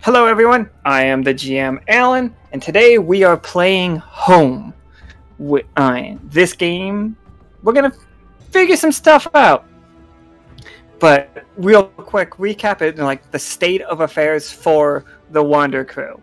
Hello everyone, I am the GM Alan, and today we are playing Home. This game, we're gonna figure some stuff out. But real quick, recap it in like the state of affairs for the Wander crew.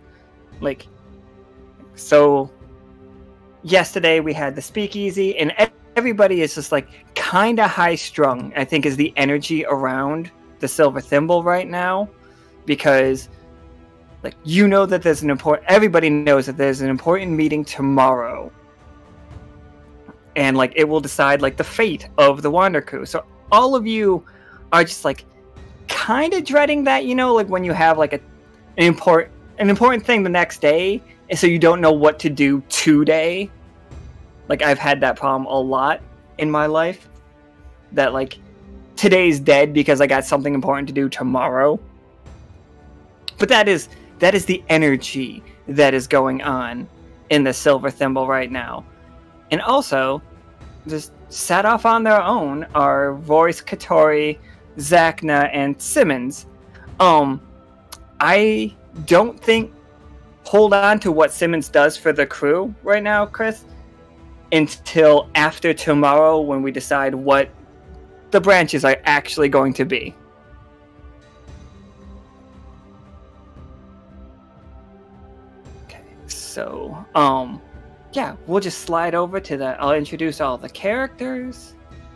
So yesterday we had the speakeasy, and everybody is just like kind of high strung, I think is the energy around the Silver Thimble right now, because that there's everybody knows that there's an important meeting tomorrow, and it will decide the fate of the Wander crew. So all of you are just kind of dreading that, when you have an important thing the next day, and so you don't know what to do today. I've had that problem a lot in my life, that today's dead because I got something important to do tomorrow. But that is the energy that is going on in the Silver Thimble right now. And also, just set off on their own are Royce, Catori, Zacna, and Simmons. I don't think hold on to what Simmons does for the crew right now, Chris, until after tomorrow when we decide what the branches are actually going to be. So, yeah, we'll just slide over to that. I'll introduce all the characters.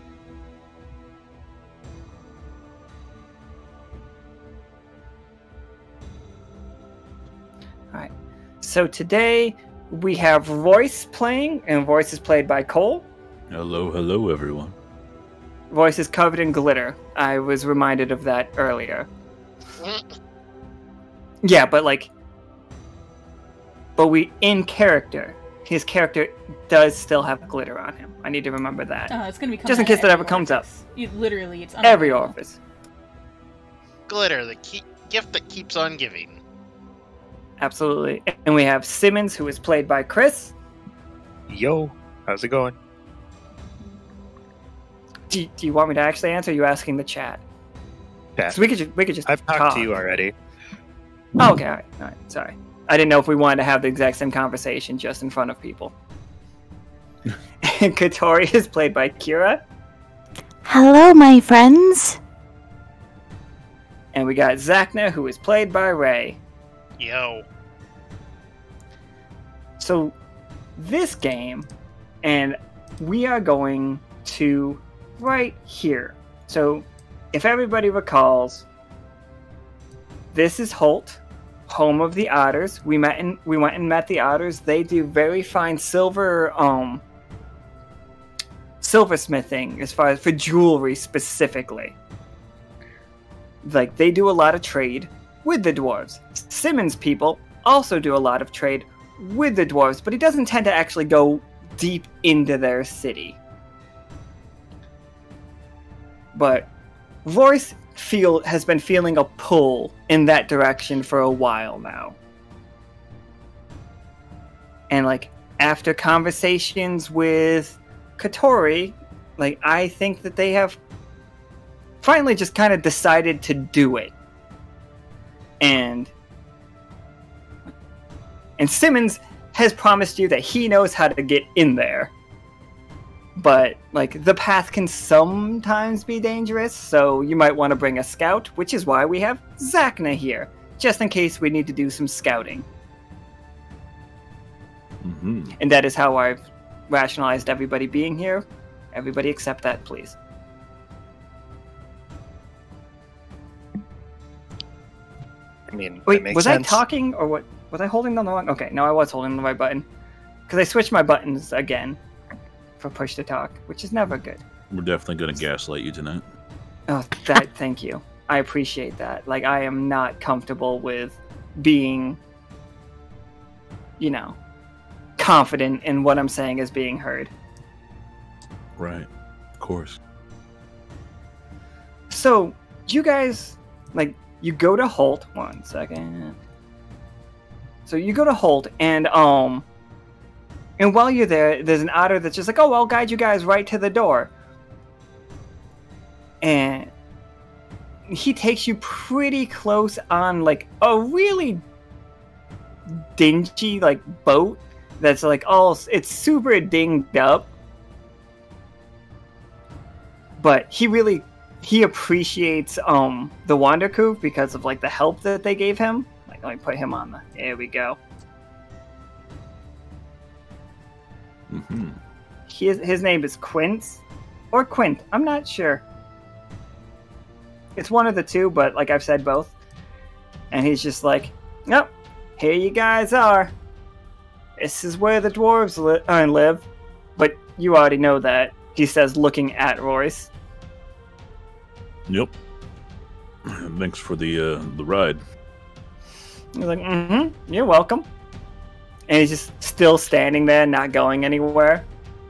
Alright, so today we have Royce playing, and Royce is played by Kole. Hello, everyone. Royce is covered in glitter. I was reminded of that earlier. Yeah, but in character, his character does still have glitter on him. I need to remember that. It's gonna be just in case that ever comes up. Literally, it's every orifice. Glitter, the gift that keeps on giving. Absolutely. And we have Simmons, who is played by Chris. Yo, how's it going? Do you want me to actually answer? Or are you asking the chat? Yeah. So we could just. I've talked to you already. Oh, okay, all right. Sorry. I didn't know if we wanted to have the exact same conversation just in front of people. And Catori is played by Kiera. Hello, my friends. And we got Zacna, who is played by Ray. Yo. So, this game, and we are going to right here. So, if everybody recalls, this is Holt, home of the Otters. We went and met the Otters. They do very fine silversmithing, as far as for jewelry specifically. They do a lot of trade with the dwarves. Simmons people also do a lot of trade with the dwarves, but he doesn't tend to actually go deep into their city. But Royce has been feeling a pull in that direction for a while now. And after conversations with Catori, I think that they have finally just kind of decided to do it. And Simmons has promised you that he knows how to get in there. But, the path can sometimes be dangerous, so you might want to bring a scout, which is why we have Zacna here, just in case we need to do some scouting. Mm-hmm. And that is how I've rationalized everybody being here. Everybody accept that, please. I mean, wait, that makes was sense. I talking, or what? Was I holding the wrong? Okay, no, I was holding the right button. Because I switched my buttons again for push to talk, which is never good. We're definitely going to gaslight you tonight. Oh, thank you. I appreciate that. I am not comfortable with being, confident in what I'm saying is being heard. Right. Of course. So, you guys, you go to Holt. 1 second. So you go to Holt, and while you're there, there's an otter that's just oh, I'll guide you guys right to the door. And he takes you pretty close on like a really dingy like boat that's like all it's super dinged up, but he appreciates the Wanderpus because of like the help that they gave him. Like, let me put him on the. There we go. Mm-hmm. His name is Quince or Quint. I'm not sure. It's one of the two, but like I've said both. And he's just like, "Yep, here you guys are. This is where the dwarves live." But you already know that. He says, looking at Royce. Yep. Thanks for the ride. He's like, you're welcome. And he's just still standing there, not going anywhere.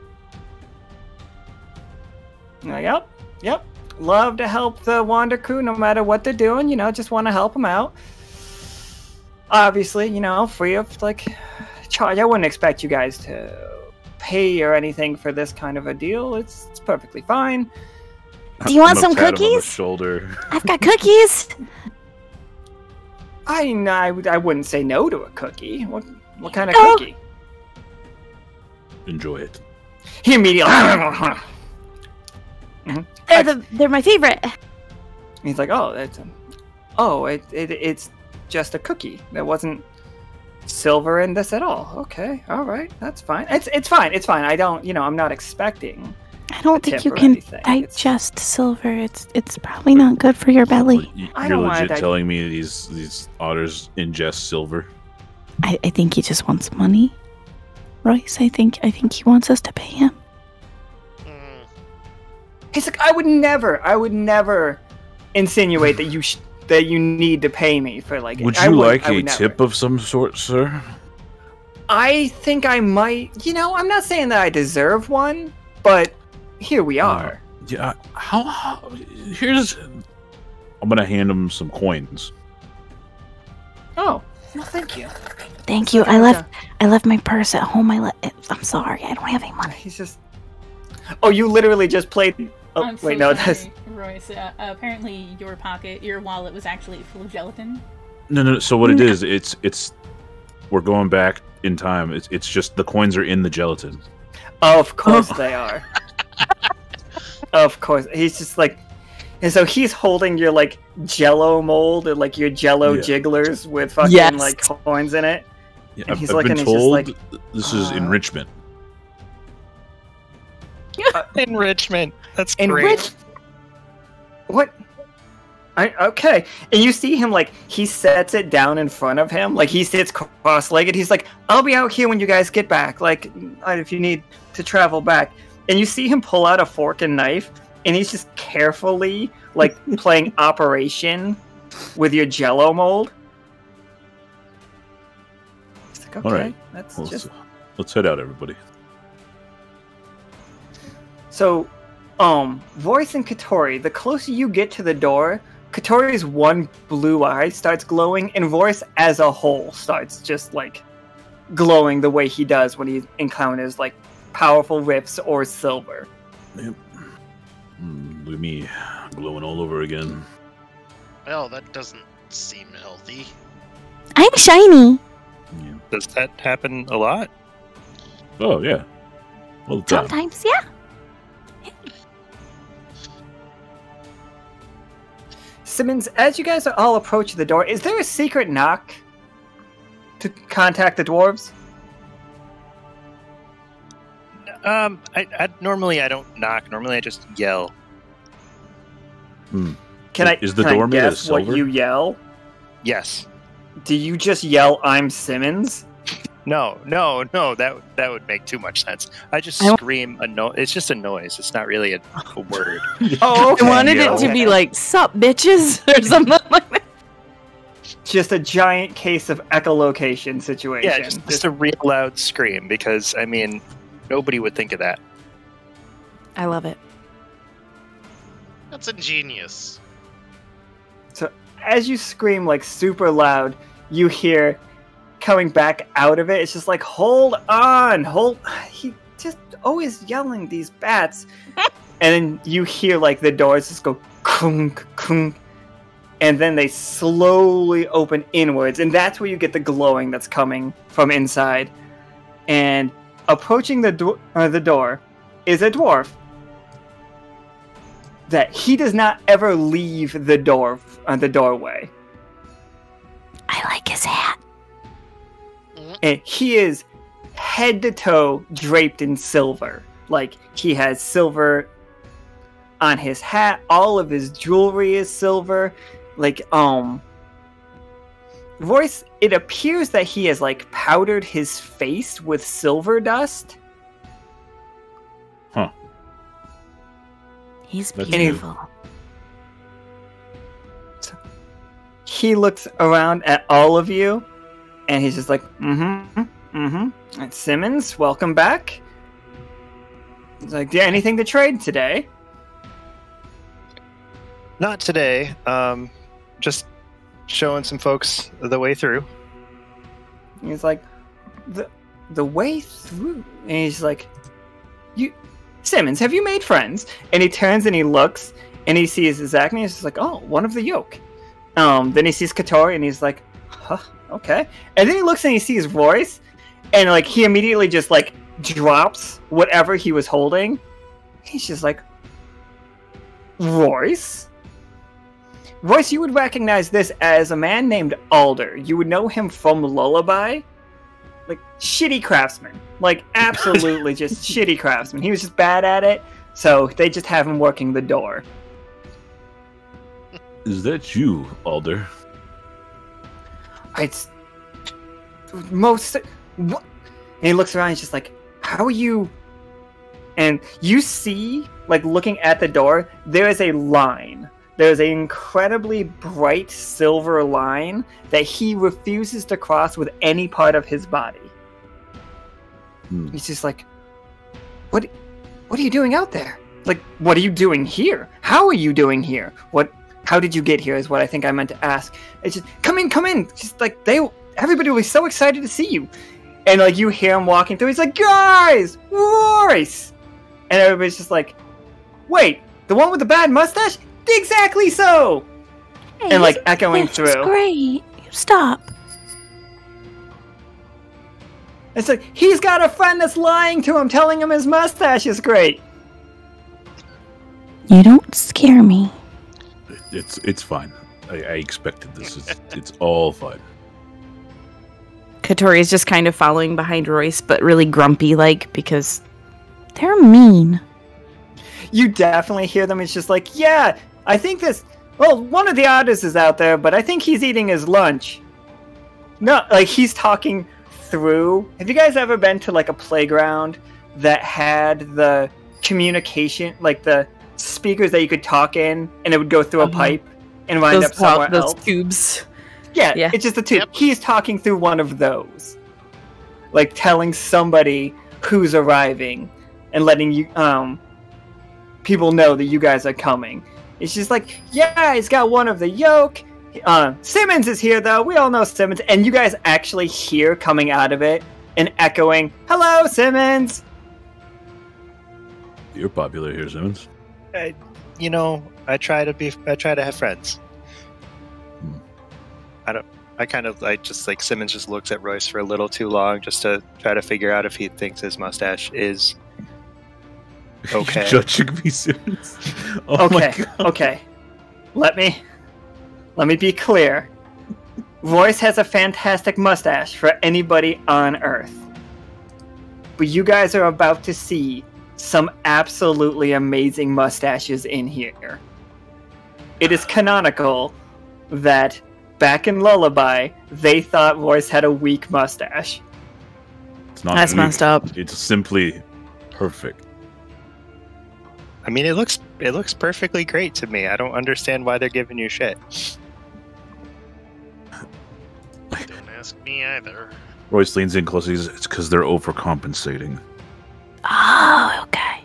I'm like, yep. Love to help the Wander crew no matter what they're doing, just want to help them out. Obviously, free of, like, charge. I wouldn't expect you guys to pay or anything for this kind of a deal. It's perfectly fine. Do you want some Pat him on the cookies? shoulder. I've got cookies. I wouldn't say no to a cookie. What kind of Oh. cookie? Enjoy it. He immediately... They're my favorite. He's like, it's just a cookie. There wasn't silver in this at all. Okay, all right, that's fine. It's fine. I don't, I'm not expecting. I don't think tip you or can anything. digest silver. It's probably not good for your belly. I You're don't wanna legit telling me these otters ingest silver? I think he just wants money, Royce. I think he wants us to pay him. He's like, I would never insinuate that you need to pay me for like. Would you like a tip of some sort, sir? I think I might. I'm not saying that I deserve one, but here we are. Yeah. How? Here's. I'm gonna hand him some coins. Oh, well, thank you. Thank you. I left my purse at home. I'm sorry. I don't have any money. He's just. Oh, you literally just played. Oh, I'm wait, so no, sorry, that's. Royce. Apparently, your wallet was actually full of gelatin. No. So what it is, it's. We're going back in time. It's just the coins are in the gelatin. Of course they are. Of course, he's just like, and so he's holding your like Jello mold and like your Jello jigglers with fucking like coins in it. Yeah, and he's I've looking been and he's just told like, this is enrichment. Enrichment. That's great. enrich. What? Okay, and you see him like he sets it down in front of him, like he sits cross-legged. He's like, "I'll be out here when you guys get back. Like, if you need to travel back." And you see him pull out a fork and knife, and he's just carefully like playing Operation with your Jello mold. It's like, okay, All right. Let's head out, everybody. So, Royce and Catori, the closer you get to the door, Katori's one blue eye starts glowing, and Royce as a whole starts just, like, glowing the way he does when he encounters, like, powerful riffs or silver. Yep. Look at me, glowing all over again. Well, that doesn't seem healthy. I'm shiny. Yeah. Does that happen a lot? Oh, yeah. All the time. Sometimes, yeah. Simmons, as you guys all approach the door, is there a secret knock to contact the dwarves? I normally I don't knock. Normally I just yell. Is the door made of guess what silver? you yell? Yes. Do you just yell, "I'm Simmons"? No. That would make too much sense. I just scream a no. It's just a noise. It's not really a word. Oh, okay. I wanted it to be like, "Sup, bitches," or something like that. Just a giant case of echolocation situation. Yeah, just a real loud scream because I mean, nobody would think of that. I love it. That's ingenious. So as you scream like super loud, you hear coming back out of it. It's just like, hold on, He just always yelling these bats, and then you hear like the doors just go kunk kunk, and then they slowly open inwards, and that's where you get the glowing that's coming from inside. And approaching the door is a dwarf that he does not ever leave the doorway. I like his hat. And he is head to toe draped in silver. Like, he has silver on his hat, all of his jewelry is silver. Like, Royce, it appears that he has, like, powdered his face with silver dust. Huh. He's That's beautiful. He looks around at all of you, and he's just like, And Simmons, welcome back. He's like, do you have anything to trade today? Not today. Just showing some folks the way through. He's like, the way through? And he's like, Simmons, have you made friends? And he turns and he looks, and he sees Zacna, and he's just like, oh, one of the yoke. Then he sees Catori, and he's like, huh, okay. And then he looks and he sees Royce, and like he immediately just like drops whatever he was holding. He's just like, Royce? Royce, you would recognize this as a man named Alder. You would know him from Lullaby. Like, shitty craftsman. Like, absolutely just shitty craftsman. He was just bad at it, so they just have him working the door. Is that you, Alder? It's most. What? And he looks around. He's just like, "How are you?" And you see, like, looking at the door, there is a line. There is an incredibly bright silver line that he refuses to cross with any part of his body. He's just like, "What are you doing out there? Like, what are you doing here? How are you doing here? How did you get here?" Is what I think I meant to ask. It's just, come in. Just like everybody will be so excited to see you. And like you hear him walking through, he's like, "Guys, Royce!" And everybody's just like, "Wait, the one with the bad mustache? Exactly so!" Hey, and like echoing that's through. Great. You stop. It's like, he's got a friend that's lying to him, telling him his mustache is great. You don't scare me. It's fine. I expected this. It's all fine. Catori is just kind of following behind Royce, but really grumpy like because they're mean. You definitely hear them. It's just like, yeah, I think one of the artists is out there, but I think he's eating his lunch. No, like he's talking through. Have you guys ever been to like a playground that had the communication, like the speakers that you could talk in, and it would go through a pipe and wind up somewhere else? Those tubes. Yeah, Yeah. it's just a tube. Yep. He's talking through one of those, like telling somebody who's arriving and letting you people know that you guys are coming. It's just like, yeah, he's got one of the yoke. Simmons is here though. We all know Simmons, and you guys actually hear coming out of it an echoing, "Hello, Simmons." You're popular here, Simmons. You know, I try to have friends. Simmons just looks at Royce for a little too long just to try to figure out if he thinks his mustache is okay. Judging me, Simmons. Oh my Okay, God. okay. Let me be clear. Royce has a fantastic mustache for anybody on Earth. But you guys are about to see some absolutely amazing mustaches in here. It is canonical that back in Lullaby, they thought Royce had a weak mustache. It's not That's weak. messed up. It's simply perfect. I mean, it looks perfectly great to me. I don't understand why they're giving you shit. Don't ask me either. Royce leans in close. It's because they're overcompensating. Oh, okay.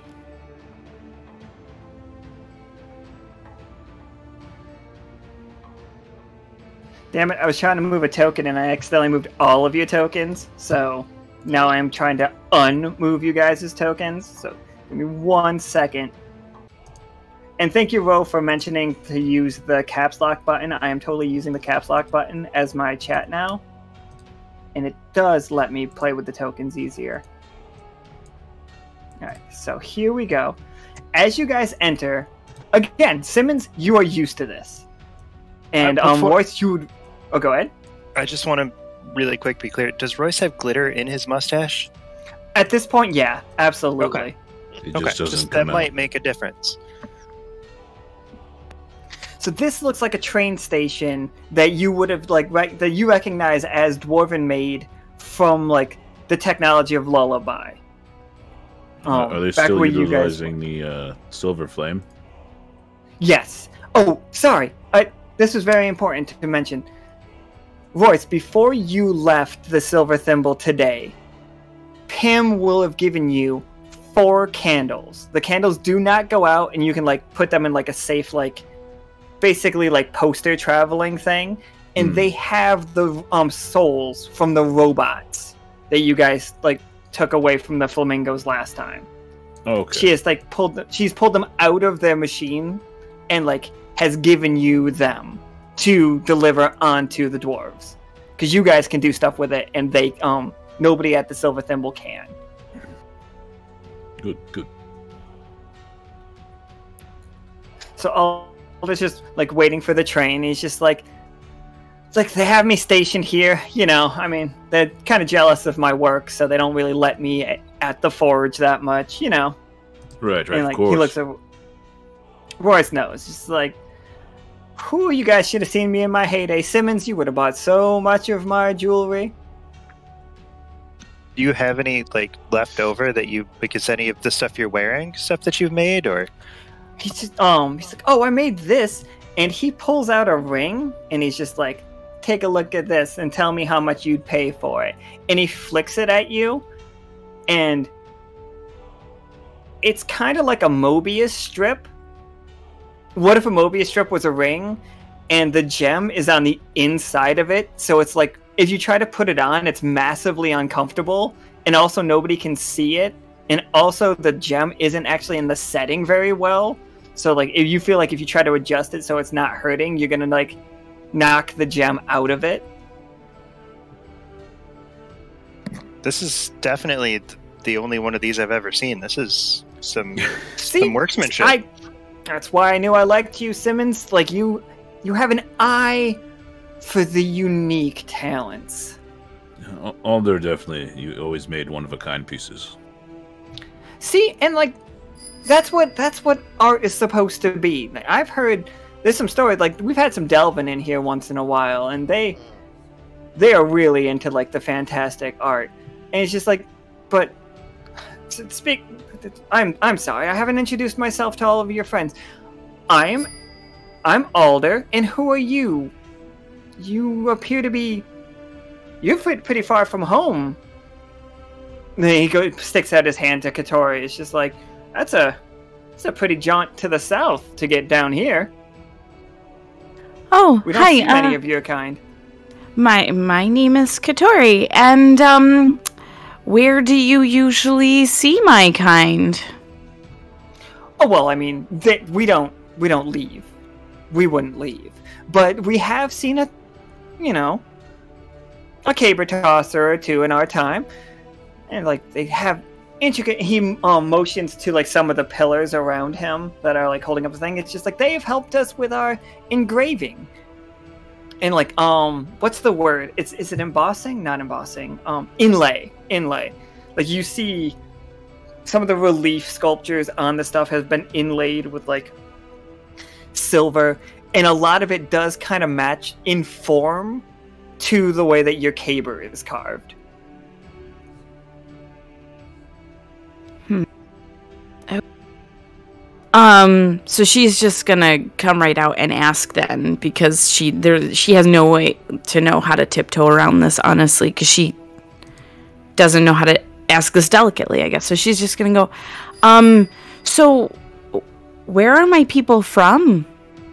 Damn it, I was trying to move a token and I accidentally moved all of your tokens, so now I'm trying to unmove you guys' tokens, so give me 1 second. And thank you, Ro, for mentioning to use the caps lock button. I am totally using the caps lock button as my chat now. And it does let me play with the tokens easier. Alright, so here we go. As you guys enter, again, Simmons, you are used to this. And Royce, you would... Oh, go ahead. I just want to really quick be clear. Does Royce have glitter in his mustache? At this point, yeah, absolutely. Okay. It just doesn't come that out. might make a difference. So this looks like a train station that you would have that you recognize as Dwarven made from like the technology of Lullaby. Are they still utilizing the silver flame? Yes. Oh, sorry. This was very important to mention. Royce, before you left the Silver Thimble today, Pim will have given you 4 candles. The candles do not go out, and you can like put them in like a safe basically like poster traveling thing, and they have the souls from the robots that you guys like took away from the flamingos last time. Okay. She has like pulled them out of their machine and like has given you them to deliver onto the dwarves, because you guys can do stuff with it, and they nobody at the Silver Thimble can. Good. So all is just like waiting for the train. He's just like, it's like they have me stationed here, you know. I mean, they're kind of jealous of my work, so they don't really let me at the forge that much, you know. Right, and, like, of course. He looks at Royce knows, just like, whew, you guys should have seen me in my heyday. Simmons, you would have bought so much of my jewelry. Do you have any like left over that you, because any of the stuff you're wearing, stuff that you've made, or? He's just he's like, oh, I made this, and he pulls out a ring, and he's just like, take a look at this and tell me how much you'd pay for it. And he flicks it at you, and it's kind of like a Mobius strip. What if a Mobius strip was a ring, and the gem is on the inside of it? So it's like, if you try to put it on, it's massively uncomfortable, and also nobody can see it, and also the gem isn't actually in the setting very well. So like, if you feel like if you try to adjust it so it's not hurting, you're gonna like knock the gem out of it. This is definitely the only one of these I've ever seen. This is some See, some workmanship. That's why I knew I liked you, Simmons. Like you have an eye for the unique talents. Oh, they're definitely. You always made one-of-a-kind pieces. See, and like, that's what art is supposed to be. Like, I've heard there's some stories, like we've had some Delvin in here once in a while, and they are really into like the fantastic art. And it's just like, but I'm sorry, I haven't introduced myself to all of your friends. I'm Alder, and who are you? You appear to be... You're pretty far from home. And then he sticks out his hand to Catori. It's just like, that's a pretty jaunt to the south to get down here. Oh, We don't hi. see many of your kind. My name is Catori, and where do you usually see my kind? Oh well, I mean, we don't leave. We wouldn't leave, but we have seen a caber tosser or two in our time, and like they have intricate. He motions to like some of the pillars around him that are like holding up the thing. It's just like they have helped us with our engraving. And like, what's the word? Is it embossing? Not embossing. Inlay. Like you see some of the relief sculptures on the stuff has been inlaid with like silver, and a lot of it does kind of match in form to the way that your caber is carved. So she's just gonna come right out and ask then, because she has no way to know how to tiptoe around this, honestly, because she doesn't know how to ask this delicately, I guess. So she's just gonna go, so where are my people from?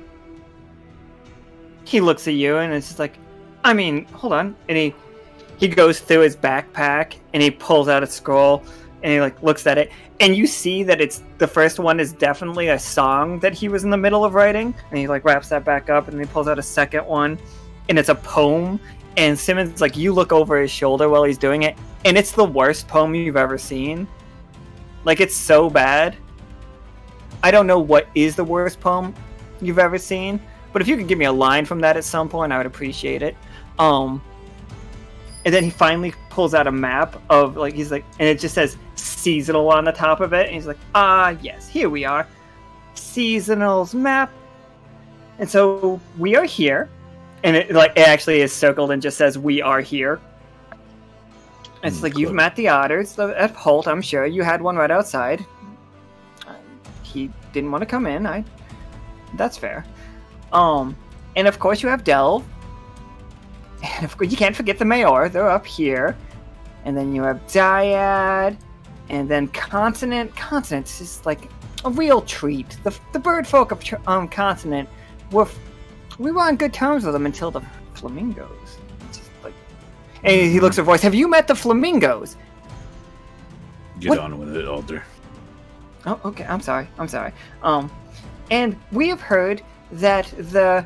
He looks at you and it's just like, I mean, hold on. And he goes through his backpack and he pulls out a scroll. And he like looks at it, and you see that it's the first one is definitely a song that he was in the middle of writing, and he like wraps that back up, and then he pulls out a second one, and it's a poem. And Simmons, like, you look over his shoulder while he's doing it, and it's the worst poem you've ever seen. Like, it's so bad. I don't know what is the worst poem you've ever seen, but if you could give me a line from that at some point, I would appreciate it. And then he finally pulls out a map of, like, he's like, and it just says seasonal on the top of it, and he's like, yes, here we are. Seasonal's map. And so we are here, and it actually is circled and just says we are here. And it's like, cool. You've met the otters at Holt, I'm sure. You had one right outside. He didn't want to come in. That's fair. And of course you have Delve. And of course you can't forget the Mayor. They're up here. And then you have Dyad. And then Continent. Continent's just like a real treat. The bird folk of Continent we were on good terms with them until the flamingos. It's just like, and he looks at Royce. Have you met the flamingos? Get on with it, Alder. Oh, okay. I'm sorry. And we have heard that the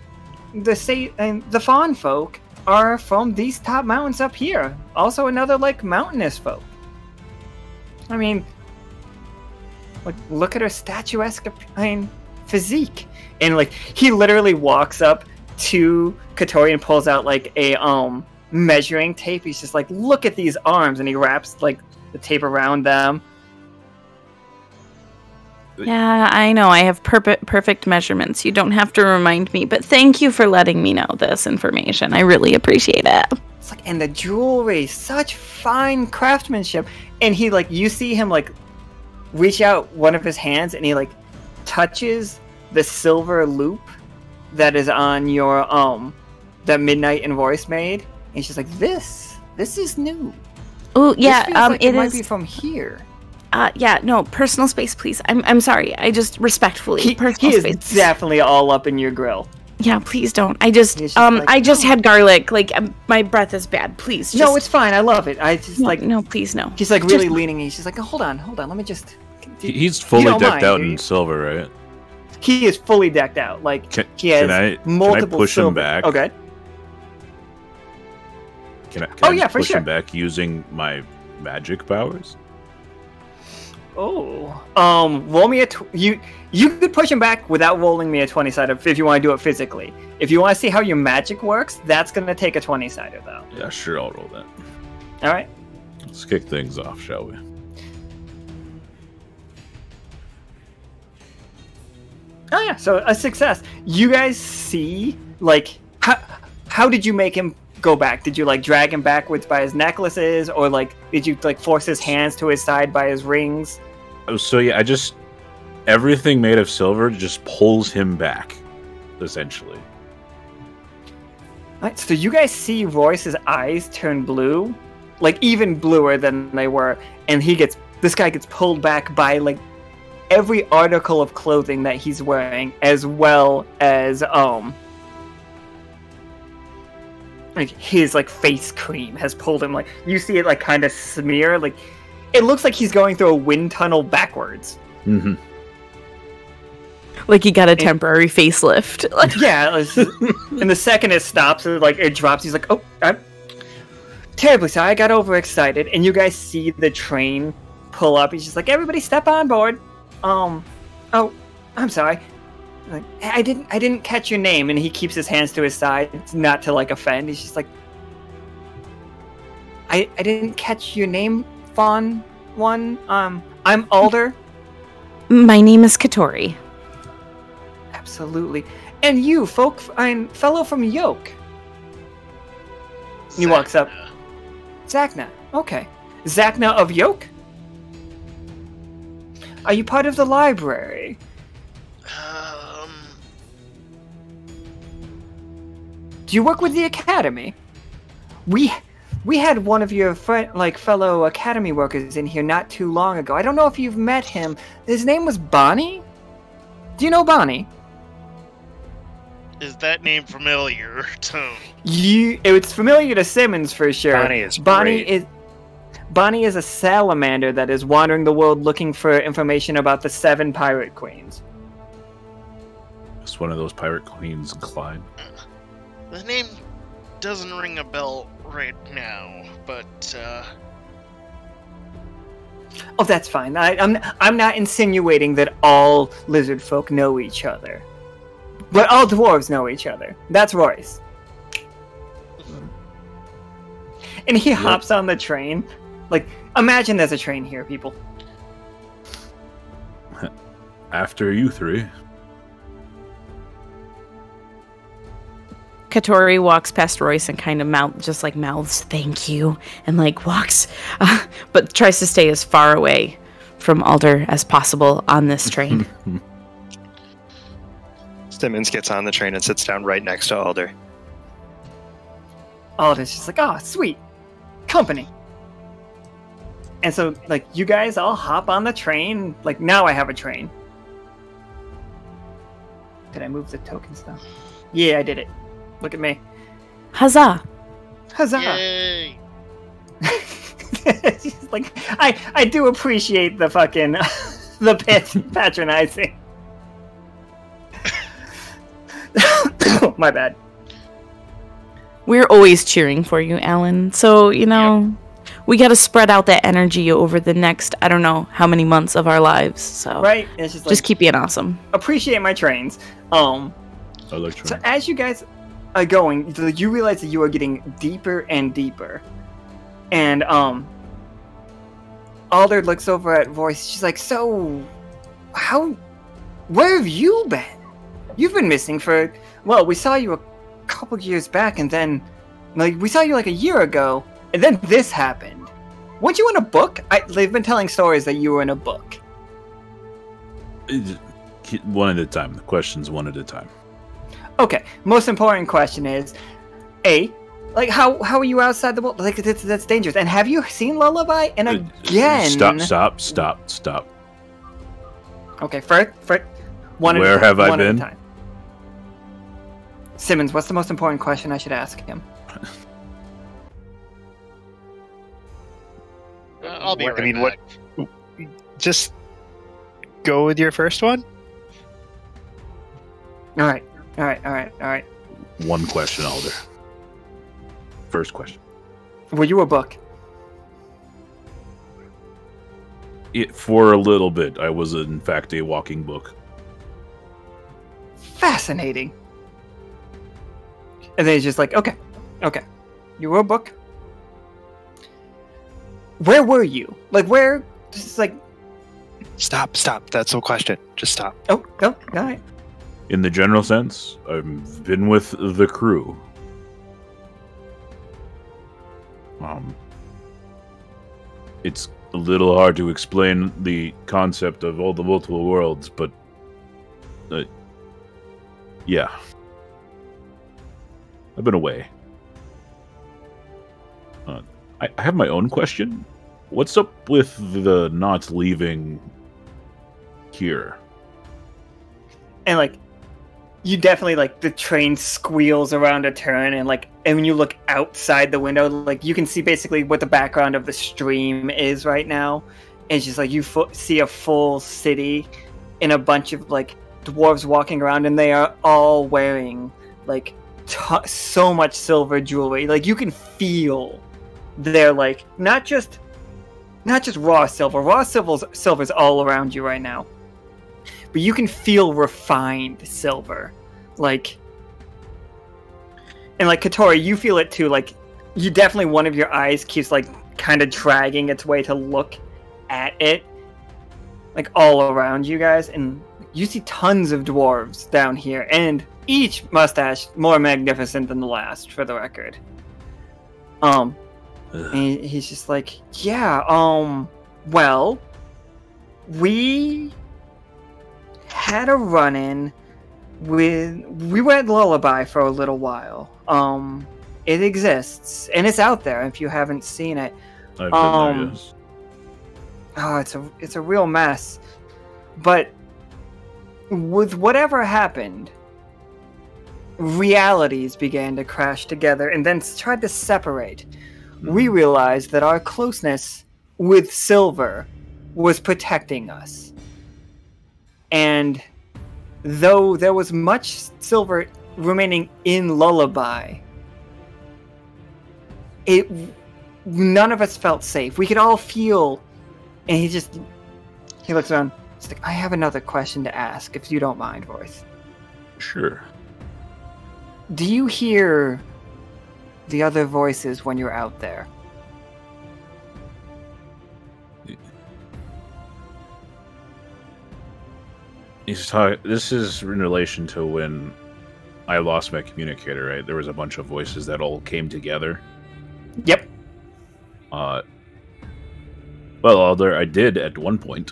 fawn folk are from these top mountains up here. Also, another like mountainous folk. I mean, like, look at her statuesque physique. And like, he literally walks up to Catori and pulls out like a measuring tape. He's just like, look at these arms, and he wraps like the tape around them. Yeah, I know. I have perfect measurements. You don't have to remind me, but thank you for letting me know this information. I really appreciate it. It's like, and the jewelry, such fine craftsmanship. And he like, you see him like reach out one of his hands, and he like touches the silver loop that is on your that Midnight and Royce made. And he's just like, this is new. Oh yeah, this feels like it might is be from here. Yeah, no, personal space, please. I'm sorry. I just respectfully. He personal is space. definitely all up in your grill. Yeah, please don't. I just He's just like, I just no. had garlic. Like, my breath is bad. Please. Just, No, it's fine. I love it. I just like. No, please, no. He's like really leaning. He's just like, hold on. Let me just. He's fully You don't decked mind, out do you? in silver, right? He is fully decked out. Like, he has can I multiple push silver. him back? Okay. Can I Oh, yeah, just for push sure. him back using my magic powers? Oh. Roll me a. You could push him back without rolling me a 20-sider if you want to do it physically. If you want to see how your magic works, that's going to take a 20-sider though. Yeah, sure, I'll roll that. All right. Let's kick things off, shall we? Oh yeah, so a success. You guys see, like, how did you make him go back? Did you like drag him backwards by his necklaces, or like did you like force his hands to his side by his rings? So yeah, everything made of silver just pulls him back, essentially. Right, so you guys see Royce's eyes turn blue, like even bluer than they were, and this guy gets pulled back by like every article of clothing that he's wearing, as well as like his like face cream has pulled him. Like, you see it like kind of smear, like it looks like he's going through a wind tunnel backwards. Mm-hmm. Like, he got a temporary facelift. Yeah, and the second it stops, it drops. He's like, "Oh, I'm terribly sorry. I got overexcited." And you guys see the train pull up. He's just like, "Everybody, step on board." Oh, I'm sorry. Like, I didn't catch your name. And he keeps his hands to his side, not to like offend. He's just like, I didn't catch your name, Fawn One. I'm Alder. My name is Catori. Absolutely. And you, I'm fellow from Yoke. He walks up. Zacna. Okay. Zacna of Yoke? Are you part of the library? Do you work with the academy? We had one of your fellow academy workers in here not too long ago. I don't know if you've met him. His name was Bonnie? Do you know Bonnie? Is that name familiar to It's familiar to Simmons for sure. Bonnie is great. Bonnie is a salamander that is wandering the world looking for information about the 7 pirate queens. It's one of those pirate queens, Clyde. The name doesn't ring a bell right now, but Oh, that's fine. I'm not insinuating that all lizard folk know each other. But all dwarves know each other. That's Royce. And he hops on the train. Like, imagine there's a train here, people. After you 3. Catori walks past Royce and kind of mouths thank you and like walks, but tries to stay as far away from Alder as possible on this train. Simmons gets on the train and sits down right next to Alder. Alder's just like, oh, sweet. Company. And so, like, you guys all hop on the train. Like, now I have a train. Did I move the tokens though? Yeah, I did it. Look at me. Huzzah! Huzzah! yay! It's like, I do appreciate the fucking the patronizing. My bad. We're always cheering for you, Alan. So, you know, we got to spread out that energy over the next, I don't know, how many months of our lives. So, right? It's just, like, just keep being awesome. Appreciate my trains. I like trains. So as you guys are going, you realize that you are getting deeper and deeper. And Alder looks over at Royce. She's like, so, where have you been? You've been missing for, well, we saw you a couple years back, and then, like, we saw you like a year ago, and then this happened. Weren't you in a book? They've been telling stories that you were in a book. One at a time. The question's one at a time. Okay, most important question is, A, like, how are you outside the world? Like, that's dangerous. And have you seen Lullaby? And again... Stop. Okay, first one Where at a time. have I One at a been? time. Simmons, what's the most important question I should ask him? I'll be right back. Just go with your first one? All right. One question, Alder. First question. Were you a book? For a little bit, I was in fact a walking book. Fascinating. And then he's just like, okay. You were a book? Where were you? Like, where? Just like... Stop. That's no question. Just stop. Oh, all right. In the general sense, I've been with the crew. It's a little hard to explain the concept of all the multiple worlds, but yeah. I've been away. I have my own question. What's up with the not leaving here? And, like, you definitely, like, the train squeals around a turn, and when you look outside the window, like, you can see basically what the background of the stream is right now. And it's just like you see a full city and a bunch of, like, dwarves walking around, and they are all wearing, like, so much silver jewelry. Like, you can feel they're, like, not just raw silver. Raw silver's all around you right now. But you can feel refined silver. Like, and like Catori, you feel it too. Like, you definitely, one of your eyes keeps, like, kind of dragging its way to look at it. Like, all around you guys. And you see tons of dwarves down here. And each mustache more magnificent than the last, for the record. And he's just like, yeah, well, we had a run-in with... We were at Lullaby for a little while. It exists, and it's out there if you haven't seen it. I've been there, yes. Oh, it's a real mess. But with whatever happened, realities began to crash together and then tried to separate. we realized that our closeness with Silver was protecting us. And though there was much Silver remaining in Lullaby, none of us felt safe. We could all feel, and he looks around. He's like, I have another question to ask, if you don't mind, Royce. Sure. Do you hear the other voices when you're out there? This is in relation to when I lost my communicator, right? There was a bunch of voices that all came together. Yep. Well, Alder, I did at one point.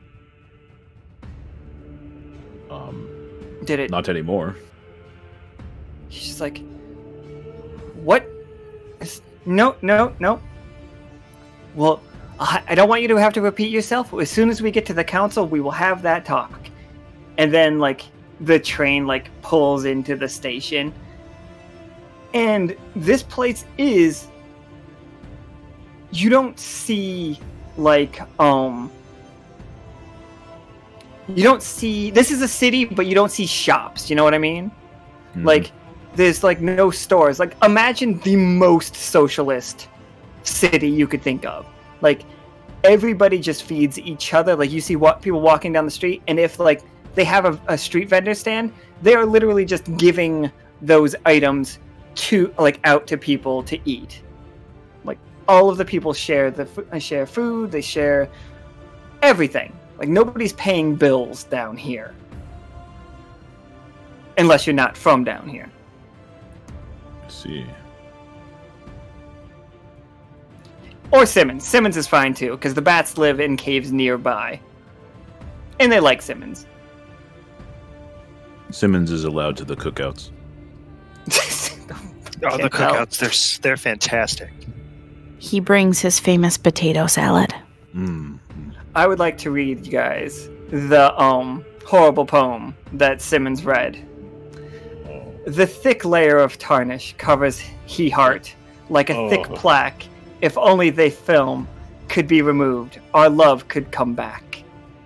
Did it? Not anymore. He's just like, what? No. Well, I don't want you to have to repeat yourself. As soon as we get to the council, we will have that talk. And then, like, the train, like, pulls into the station. And this place is... You don't see, like, You don't see... This is a city, but you don't see shops. You know what I mean? Mm-hmm. Like, there's, like, no stores. Like, imagine the most socialist city you could think of. Like, everybody just feeds each other. Like, you see people walking down the street, and if, like, they have a street vendor stand, they are literally just giving those items to, like, out to people to eat. Like, all of the people share food, they share everything. Like, nobody's paying bills down here. Unless you're not from down here. Let's see. Or Simmons. Simmons is fine too, because the bats live in caves nearby. And they like Simmons. Simmons is allowed to the cookouts. Oh, the cookouts, they're fantastic. He brings his famous potato salad. I would like to read you guys the horrible poem that Simmons read. The thick layer of tarnish covers he heart like a thick plaque. If only the film could be removed, our love could come back.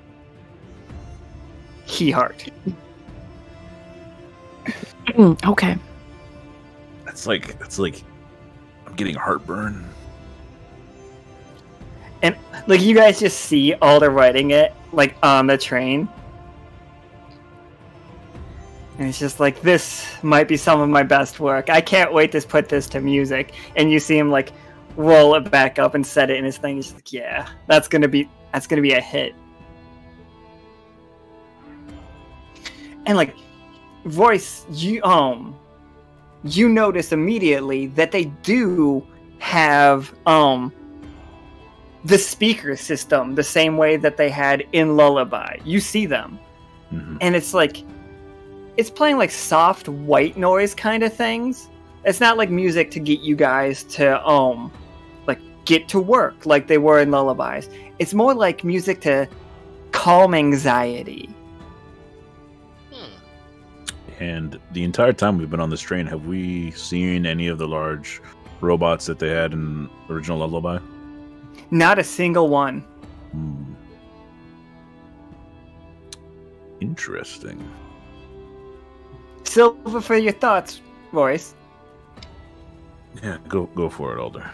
He heart. Okay. That's like I'm getting heartburn. And like you guys just see Alder writing it like on the train. And it's just like, this might be some of my best work. I can't wait to put this to music. And you see him like roll it back up and set it in his thing. He's like, yeah, that's gonna be a hit. And like Royce, you notice immediately that they do have the speaker system the same way that they had in Lullaby. You see them. Mm-hmm. And it's like, it's playing like soft white noise kind of things. It's not like music to get you guys to like get to work like they were in Lullabies. It's more like music to calm anxiety. And the entire time we've been on this train, have we seen any of the large robots that they had in original Lullaby? Not a single one. Interesting. Silver for your thoughts, Royce. Yeah, go for it, Alder.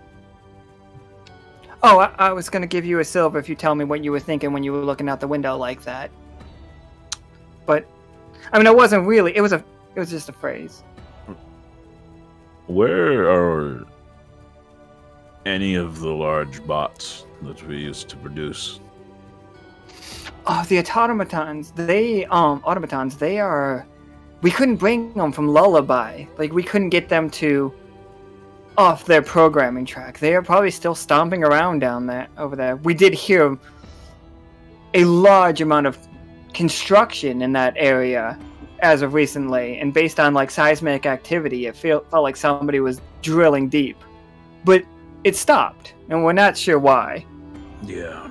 Oh, I was going to give you a silver if you tell me what you were thinking when you were looking out the window like that. But, I mean, it wasn't really. It was just a phrase. Where are any of the large bots that we used to produce? Oh, the automatons. They are... We couldn't bring them from Lullaby. Like, we couldn't get them to off their programming track. They are probably still stomping around over there. We did hear a large amount of construction in that area as of recently, and based on like seismic activity, it felt like somebody was drilling deep. But it stopped, and we're not sure why. Yeah.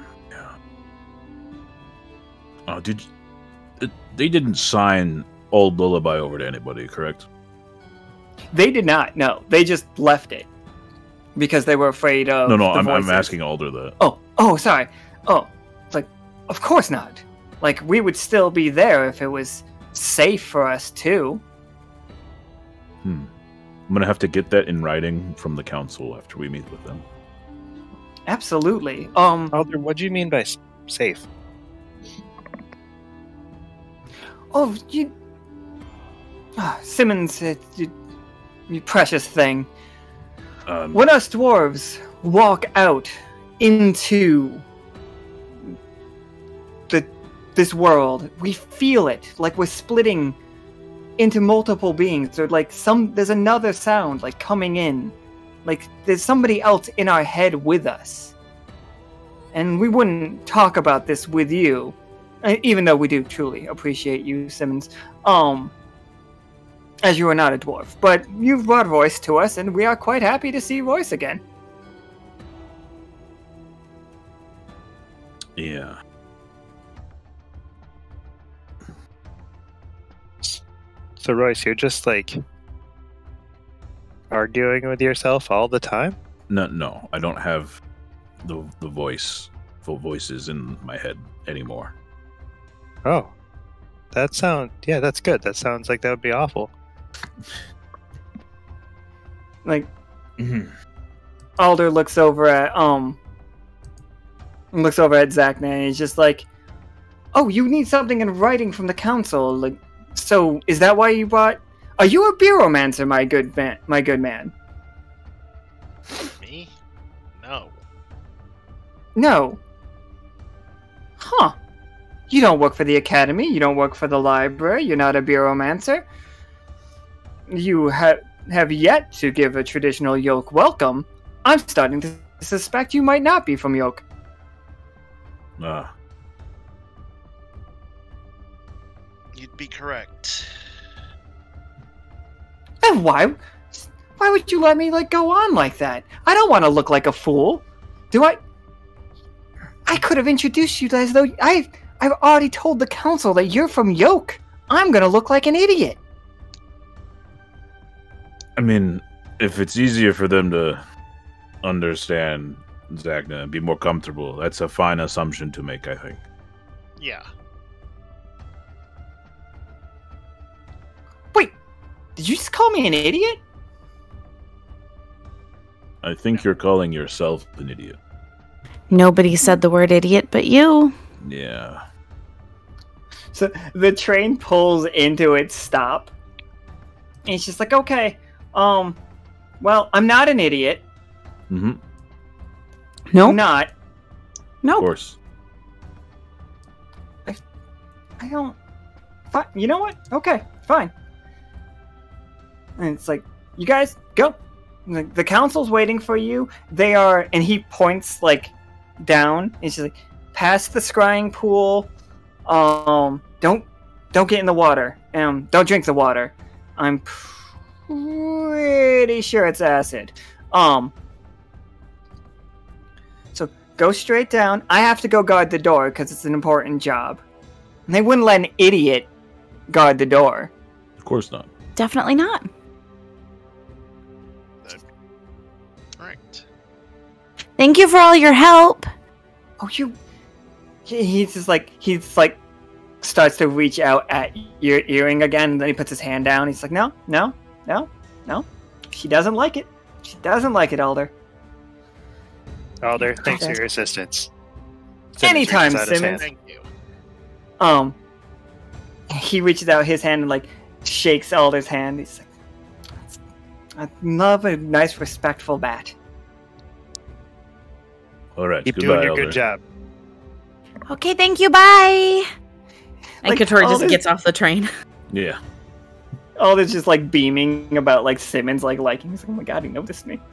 Oh, they didn't sign old Lullaby over to anybody, correct? They did not, no. They just left it. because they were afraid of. No, the I'm voices. asking Alder that. Oh, sorry. Oh, it's like, of course not. Like, we would still be there if it was safe for us too. I'm gonna have to get that in writing from the council after we meet with them. Absolutely. Alder, what do you mean by safe? Oh, you... Simmons, you precious thing. When us dwarves walk out into this world, we feel it, like we're splitting into multiple beings. Or like there's another sound like coming in, like there's somebody else in our head with us. And we wouldn't talk about this with you, even though we do truly appreciate you, Simmons. As you are not a dwarf, but you've brought Royce to us, and we are quite happy to see Royce again. Yeah. So, Royce, you're just like arguing with yourself all the time? No, I don't have the voices in my head anymore. Oh, that's good. That sounds like that would be awful. Like, Alder looks over at Zacna, and he's just like, "Oh, you need something in writing from the council. Like, so is that why you brought? Are you a bureaumancer, my good man? Me? No. No. Huh? You don't work for the academy. You don't work for the library. You're not a bureaumancer. You have yet to give a traditional yoke welcome. I'm starting to suspect you might not be from yoke." You'd be correct. And why would you let me go on like that? I don't want to look like a fool. Do I? I could have introduced you as though I've already told the council that you're from yoke. I'm gonna look like an idiot. I mean, if it's easier for them to understand Zacna and be more comfortable, that's a fine assumption to make, I think. Yeah. Wait, did you just call me an idiot? I think you're calling yourself an idiot. Nobody said the word idiot but you. Yeah. So the train pulls into its stop. And it's just like, okay, well, I'm not an idiot. Mm-hmm. No. I'm not. Of Nope. course. I don't... Fine. You know what? Okay, fine. And it's like, you guys, go. The council's waiting for you. They are... And he points, down. It's just like, past the scrying pool. Don't get in the water. Don't drink the water. I'm pretty sure it's acid. So go straight down. I have to go guard the door because it's an important job. And they wouldn't let an idiot guard the door. Of course not. Definitely not. Right. Thank you for all your help. Oh, he's starts to reach out at your earring again, and then he puts his hand down. He's like, no. She doesn't like it. She doesn't like it, Alder. Alder, thanks for your assistance. Anytime, reaches out his Simmons. hand. Thank you. He reaches out his hand and shakes Alder's hand. He's like, I love a nice, respectful bat. All right. Keep Goodbye, doing your Alder. good job. Okay, thank you. Bye. And Catori just Alder's- gets off the train. Yeah. Alder's just beaming about Simmons liking. He's like, oh my god, he noticed me.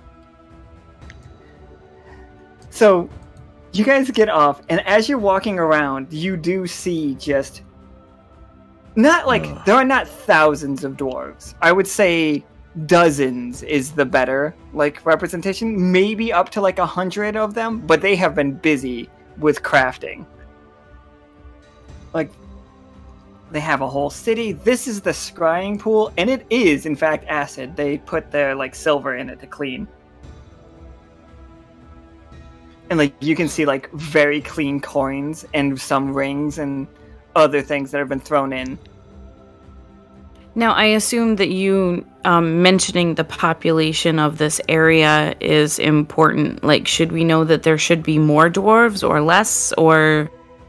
So, you guys get off, and as you're walking around, you do see just not there are not thousands of dwarves. I would say dozens is the better representation. Maybe up to 100 of them, but they have been busy with crafting. They have a whole city. This is the scrying pool, and it is in fact acid. They put their silver in it to clean. And like you can see like very clean coins and some rings and other things that have been thrown in. Now, I assume that you mentioning the population of this area is important. Like, should we know that there should be more dwarves or less, or?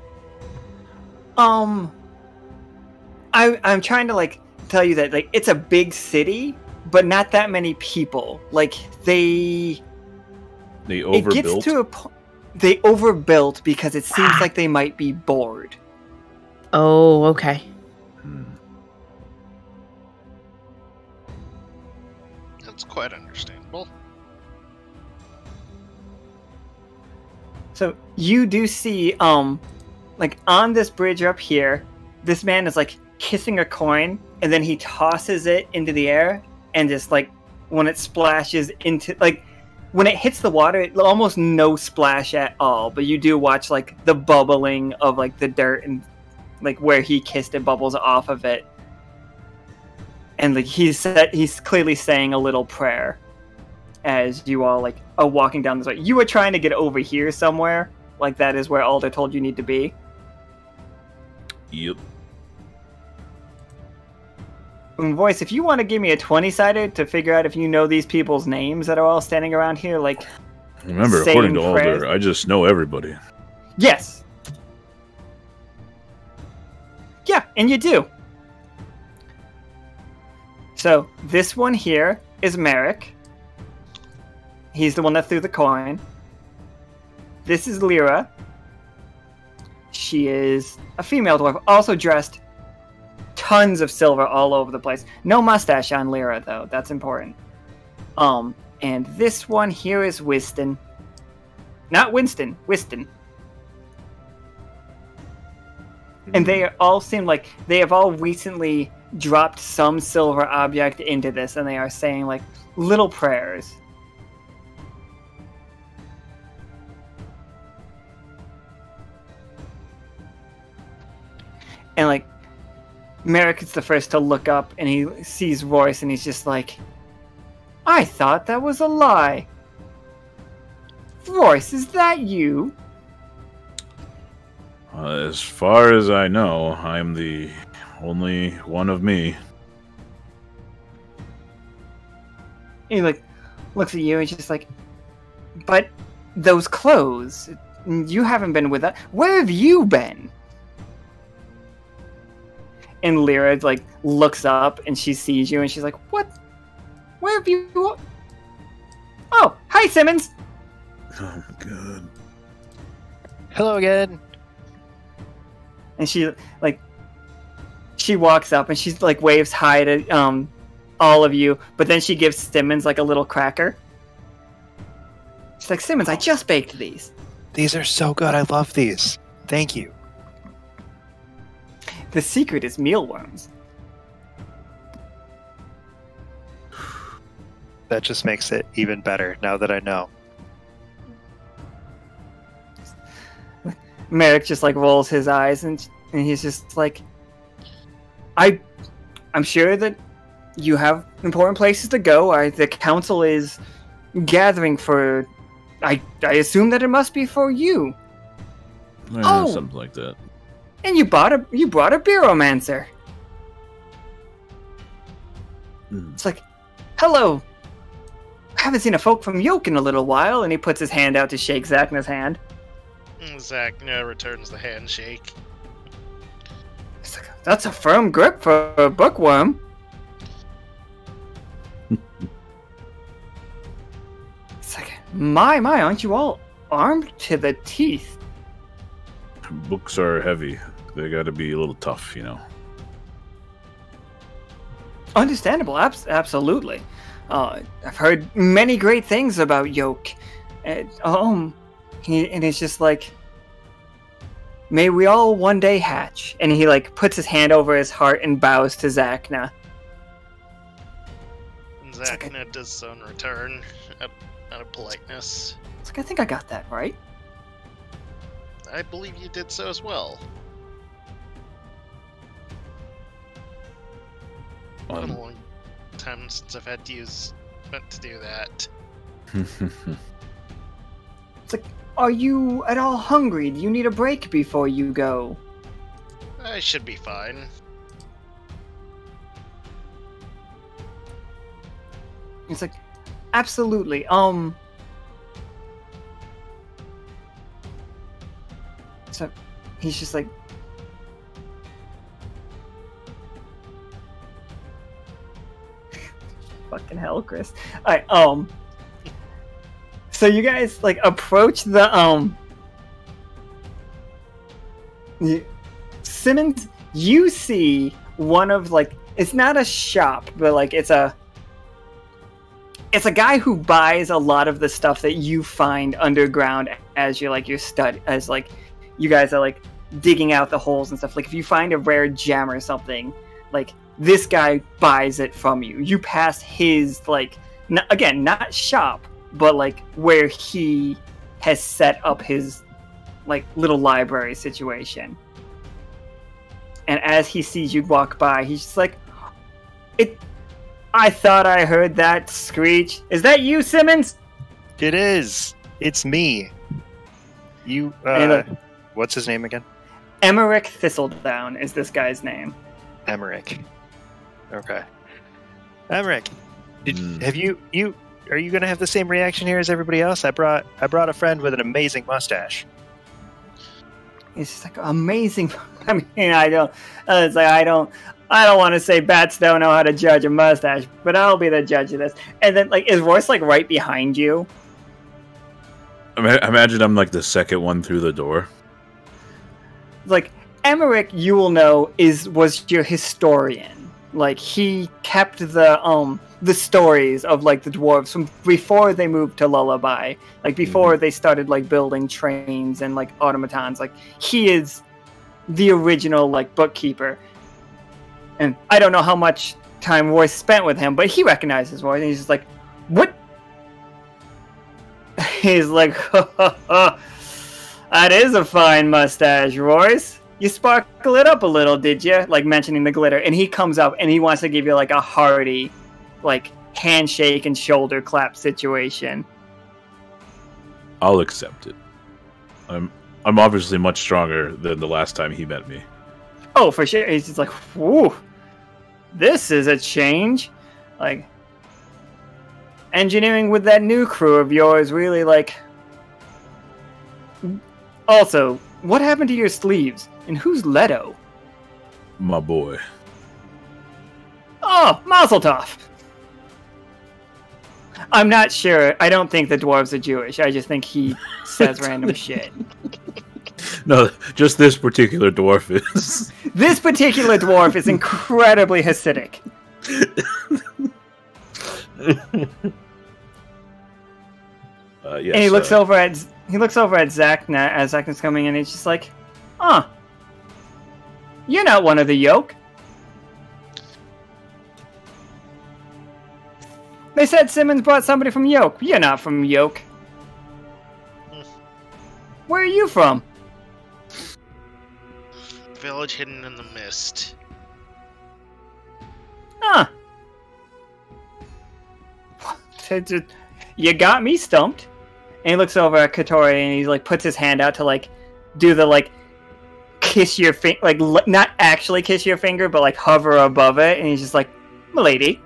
I'm trying to like tell you that like it's a big city, but not that many people. Like they overbuilt. It gets to they overbuilt because it seems like they might be bored. Oh, okay. That's quite understandable. So you do see, like on this bridge up here, this man is like kissing a coin, and then he tosses it into the air, and just like when it splashes into, like when it hits the water, it almost no splash at all. But you do watch like the bubbling of like the dirt and like where he kissed it bubbles off of it. And like he's clearly saying a little prayer as you all like are walking down this way. You were trying to get over here somewhere, like that is where Alder told you need to be. Yep. Voice, if you want to give me a 20-sided to figure out if you know these people's names that are all standing around here, like remember, according to Alder, I just know everybody. Yes. Yeah, and you do. So, this one here is Merrick. He's the one that threw the coin. This is Lyra. She is a female dwarf, also dressed tons of silver all over the place. No mustache on Lyra, though. That's important. And this one here is Wiston. Not Winston, Wiston. And they all seem like they have all recently dropped some silver object into this, and they are saying like little prayers. And like Merrick is the first to look up, and he sees Royce, and he's just like, I thought that was a lie. Royce, is that you? As far as I know, I'm the only one of me. He like looks at you and just like, but those clothes, you haven't been with us. Where have you been? And Lyra like looks up and she sees you and she's like, what? Where have you? Oh, hi Simmons. Oh my god. Hello again. And she walks up and she's like waves hi to all of you, but then she gives Simmons like a little cracker. She's like, Simmons, I just baked these. These are so good. I love these. Thank you. The secret is mealworms. That just makes it even better now that I know. Merrick just like rolls his eyes and he's just like, I'm sure that you have important places to go. The council is gathering for. I assume that it must be for you. Something like that. And you brought a Beeromancer. It's like, hello. I haven't seen a folk from Yoke in a little while, and he puts his hand out to shake Zacna's hand. Zacna returns the handshake. It's like, that's a firm grip for a bookworm. It's like, my, aren't you all armed to the teeth? Books are heavy. They gotta be a little tough, you know. Understandable, absolutely. I've heard many great things about Yoke. And it's just like, may we all one day hatch. And he like puts his hand over his heart and bows to Zacna. Zacna does so in return, out of politeness. It's like, I think I got that right. I believe you did so as well. It's been a long time since I've had to use meant to do that. It's like, Are you at all hungry? Do you need a break before you go? I should be fine. It's like, absolutely. So he's just like, fucking hell, Chris. Alright, so you guys like approach the Simmons. You see one of like, it's not a shop, but like it's a guy who buys a lot of the stuff that you find underground as you're like as like you guys are like digging out the holes and stuff. Like if you find a rare gem or something, like this guy buys it from you. You pass his like not shop, but like where he has set up his like little library situation. And as he sees you walk by, he's just like, I thought I heard that screech. Is that you, Simmons? It is. It's me. You, what's his name again? Emmerich Thistledown is this guy's name. Emmerich. Okay. Emmerich, are you going to have the same reaction here as everybody else? I brought a friend with an amazing mustache. It's just like amazing. I mean, I don't want to say bats don't know how to judge a mustache, but I'll be the judge of this. And then, like, is Royce like right behind you? Imagine I'm like the second one through the door. Like Emmerich, you will know was your historian. Like he kept the stories of like the dwarves from before they moved to Lullaby, like before they started like building trains and like automatons. Like he is the original like bookkeeper. And I don't know how much time Royce spent with him, but he recognizes Royce, and he's just like, "What?" He's like, "That is a fine mustache, Royce. You sparkle it up a little, did you?" Like mentioning the glitter, and he comes up and he wants to give you like a hearty, like handshake and shoulder clap situation. I'll accept it. I'm obviously much stronger than the last time he met me. Oh, for sure. He's just like, "Whoa, this is a change." Like, engineering with that new crew of yours really, like... Also, what happened to your sleeves? And who's Leto? My boy. Oh, Mazel Tov. I'm not sure. I don't think the dwarves are Jewish. I just think he says random shit. No, just this particular dwarf is. This particular dwarf is incredibly Hasidic. Yes, and he looks over at Zacna as Zacna's coming in, and he's just like, you're not one of the yoke. They said Simmons brought somebody from Yoke. You're not from Yoke. Where are you from? Village hidden in the mist. You got me stumped. And he looks over at Catori and he like puts his hand out to like do the like kiss your finger, like not actually kiss your finger, but like hover above it. And he's just like, "Milady."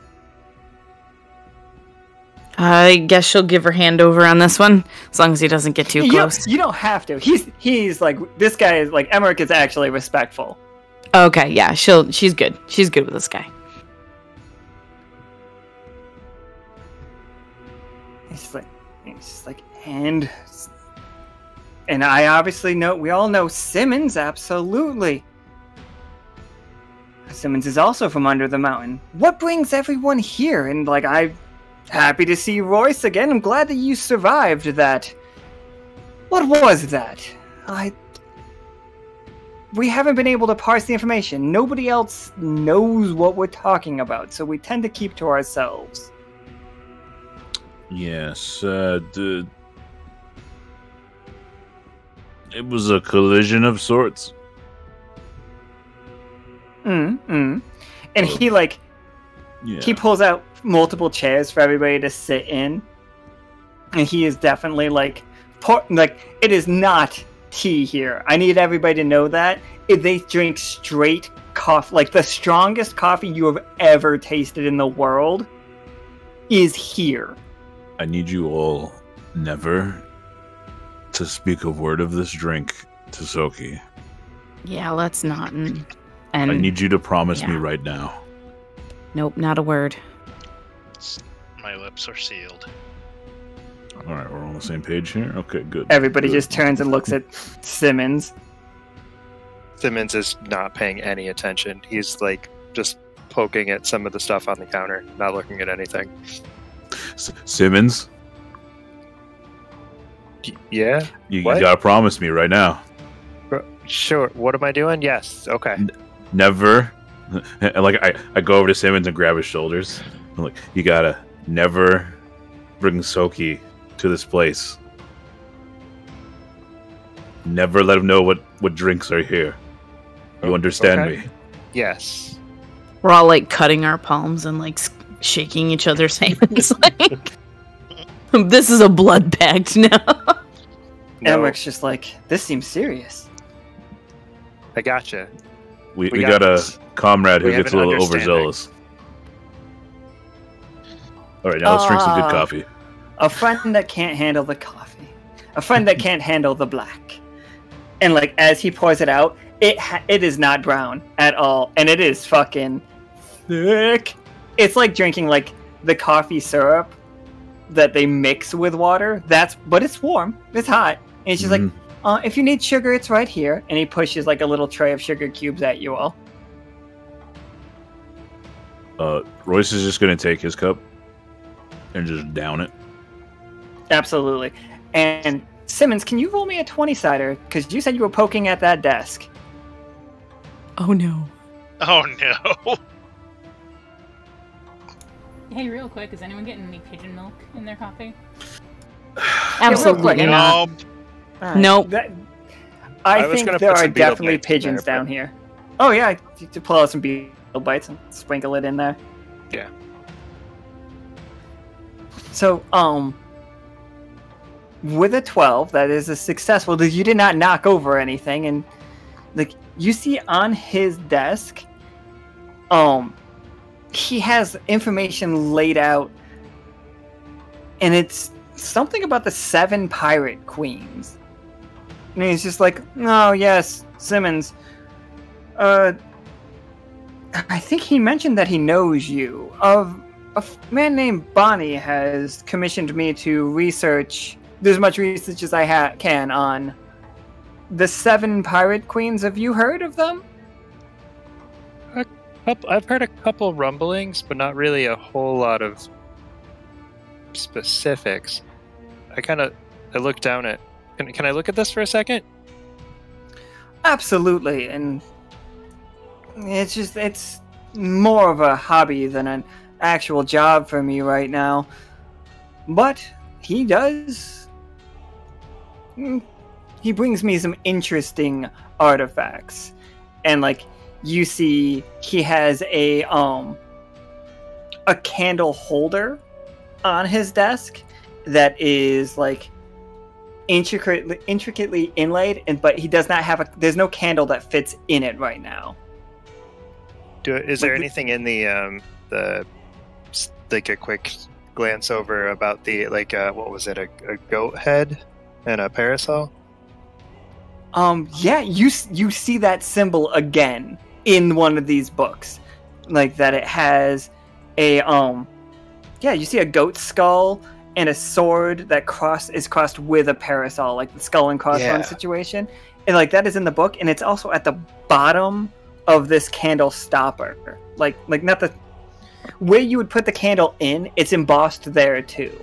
I guess she'll give her hand over on this one, as long as he doesn't get too close. You don't have to. He's like, this guy is like, Emmerich is actually respectful. Okay, yeah, she's good. She's good with this guy. He's just like, and I obviously know, we all know Simmons, absolutely. Simmons is also from under the mountain. What brings everyone here? And like, I'm happy to see Royce again. I'm glad that you survived that. What was that? We haven't been able to parse the information. Nobody else knows what we're talking about, so we tend to keep to ourselves. Yes, it was a collision of sorts. And he like, he pulls out multiple chairs for everybody to sit in, and he is definitely like it is not tea here. I need everybody to know that. If they drink straight coffee, like the strongest coffee you have ever tasted in the world is here. I need you all never to speak a word of this drink to Soki. Yeah, let's not. And I need you to promise me yeah. right now. Nope, not a word. My lips are sealed. All right, we're on the same page here. Okay, good. Everybody Good. just turns and looks at Simmons. Simmons is not paying any attention. He's like just poking at some of the stuff on the counter, not looking at anything. Simmons, Yeah? you What? gotta promise me right now. Sure. What am I doing? Yes. Okay. Never. Like I go over to Simmons and grab his shoulders. I'm like, you gotta never bring Soki to this place. Never let him know what drinks are here. You understand Okay. me? Yes. We're all like cutting our palms and like shaking each other's hands. Like, this is a blood pact now. No, Emmerich just like, this seems serious. I gotcha. We We got got a this. comrade who We have gets a an little understanding. overzealous. All right, now let's drink some good coffee. A friend that can't handle the coffee. A friend that can't handle the black. And like as he pours it out, it is not brown at all, and it is fucking thick. It's like drinking like the coffee syrup that they mix with water. But it's warm. It's hot. And it's just like, if you need sugar, it's right here. And he pushes like a little tray of sugar cubes at you all. Royce is just gonna take his cup and just down it. Absolutely. And Simmons, can you roll me a 20-sider? Because you said you were poking at that desk. Oh no. Oh no! Hey, real quick, is anyone getting any pigeon milk in their coffee? Absolutely quick, not. Alright, Nope. I was think gonna there put are some beetle definitely bites in pigeons there, down here. Oh yeah, to pull out some beetle bites and sprinkle it in there. Yeah. So, with a 12, that is a successful. You did not knock over anything, and like you see on his desk, he has information laid out, and it's something about the 7 pirate queens. And he's just like, oh yes, Simmons. I think he mentioned that he knows you. A man named Bonnie has commissioned me to research, do as much research as I can on the 7 pirate queens. Have you heard of them? I've heard a couple rumblings, but not really a whole lot of specifics. I look down at. Can I look at this for a second? Absolutely, and it's more of a hobby than an actual job for me right now. But he does. He brings me some interesting artifacts, and like you see, he has a candle holder on his desk that is like intricately inlaid, but he does not have there's no candle that fits in it right now. Is there anything in the like a quick glance over about the what was it, a goat head and a parasol? Yeah, you see that symbol again in one of these books, like that it has a you see a goat skull and a sword that is crossed with a parasol, like the skull and crossbones situation, and like that is in the book, and it's also at the bottom of this candle stopper, like not the where you would put the candle in, it's embossed there too.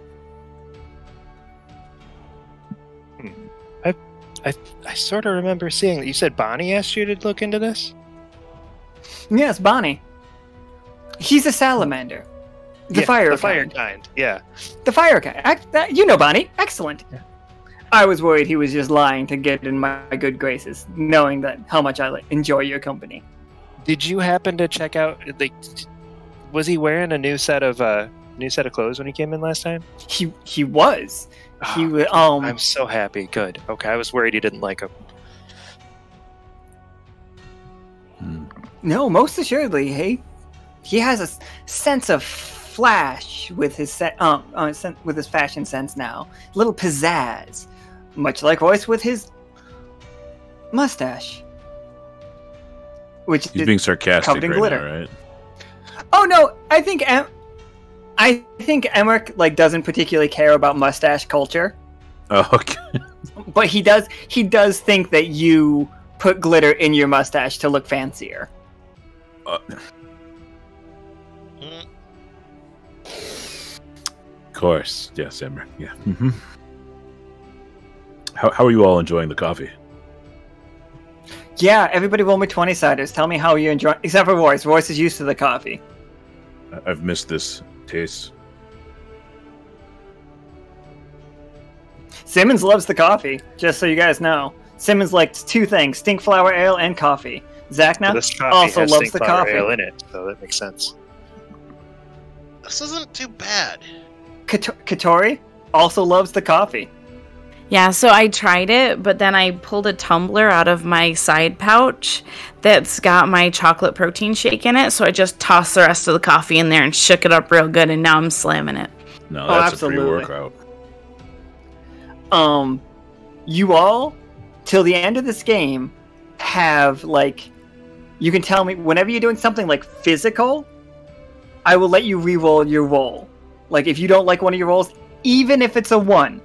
I sort of remember seeing that. You said Bonnie asked you to look into this? Yes, Bonnie. He's a salamander. The fire kind. Yeah. The fire kind. You know Bonnie. Excellent. Yeah. I was worried he was just lying to get in my good graces, knowing that how much I enjoy your company. Did you happen to check out? Was he wearing a new set of new set of clothes when he came in last time? He was. He was. I'm so happy. Good. Okay, I was worried he didn't like him. No, most assuredly, he has a sense of flash with his with his fashion sense now. A little pizzazz, much like Royce with his mustache, which he's being sarcastic covered in right glitter. now, right? Oh no, I think Emmerich like doesn't particularly care about mustache culture. Oh, okay. But he does think that you put glitter in your mustache to look fancier. Of course, yes, Emmer. Yeah. Mm-hmm. How are you all enjoying the coffee? Yeah, everybody roll me 20-siders. Tell me how you enjoy. Except for Royce. Royce is used to the coffee. I've missed this taste. Simmons loves the coffee, just so you guys know. Simmons likes two things: stink flower ale and coffee. Zacna also loves the coffee. Ale in it, so that makes sense. This isn't too bad. Catori also loves the coffee. Yeah, so I tried it, but then I pulled a tumbler out of my side pouch that's got my chocolate protein shake in it, so I just tossed the rest of the coffee in there and shook it up real good, and now I'm slamming it. No, that's absolutely. a pre-workout. You all, till the end of this game, have, like, you can tell me, whenever you're doing something, like, physical, I will let you re-roll your roll. Like, if you don't like one of your rolls, even if it's a 1,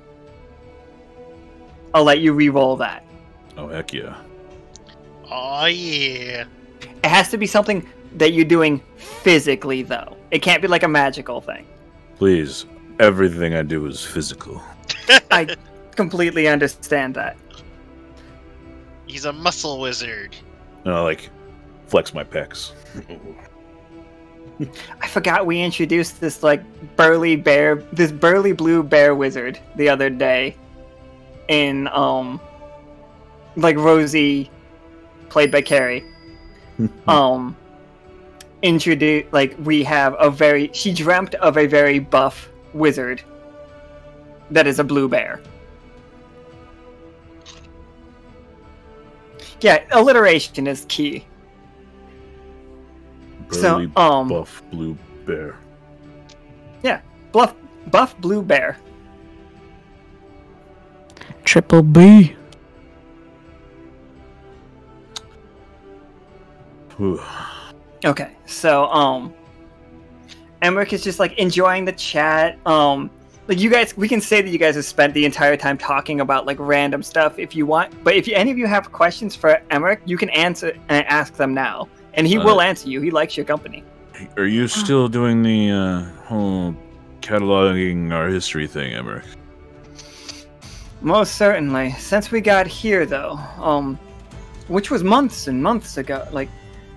I'll let you re-roll that. Oh, heck yeah. Oh, yeah. It has to be something that you're doing physically, though. It can't be, like, a magical thing. Please, everything I do is physical. I completely understand that. He's a muscle wizard. And I, like, flex my pecs. I forgot we introduced this, like, burly blue bear wizard the other day in, like, Rosie, played by Carrie. Introduced, like, we have she dreamt of a very buff wizard that is a blue bear. Yeah, alliteration is key. Burly, buff blue bear. Yeah, buff blue bear. Triple B. Okay, so Emmerich is just like enjoying the chat. Like you guys, we can say that you guys have spent the entire time talking about like random stuff if you want. But if any of you have questions for Emmerich, you can answer and ask them now, and he will answer you. He likes your company. Are you still doing the whole cataloging our history thing, Emmerich? Most certainly. Since we got here, though, which was months and months ago, like,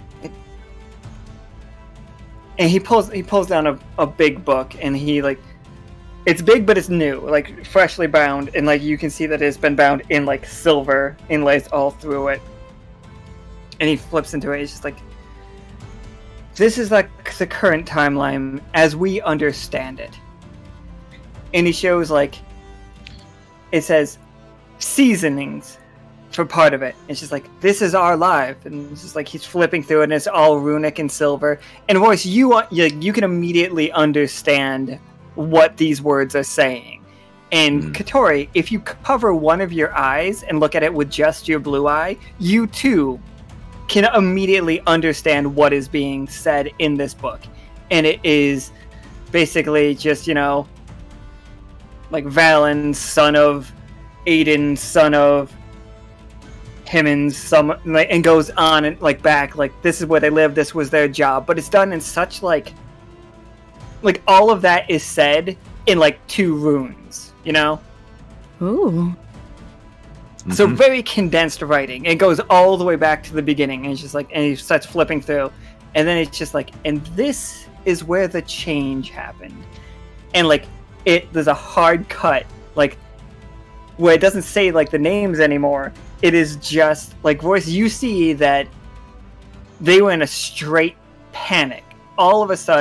and he pulls down a big book, and he like, it's big but it's new, like freshly bound, and like you can see that it's been bound in like silver inlays all through it. And he flips into it. He's just like, this is like the current timeline as we understand it. And he shows like, it says seasonings for part of it. It's just like, this is our life. And it's just like, he's flipping through it and it's all runic and silver. And Royce, you can immediately understand what these words are saying. And Catori, if you cover one of your eyes and look at it with just your blue eye, you too can immediately understand what is being said in this book. And it is basically just, you know, like Valen, son of Aiden, son of Simmons, and goes on and like back, like this is where they live, this was their job, but it's done in such like all of that is said in like 2 runes, you know? Ooh. So very condensed writing. It goes all the way back to the beginning, and it's just like, and he starts flipping through, and then it's just like, and this is where the change happened, and like there's a hard cut, like where it doesn't say like the names anymore. It is just like, Royce, you see that they were in a straight panic. All of a sudden,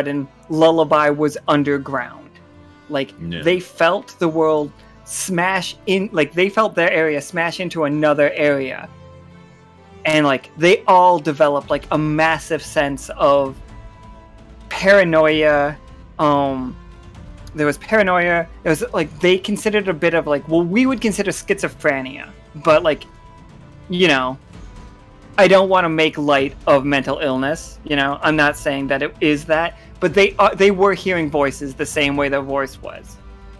Lullaby was underground. Like, they felt the world smash in, like, they felt their area smash into another area. And, like, they all developed, like, a massive sense of paranoia. There was paranoia. It was, like, they considered a bit of, like, well, we would consider schizophrenia. But, like, you know, I don't want to make light of mental illness. You know, I'm not saying that it is that. But they were hearing voices the same way their voice was.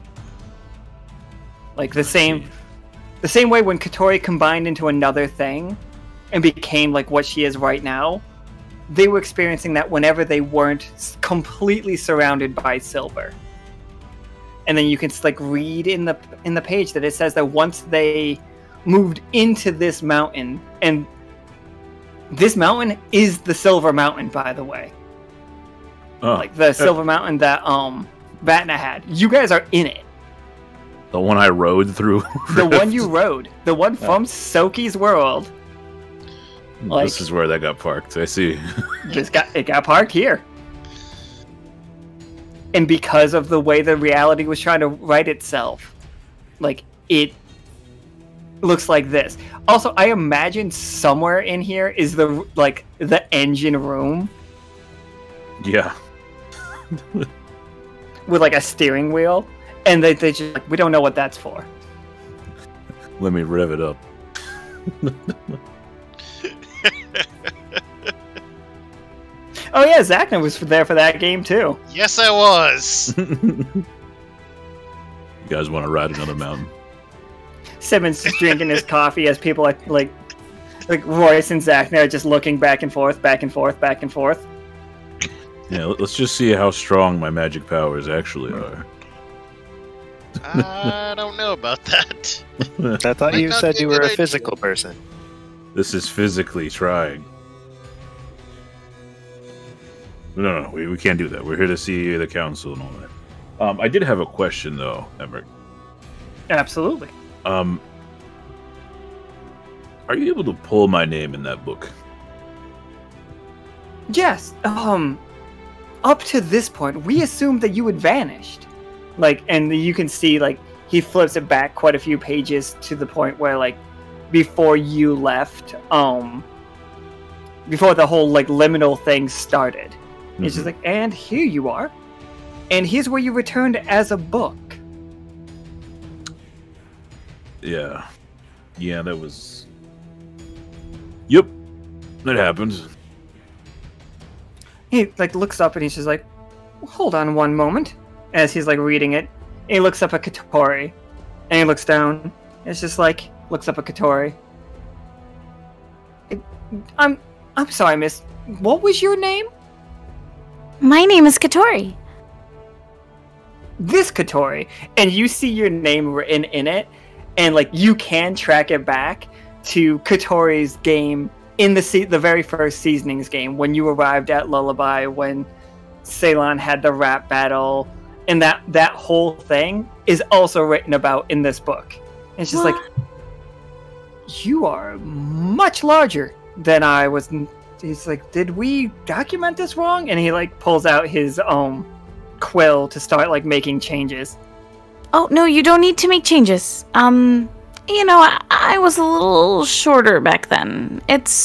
Like, the same way when Catori combined into another thing and became, like, what she is right now, they were experiencing that whenever they weren't completely surrounded by silver. And then you can, like, read in the page that it says that once they moved into this mountain, and this mountain is the Silver Mountain, by the way. Oh, like the Silver Mountain that Zacna had. You guys are in it. The one I rode through. The one you rode. The one from Soki's world. Like, this is where that got parked. I see. It got parked here. And because of the way the reality was trying to write itself, like, it looks like this. Also, I imagine somewhere in here is the engine room. Yeah. With, like, a steering wheel. And they just, like, we don't know what that's for. Let me rev it up. Oh yeah, Zacna was there for that game too. Yes, I was. You guys want to ride another mountain? Simmons is drinking his coffee as people like Royce and Zacna are just looking back and forth, back and forth, back and forth. Yeah, let's just see how strong my magic powers actually are. I don't know about that. I thought you said you were a physical person. This is physically trying. No, we can't do that. We're here to see the council and all that. I did have a question, though, Emmerich. Absolutely. Are you able to pull my name in that book? Yes. Up to this point, we assumed that you had vanished. Like, and you can see, like, he flips it back quite a few pages to the point where, like, before you left, before the whole, like, liminal thing started. Mm-hmm. It's just like, and here you are. And here's where you returned as a book. Yeah. Yeah, that was... Yep. That happened. He, like, looks up and he's just like, hold on one moment. As he's, like, reading it. And he looks up at Catori. And he looks down. It's just like, looks up at Catori. I'm sorry, miss. What was your name? My name is Catori. This Catori. And you see your name written in it. And, like, you can track it back to Catori's game in the very first Seasonings game. When you arrived at Lullaby, when Ceylon had the rap battle. And that whole thing is also written about in this book. And it's just like, you are much larger than I was. He's like, did we document this wrong? And he, like, pulls out his quill to start, like, making changes. Oh, no, you don't need to make changes. You know, I was a little shorter back then.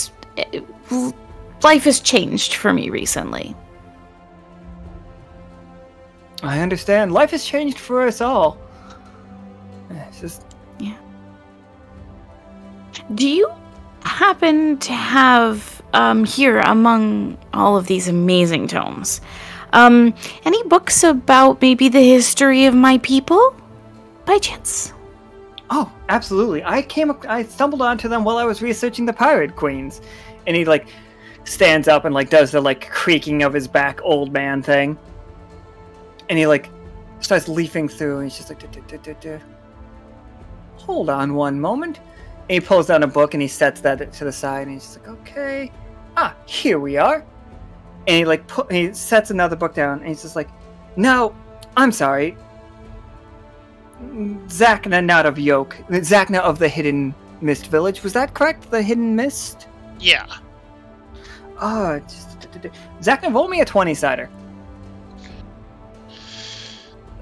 Life has changed for me recently. I understand. Life has changed for us all. It's just... Yeah. Do you happen to have, here among all of these amazing tomes, any books about maybe the history of my people? By chance? Oh, absolutely. I stumbled onto them while I was researching the Pirate Queens. And he, like, stands up and, like, does the, like, creaking of his back old man thing. And he, like, starts leafing through, and he's just like, hold on one moment. And he pulls down a book, and he sets that to the side, and he's just like, okay. Here we are. And he, like, he sets another book down, and he's just like, no, I'm sorry. Zacna, not of Yoke. Zacna of the Hidden Mist Village. Was that correct? The Hidden Mist? Yeah. Zacna, roll me a 20-sider.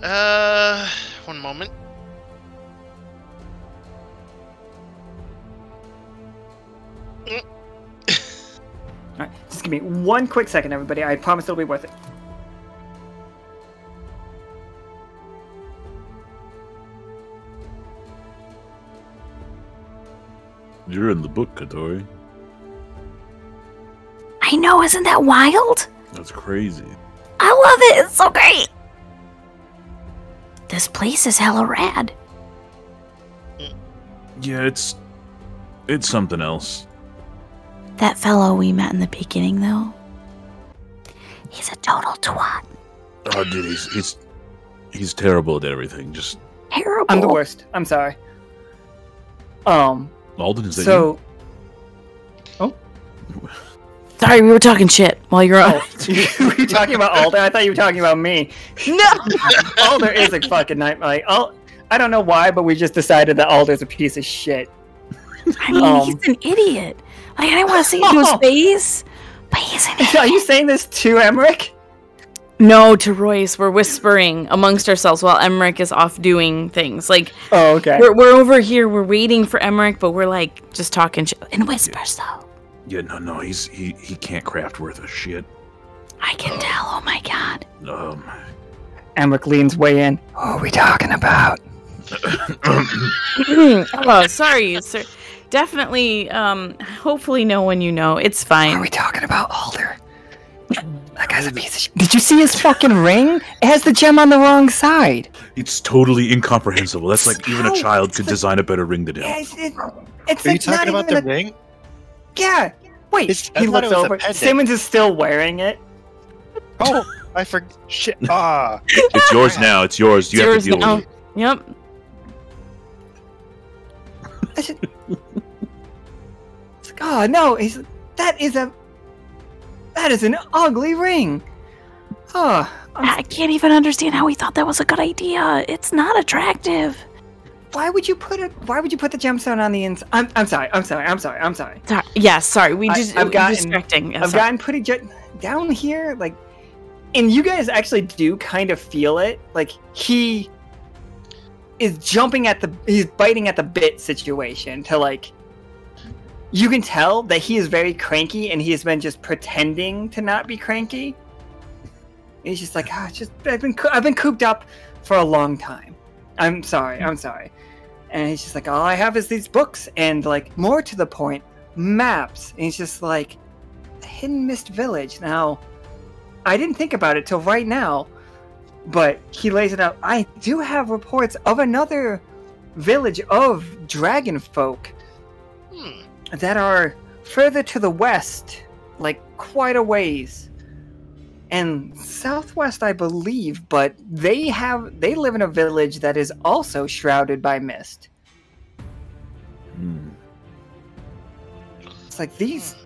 One moment. Alright, just give me one quick second, everybody. I promise it'll be worth it. You're in the book, Catori. I know, isn't that wild? That's crazy. I love it. It's so great. This place is hella rad. Yeah, it's something else. That fellow we met in the beginning, though, he's a total twat. Oh, dude, he's terrible at everything. Just Terrible. I'm the worst. I'm sorry. Alden, is that So, Sorry, we were talking shit while you're on. were you talking about Alder? I thought you were talking about me. No! Alder is a fucking nightmare. Like, I don't know why, but we just decided that Alder's a piece of shit. I mean, he's an idiot. Like, I didn't want to say it to his face, but he's an idiot. Are you saying this to Emmerich? No, to Royce. We're whispering amongst ourselves while Emmerich is off doing things. Like, Oh, okay. we're over here, we're waiting for Emmerich, but we're like just talking shit. In whispers, though. Yeah, no, he can't craft worth a shit. I can tell. Oh my god. Emmerich leans way in. What are we talking about? Oh, sorry, sir. Definitely, hopefully no one you know. It's What are fine. we talking about, Alder? That guy's a piece of shit. Did you see his fucking ring? It has the gem on the wrong side. It's totally incomprehensible. That's like even a child could design a better ring than him. It's Are you like talking not about the even ring? Yeah. Wait. I He thought looks it was a over. pendant. Simmons is still wearing it. Oh, I forgot. Shit. Ah. It's yours now. It's yours. You have to deal now. with it. Yep. I said, it's like, oh no! That is an ugly ring. Oh, I can't even understand how he thought that was a good idea. It's not attractive. why would you put the gemstone on the inside? I'm sorry. Sorry. Yeah, sorry. We just I've gotten- distracting. Yeah, I've sorry. gotten pretty down here, like, and you guys actually do kind of feel it. Like he is he's biting at the bit situation to like. You can tell that he is very cranky, and he has been just pretending to not be cranky. And he's just like, I've been cooped up for a long time. I'm sorry. And he's just like, all I have is these books, and like more to the point, maps. And he's just like, the Hidden Mist Village. Now, I didn't think about it till right now, but he lays it out. I do have reports of another village of dragon folk that are further to the west, like quite a ways, and southwest, I believe. But they live in a village that is also shrouded by mist. It's like these.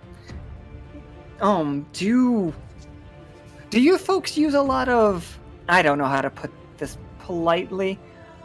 Do you folks use a lot of? I don't know how to put this politely.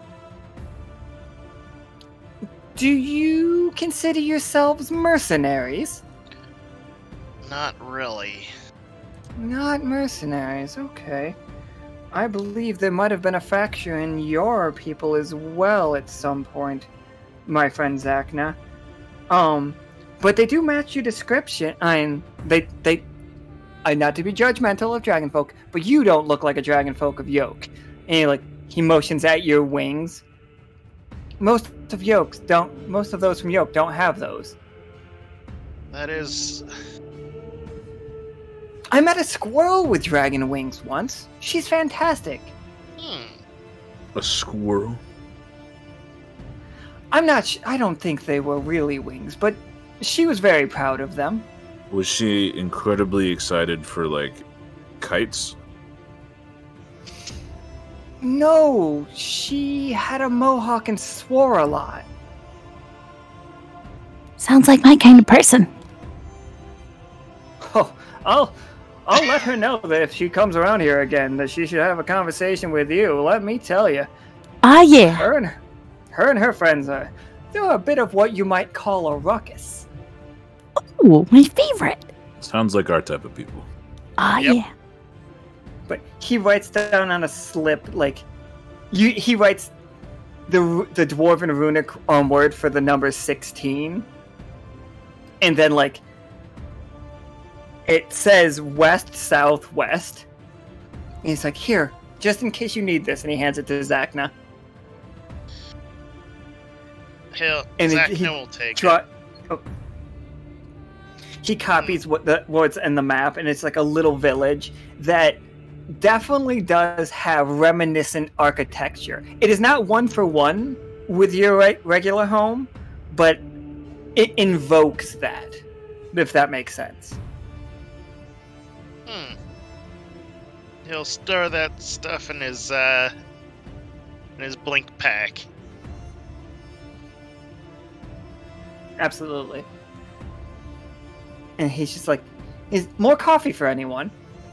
Do you consider yourselves mercenaries? Not really. Not mercenaries, okay. I believe there might have been a faction in your people as well at some point, my friend Zacna. But they do match your description. They not to be judgmental of dragonfolk, but you don't look like a dragonfolk of yoke. And he motions at your wings. Most of those from yoke don't have those. That is... I met a squirrel with dragon wings once. She's fantastic. A squirrel? I don't think they were really wings, but she was very proud of them. Was she incredibly excited for, kites? No, she had a mohawk and swore a lot. Sounds like my kind of person. Oh, I'll let her know that if she comes around here again, that she should have a conversation with you. Let me tell you. Ah, yeah. Her and her friends they're a bit of what you might call a ruckus. Ooh, my favorite. Sounds like our type of people. Ah, Yep. yeah. But he writes down on a slip, he writes the dwarven runic word for the number 16, and then like it says west, south, west. And he's like, here, just in case you need this, and he hands it to Zacna. Hell, And Zacna will take it. He copies what's in the map, and it's like a little village that definitely does have reminiscent architecture. It is not one for one with your regular home, but it invokes that, if that makes sense. He'll store that stuff in his blink pack. Absolutely. And he's just like, is more coffee for anyone?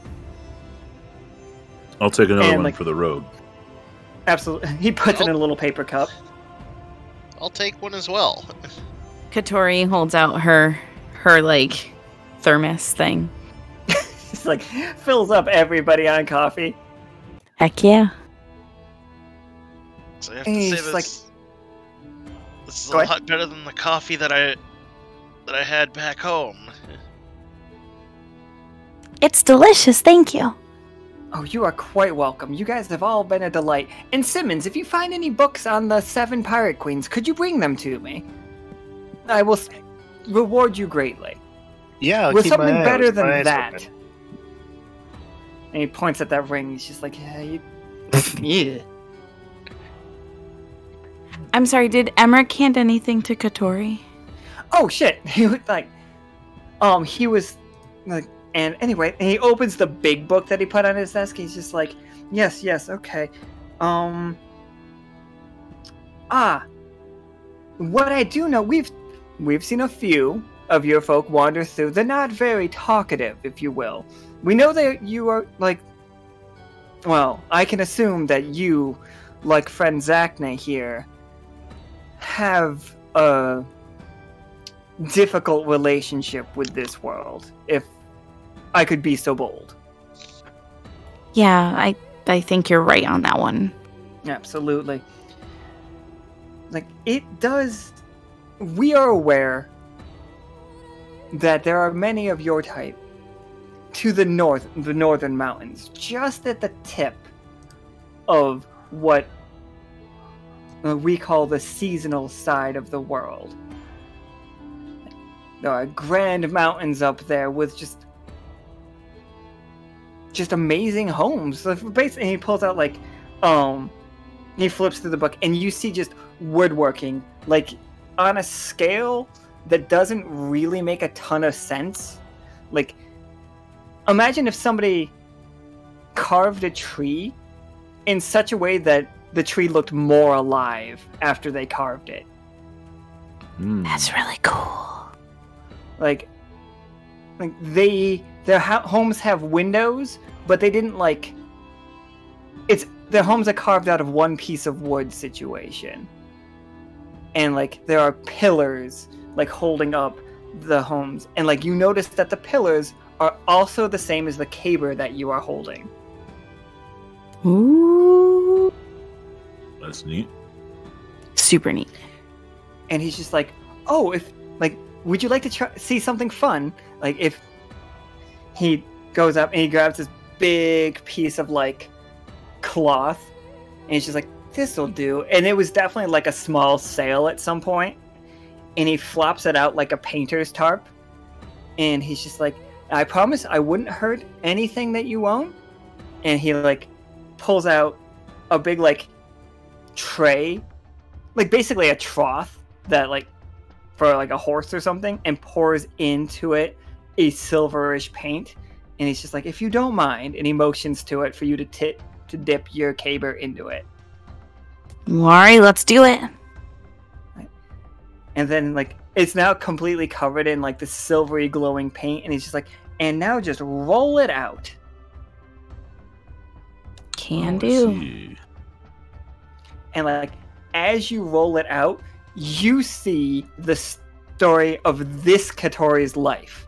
I'll take another And, one like- for the road. Absolutely. He puts it in a little paper cup. I'll take one as well. Catori holds out her like thermos thing. Just like fills up everybody on coffee. Heck yeah. So I have And to say he's this. like- This is Go a ahead. lot better than the coffee that I had back home. It's delicious, thank you. Oh, you are quite welcome. You guys have all been a delight. And Simmons, if you find any books on the 7 pirate queens, could you bring them to me? I will reward you greatly. Yeah, I'll With keep my something eye- better keep my than eyes that. open. And he points at that ring. He's just like, yeah, you... yeah. I'm sorry, did Emmerich hand anything to Catori? Oh, shit. He was like... he was... like... And anyway, and he opens the big book that he put on his desk. He's just like, yes, okay. What I do know, we've seen a few of your folk wander through. They're not very talkative, if you will. We know that you are, like... Well, I can assume that you, like friend Zacna here, have a difficult relationship with this world, if I could be so bold. Yeah, I think you're right on that one. Absolutely. Like, it does... We are aware that there are many of your type to the north, the northern mountains, just at the tip of what we call the seasonal side of the world. There are grand mountains up there with just amazing homes. So basically, he pulls out like, he flips through the book, and you see just woodworking, like on a scale that doesn't really make a ton of sense. Like, imagine if somebody carved a tree in such a way that the tree looked more alive after they carved it. That's really cool. Like their homes have windows, but they didn't like... Their homes are carved out of one piece of wood situation. And like there are pillars like holding up the homes. And like you notice that the pillars are also the same as the caber that you are holding. Ooh. That's neat. Super neat. And he's just like, oh, if like, would you like to see something fun? Like, if he goes up and he grabs this big piece of like cloth, and he's just like, this'll do. And it was definitely like a small sail at some point, and he flops it out like a painter's tarp, and he's just like, I promise I wouldn't hurt anything that you own. And he like pulls out a big like tray, like basically a trough that like for like a horse or something, and pours into it a silverish paint. And he's just like, if you don't mind, and he motions to it for you to dip your caber into it. Alright, let's do it. And then like it's now completely covered in like the silvery glowing paint, and he's just like, and now just roll it out. Can I do. see. And like as you roll it out, you see the story of this Catori's life.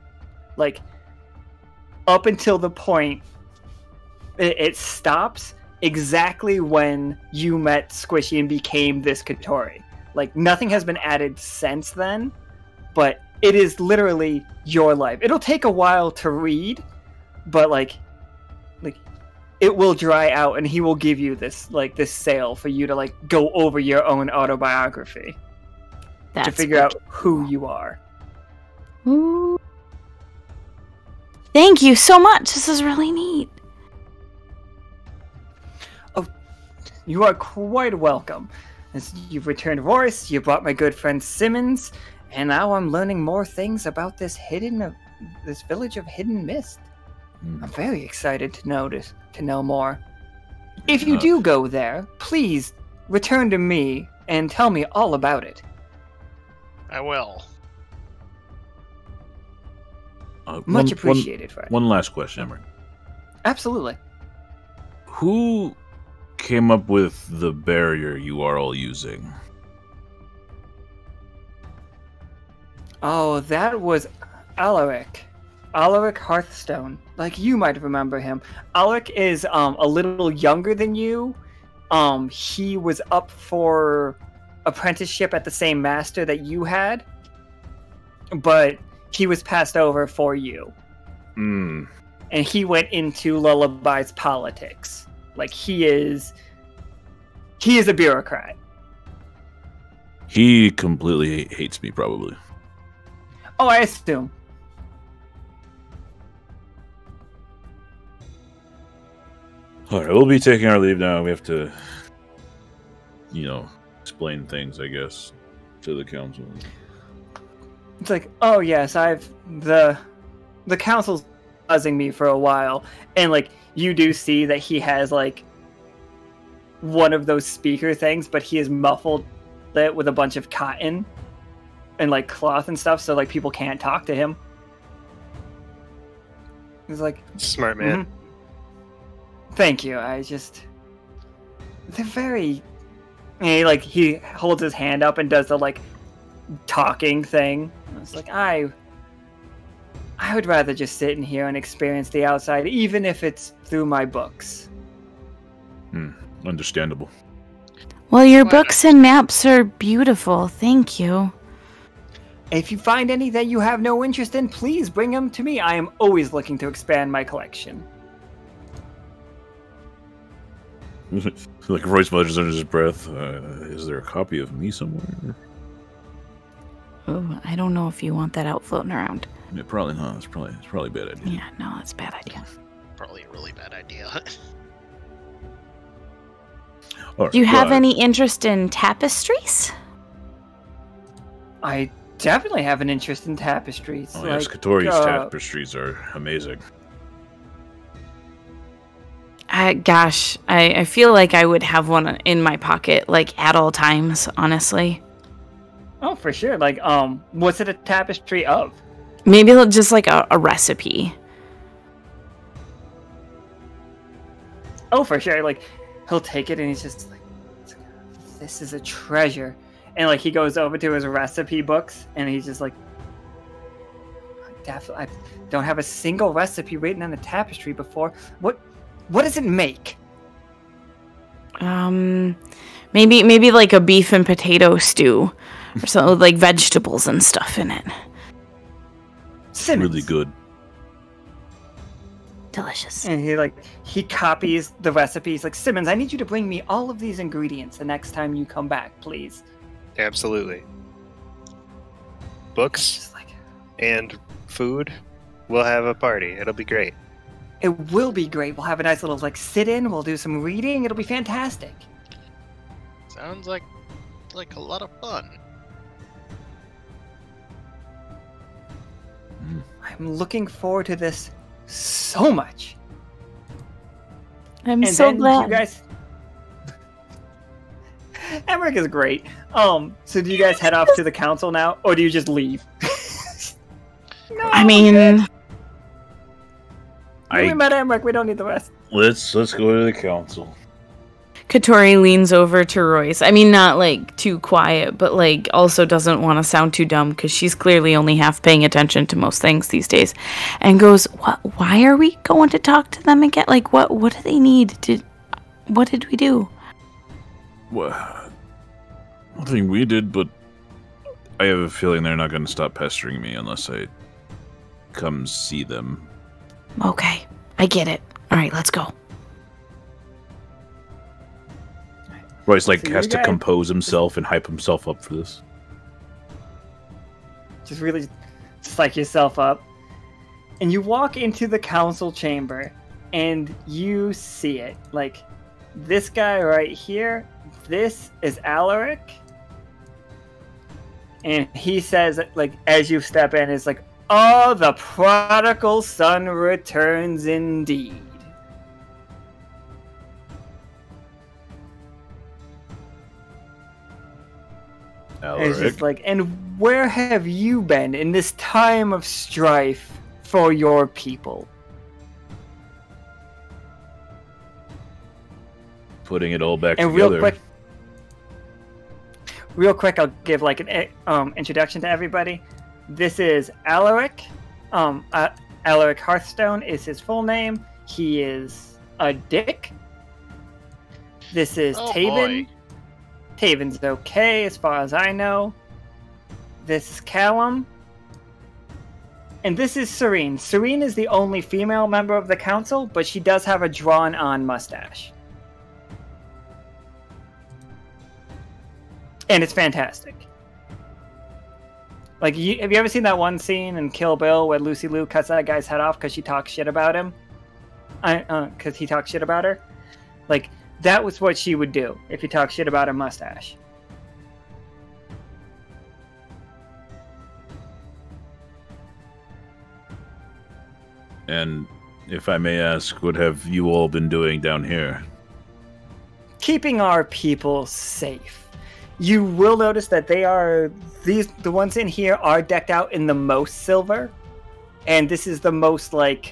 Like, up until the point it stops, exactly when you met Squishy and became this Catori. Like, nothing has been added since then, but it is literally your life. It'll take a while to read, but like it will dry out, and he will give you this sale for you to like go over your own autobiography to figure out who you are. Ooh. Thank you so much. This is really neat. Oh, you are quite welcome. As you've returned Royce, you brought my good friend Simmons, and now I'm learning more things about this village of Hidden Mist. I'm very excited to know more. If you do go there, please return to me and tell me all about it. I will. Much appreciated, Fred. One last question, Emmerich. Absolutely. Who came up with the barrier you are all using? Oh, that was Alaric. Alaric Hearthstone. Like, you might remember him. Alaric is a little younger than you. He was up for apprenticeship at the same master that you had, but he was passed over for you. And he went into Lullaby's politics. Like, he is a bureaucrat. He completely hates me, probably. Oh, I assume. Alright, we'll be taking our leave now. We have to, explain things, I guess, to the council. It's like, oh yes, the council's buzzing me for a while, and like you do see that he has like one of those speaker things, but he is muffled it with a bunch of cotton and like cloth and stuff, so like people can't talk to him. He's like, smart man. Mm-hmm. Thank you. They're very. And he holds his hand up and does the like talking thing. It's like I would rather just sit in here and experience the outside, even if it's through my books. Understandable. Well, your books and maps are beautiful. Thank you. If you find any that you have no interest in, please bring them to me. I am always looking to expand my collection. Like Royce mutters under his breath, is there a copy of me somewhere? Oh, I don't know if you want that out floating around. Yeah, probably not. It's probably a bad idea. Yeah, no, that's a bad idea. Probably a really bad idea. Right, do you have any interest in tapestries? I definitely have an interest in tapestries. Oh, yes, Catori's tapestries are amazing. I feel like I would have one in my pocket, like, at all times, honestly. Oh, for sure. Like, what's it a tapestry of? Maybe just, like, a recipe. Oh, for sure. Like, he'll take it and he's just like, this is a treasure. And, like, he goes over to his recipe books and he's just like, I don't have a single recipe written on a tapestry before. What does it make? Maybe like a beef and potato stew, or something with like vegetables and stuff in it. Simmons. Really good. Delicious. And he copies the recipe. He's like, Simmons, I need you to bring me all of these ingredients the next time you come back, please. Absolutely. Books and food. We'll have a party. It'll be great. It will be great. We'll have a nice little sit-in. We'll do some reading. It'll be fantastic. Sounds like a lot of fun. I'm looking forward to this so much. I'm so glad. You guys... Emmerich is great. So do you guys head off to the council now, or do you just leave? No, I mean... We met Emmerich, we don't need the rest. Let's go to the council. Catori leans over to Royce. I mean, not like too quiet, but like also doesn't want to sound too dumb because she's clearly only half paying attention to most things these days. And goes, "What? Why are we going to talk to them again? Like, what do they need? What did we do? Well, nothing we did, but I have a feeling they're not going to stop pestering me unless I come see them. Okay, I get it. All right, let's go. Royce So has you to guys- compose himself and hype himself up for this. Just really psych yourself up. And you walk into the council chamber, and you see it. Like, this guy right here, this is Alaric. And he says, like, as you step in, it's like, oh, the prodigal son returns indeed. And it's Alaric. just like, and where have you been in this time of strife for your people? Putting it all back And together. real quick, I'll give like an introduction to everybody. This is Alaric. Alaric Hearthstone is his full name. He is a dick. This is Oh, Taven. boy. Taven's okay as far as I know. This is Callum. And this is Serene. Serene is the only female member of the council, but she does have a drawn-on mustache. And it's fantastic. Like, have you ever seen that one scene in Kill Bill where Lucy Liu cuts that guy's head off because she talks shit about him? Because he talks shit about her? Like, that was what she would do if you talk shit about her mustache. And if I may ask, what have you all been doing down here? Keeping our people safe. You will notice that the ones in here are decked out in the most silver. And this is the most, like...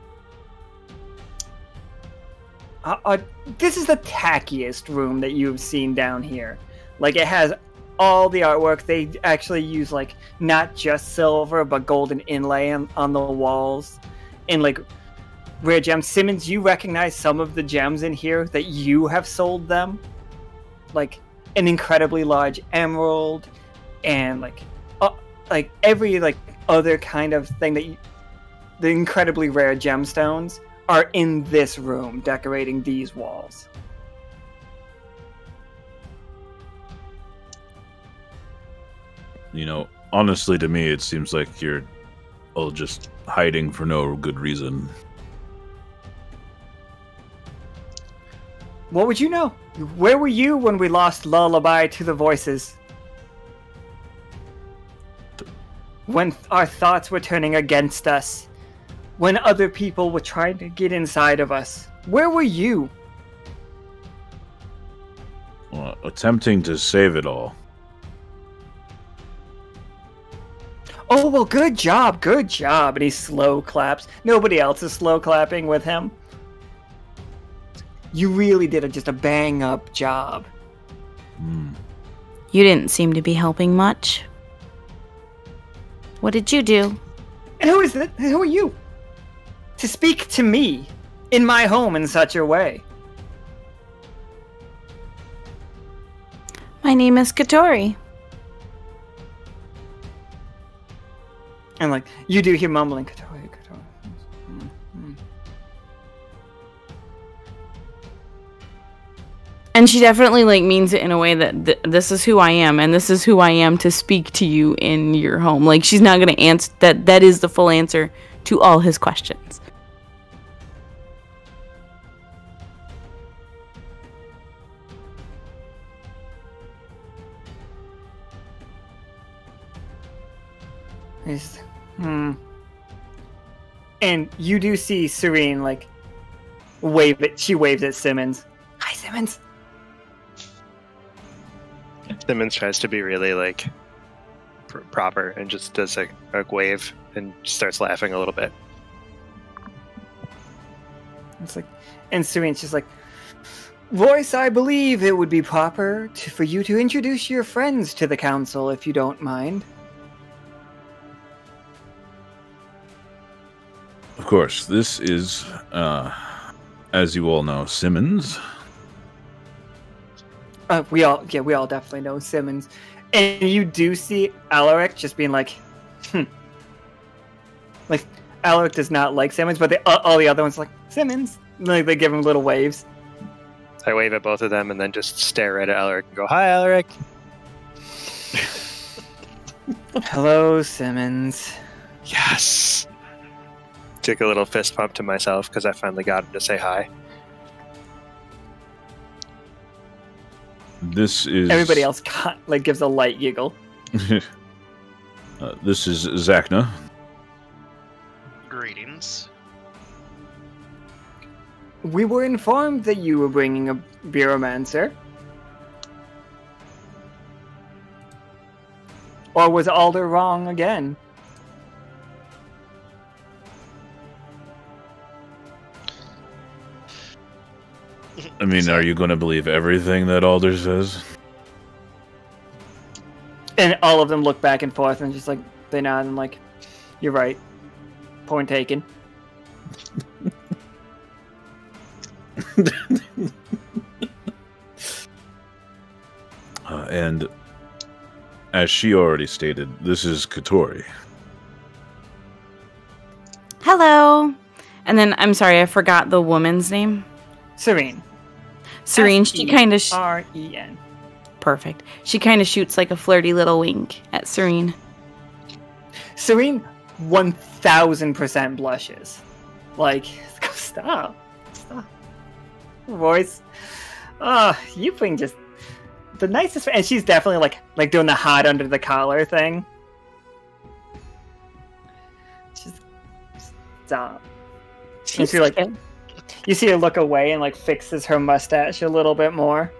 this is the tackiest room that you've seen down here. Like, it has all the artwork. They actually use, like, not just silver, but golden inlay on the walls. And, like, rare gems. Simmons, you recognize some of the gems in here that you have sold them. Like, an incredibly large emerald, and, like every, like, other kind of thing that the incredibly rare gemstones are in this room, decorating these walls. You know, honestly, to me, it seems like you're all just hiding for no good reason. What would you know? Where were you when we lost Lullaby to the voices? When our thoughts were turning against us? When other people were trying to get inside of us? Where were you? Well, attempting to save it all. Oh, well, good job, good job. And he slow claps. Nobody else is slow clapping with him. You really did just a bang-up job. You didn't seem to be helping much. What did you do? And who is it? Who are you? To speak to me in my home in such a way. My name is Catori. And, like, you do hear mumbling, Catori. And she definitely, like, means it in a way that this is who I am, and this is who I am to speak to you in your home. Like, she's not going to answer that is the full answer to all his questions. And you do see Serene, like, wave it. She waves at Simmons. Hi, Simmons. Simmons tries to be really, like, proper and just does a wave and starts laughing a little bit. It's like, and Serene's just like, Royce, I believe it would be proper for you to introduce your friends to the council, if you don't mind. Of course, this is, as you all know, Simmons. We all definitely know Simmons. And you do see Alaric just being like, Like, Alaric does not like Simmons, but all the other ones like, Simmons. Like, they give him little waves. I wave at both of them and then just stare at Alaric and go, "Hi, Alaric." Hello, Simmons. Yes. Took a little fist pump to myself because I finally got him to say hi. This is... Everybody else gives a light giggle. This is Zacna. Greetings. We were informed that you were bringing a Bureaumancer. Or was Alder wrong again? I mean, are you going to believe everything that Alder says? And all of them look back and forth and just like, they nod and like, you're right. Point taken. And as she already stated, this is Catori. Hello. And then, I'm sorry, I forgot the woman's name. Serene. Serene, she kind of... S-E-R-E-N. Perfect. She kind of shoots like a flirty little wink at Serene. Serene 1000% blushes. Like, stop. Voice. You bring just the nicest... And she's definitely like doing the hot under the collar thing. Just stop. She's You see her look away and like fixes her mustache a little bit more.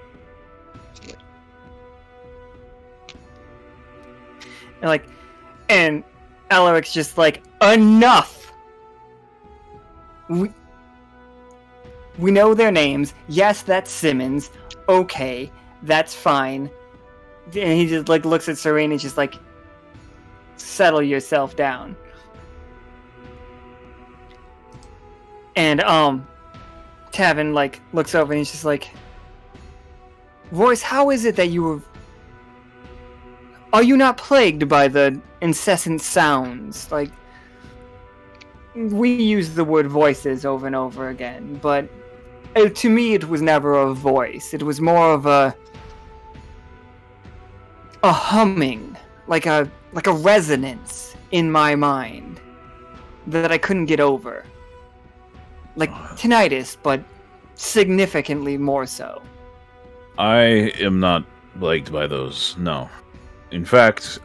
And Alaric's just like, enough! We know their names. Yes, that's Simmons. Okay, that's fine. And he just like looks at Serene and just like, settle yourself down. And Tavin like looks over and he's just like, Royce, how is it that you were... Are you not plagued by the incessant sounds? Like, we use the word voices over and over again, but to me it was never a voice. It was more of a humming, like a resonance in my mind that I couldn't get over. Like tinnitus, but significantly more so. I am not plagued by those, no. In fact,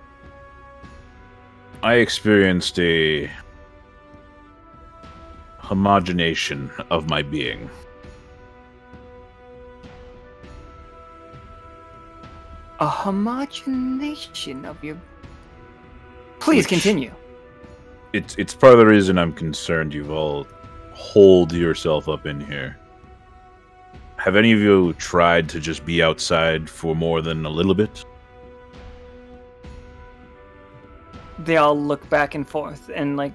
I experienced a homogenation of my being. A homogenation of your... Please continue. It's part of the reason I'm concerned you've all holed yourself up in here. Have any of you tried to just be outside for more than a little bit? They all look back and forth and like...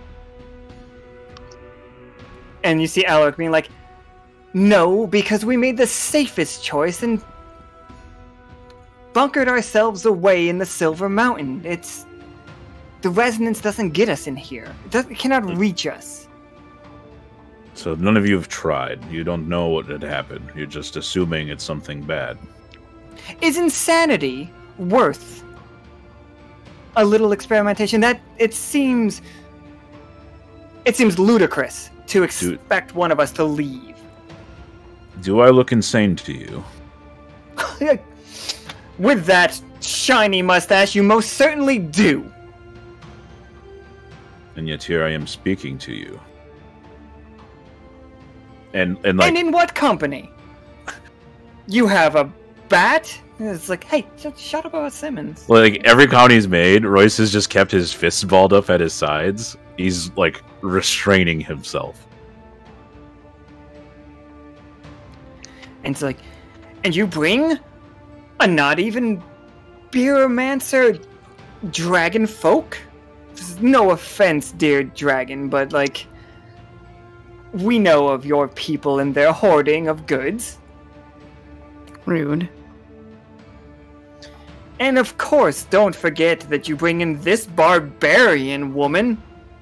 And you see Alaric being like, no, because we made the safest choice and bunkered ourselves away in the Silver Mountain. It's... The resonance doesn't get us in here. It cannot reach us. So none of you have tried. You don't know what had happened. You're just assuming it's something bad. Is insanity worth a little experimentation? That it seems ludicrous to expect one of us to leave. Do I look insane to you? With that shiny mustache, you most certainly do. And yet here I am speaking to you. And like... And in what company? You have a bat? It's like, hey, shut up about Simmons. Like, every count he's made, Royce has just kept his fists balled up at his sides. He's, like, restraining himself. And it's like, and you bring a not even Bureaumancer dragon folk? No offense, dear dragon, but, like, we know of your people and their hoarding of goods. Rude. And of course, don't forget that you bring in this barbarian woman.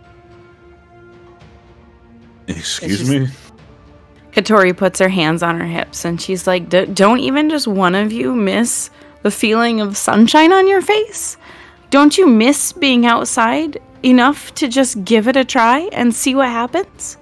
Excuse me? Catori puts her hands on her hips and she's like, don't even just one of you miss the feeling of sunshine on your face? Don't you miss being outside enough to just give it a try and see what happens?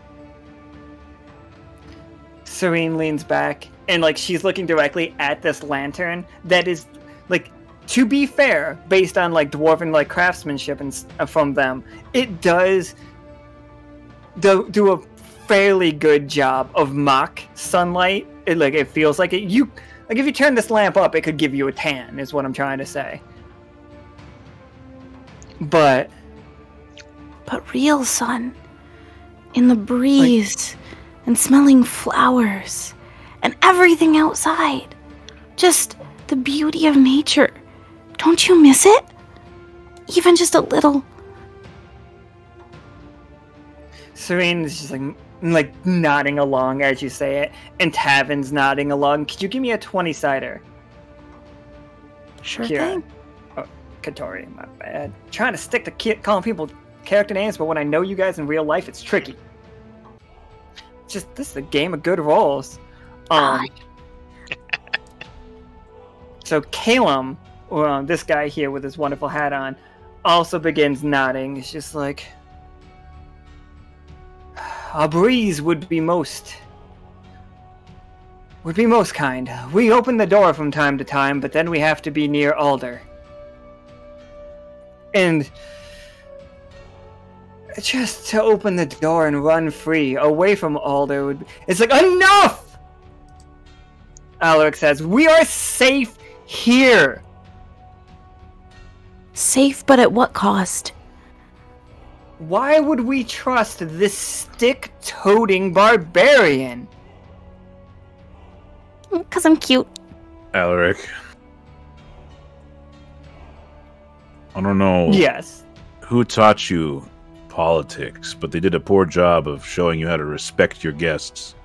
Serene leans back and like she's looking directly at this lantern that is like, to be fair, based on like dwarven like craftsmanship and from them, it does do a fairly good job of mock sunlight. It feels like it. You like if you turn this lamp up, it could give you a tan. Is what I'm trying to say. But real sun, in the breeze, and smelling flowers, and everything outside, just the beauty of nature. Don't you miss it? Even just a little. Serene is just like nodding along as you say it, and Tavin's nodding along. Could you give me a 20-sider? Sure Kiera. thing. Oh, Catori, my bad. Trying to stick to calling people character names, but when I know you guys in real life, it's tricky. This is a game of good rolls. So Calum, this guy here with his wonderful hat on, also begins nodding. It's just like, a breeze would be most kind. We open the door from time to time, but then we have to be near Alder. And just to open the door and run free away from Alder would... It's like, enough! Alaric says, we are safe here. Safe, but at what cost? Why would we trust this stick-toting barbarian? 'Cause I'm cute. Alaric. I don't know Yes. who taught you politics, but they did a poor job of showing you how to respect your guests.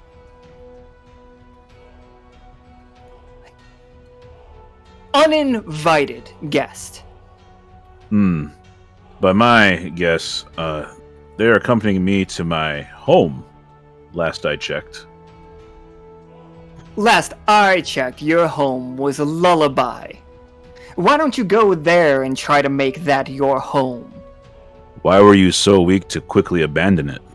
Uninvited guest. By my guess, they're accompanying me to my home, last I checked. Last I checked, your home was a lullaby. Why don't you go there and try to make that your home? Why were you so weak to quickly abandon it?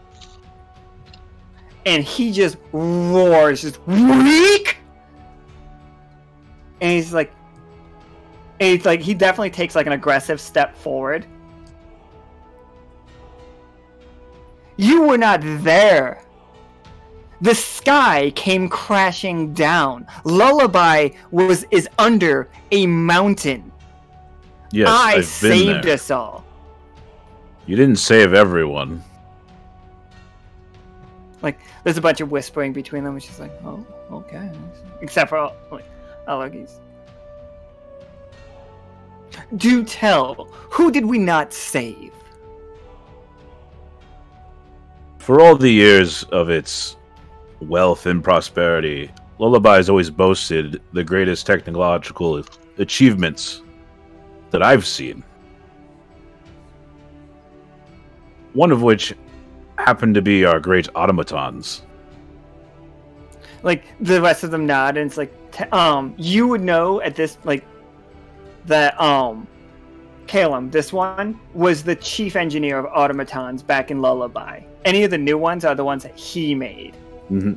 And he just roars, just weak. And he's like, he definitely takes like an aggressive step forward. You were not there. The sky came crashing down. Lullaby is under a mountain. Yes, I I've been saved there. us all. You didn't save everyone. Like, there's a bunch of whispering between them, which is like, oh, okay. Except for, like, Allergies. Do tell, who did we not save? For all the years of its wealth and prosperity, Lullaby has always boasted the greatest technological achievements that I've seen. One of which happened to be our great automatons. Like, the rest of them nod, and it's like, you would know at this, like, that, Calum, this one, was the chief engineer of automatons back in Lullaby. Any of the new ones are the ones that he made. Mm-hmm.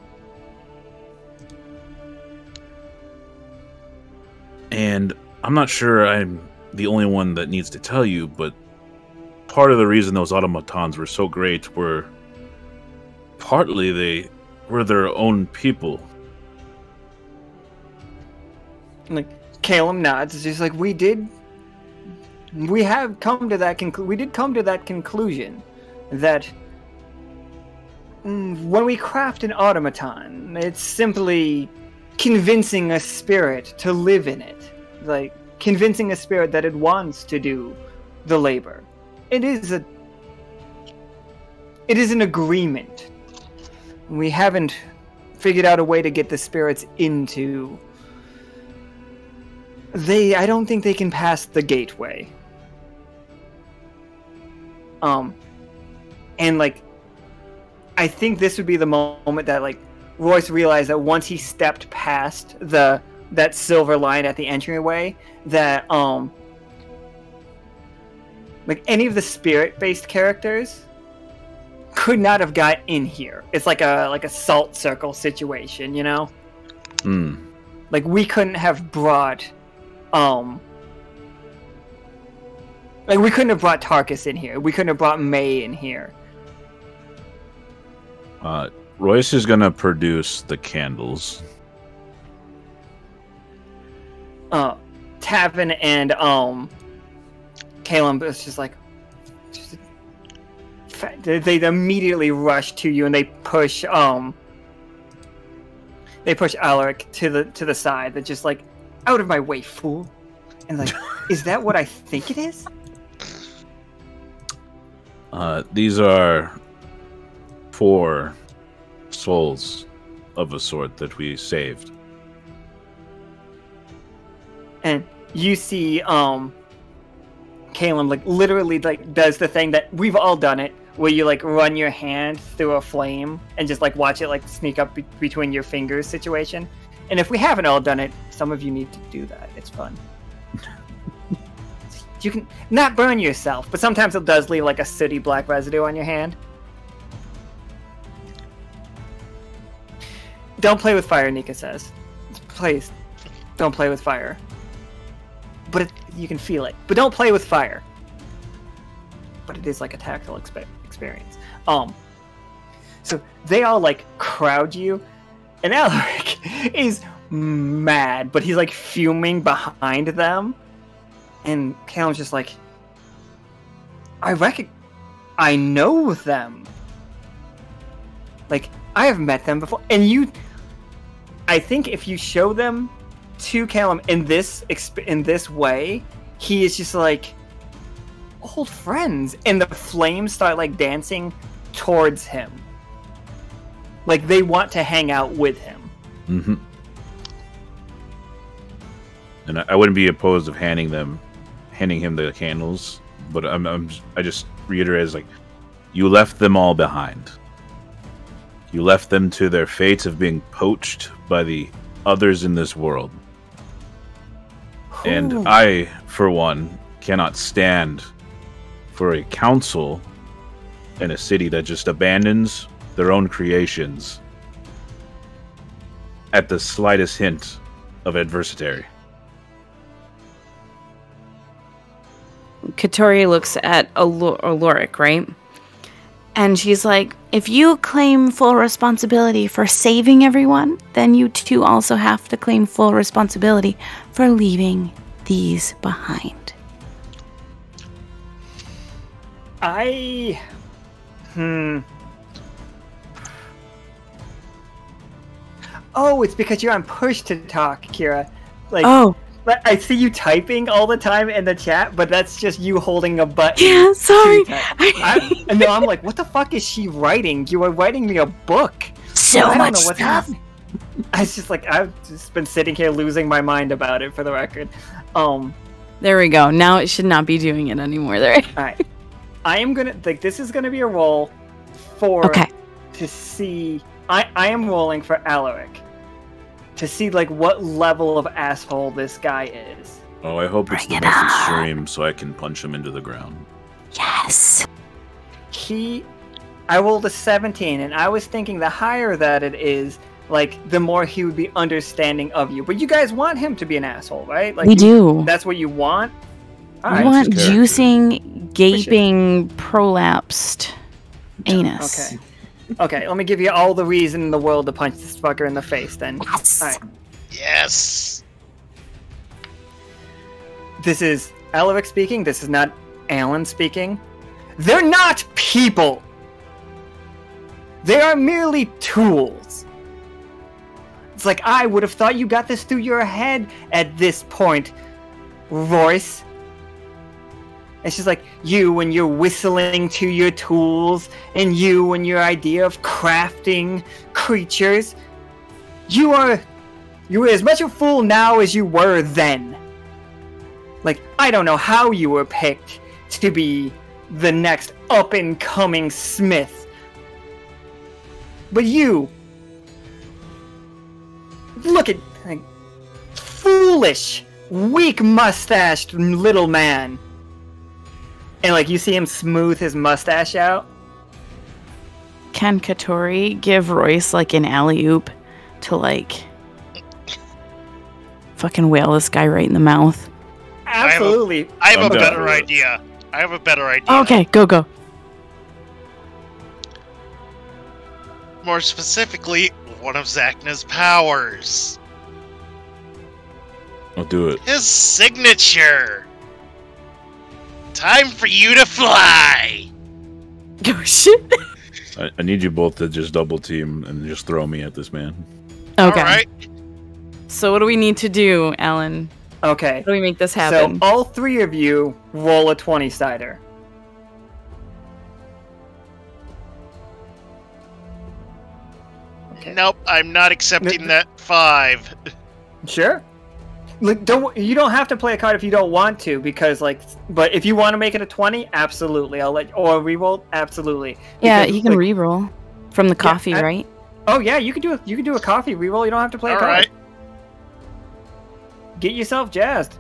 And I'm not sure I'm the only one that needs to tell you, but part of the reason those automatons were so great were partly they were their own people. Like, Calum nods. It's just like, we did come to that conclusion that when we craft an automaton, it's simply convincing a spirit to live in it. Like, convincing a spirit that it wants to do the labor. It is an agreement. We haven't figured out a way to get the spirits into. I don't think they can pass the gateway. And like, I think this would be the moment that like Royce realized that once he stepped past that silver line at the entryway, that like any of the spirit-based characters could not have got in here. It's like a salt circle situation, you know? Like we couldn't have brought like we couldn't have brought Tarkus in here. We couldn't have brought May in here. Royce is gonna produce the candles. Tavin and Caleb is just like they immediately rush to you and they push Alaric to the side. They're just like, out of my way, fool. And like, is that what I think it is? These are 4 souls of a sort that we saved. And you see Caleb like literally like does the thing that we've all done it, where you like run your hand through a flame and just like watch it like sneak up between your fingers situation. And if we haven't all done it, some of you need to do that. It's fun. You can not burn yourself, but sometimes it does leave like a sooty black residue on your hand. Don't play with fire, Nika says. Please, don't play with fire. But you can feel it. But don't play with fire. But it is like a tactile experience. So they all like crowd you, and Alaric is mad, but he's like fuming behind them. And Caleb's just like, I know them. Like, I have met them before. And I think if you show them to Caleb in this way, he is just like, old friends. And the flames start like dancing towards him. Like, they want to hang out with him. Mm-hmm. And I wouldn't be opposed of handing him the candles, but I just reiterate, as like, you left them all behind. You left them to their fate of being poached by the others in this world. And I, for one, cannot stand for a council in a city that just abandons their own creations at the slightest hint of adversity. Catori looks at Alaric, right? And she's like, if you claim full responsibility for saving everyone, then you too also have to claim full responsibility for leaving these behind. Oh, it's because you're on push to talk, Kiera. Like, oh. But I see you typing all the time in the chat, but that's just you holding a button. Yeah, sorry. I'm like, what the fuck is she writing? You are writing me a book. So much stuff. Happening. I was just like, I've just been sitting here losing my mind about it, for the record. There we go. Now it should not be doing it anymore. There. All right. I am gonna like this is gonna be a roll to see. I am rolling for Alaric to see like what level of asshole this guy is. Oh, I hope it's the most extreme, so I can punch him into the ground. Yes. I rolled a 17, and I was thinking the higher that it is, like the more he would be understanding of you. But you guys want him to be an asshole, right? Like we do. That's what you want. All right. Want juicing, gaping, prolapsed anus. Okay, let me give you all the reason in the world to punch this fucker in the face, then. Yes. All right. Yes. This is Alaric speaking. This is not Alan speaking. They're not people. They are merely tools. It's like, I would have thought you got this through your head at this point, Royce. It's just like, you and your whistling to your tools, and you and your idea of crafting creatures. you are as much a fool now as you were then. Like, I don't know how you were picked to be the next up-and-coming smith. But you... Look at... Like, foolish, weak-mustached little man. And, like, you see him smooth his mustache out. Can Catori give Royce, like, an alley-oop to, like... fucking whale this guy right in the mouth? Absolutely. I have a better idea. Okay, go. More specifically, one of Zacna's powers. I'll do it. His signature. Time for you to fly. Oh, shit. I need you both to just double team and just throw me at this man. Okay. All right. So what do we need to do, Alan? Okay. How do we make this happen? So all three of you roll a 20-sider. Okay. Nope, I'm not accepting that 5. Sure. Look, you don't have to play a card if you don't want to, because like, but if you want to make it a 20, absolutely. I'll let or reroll, absolutely. Yeah, Because, he can like, reroll from the coffee, right? Oh yeah, you can do a coffee reroll. You don't have to play a All card. right. Get yourself jazzed.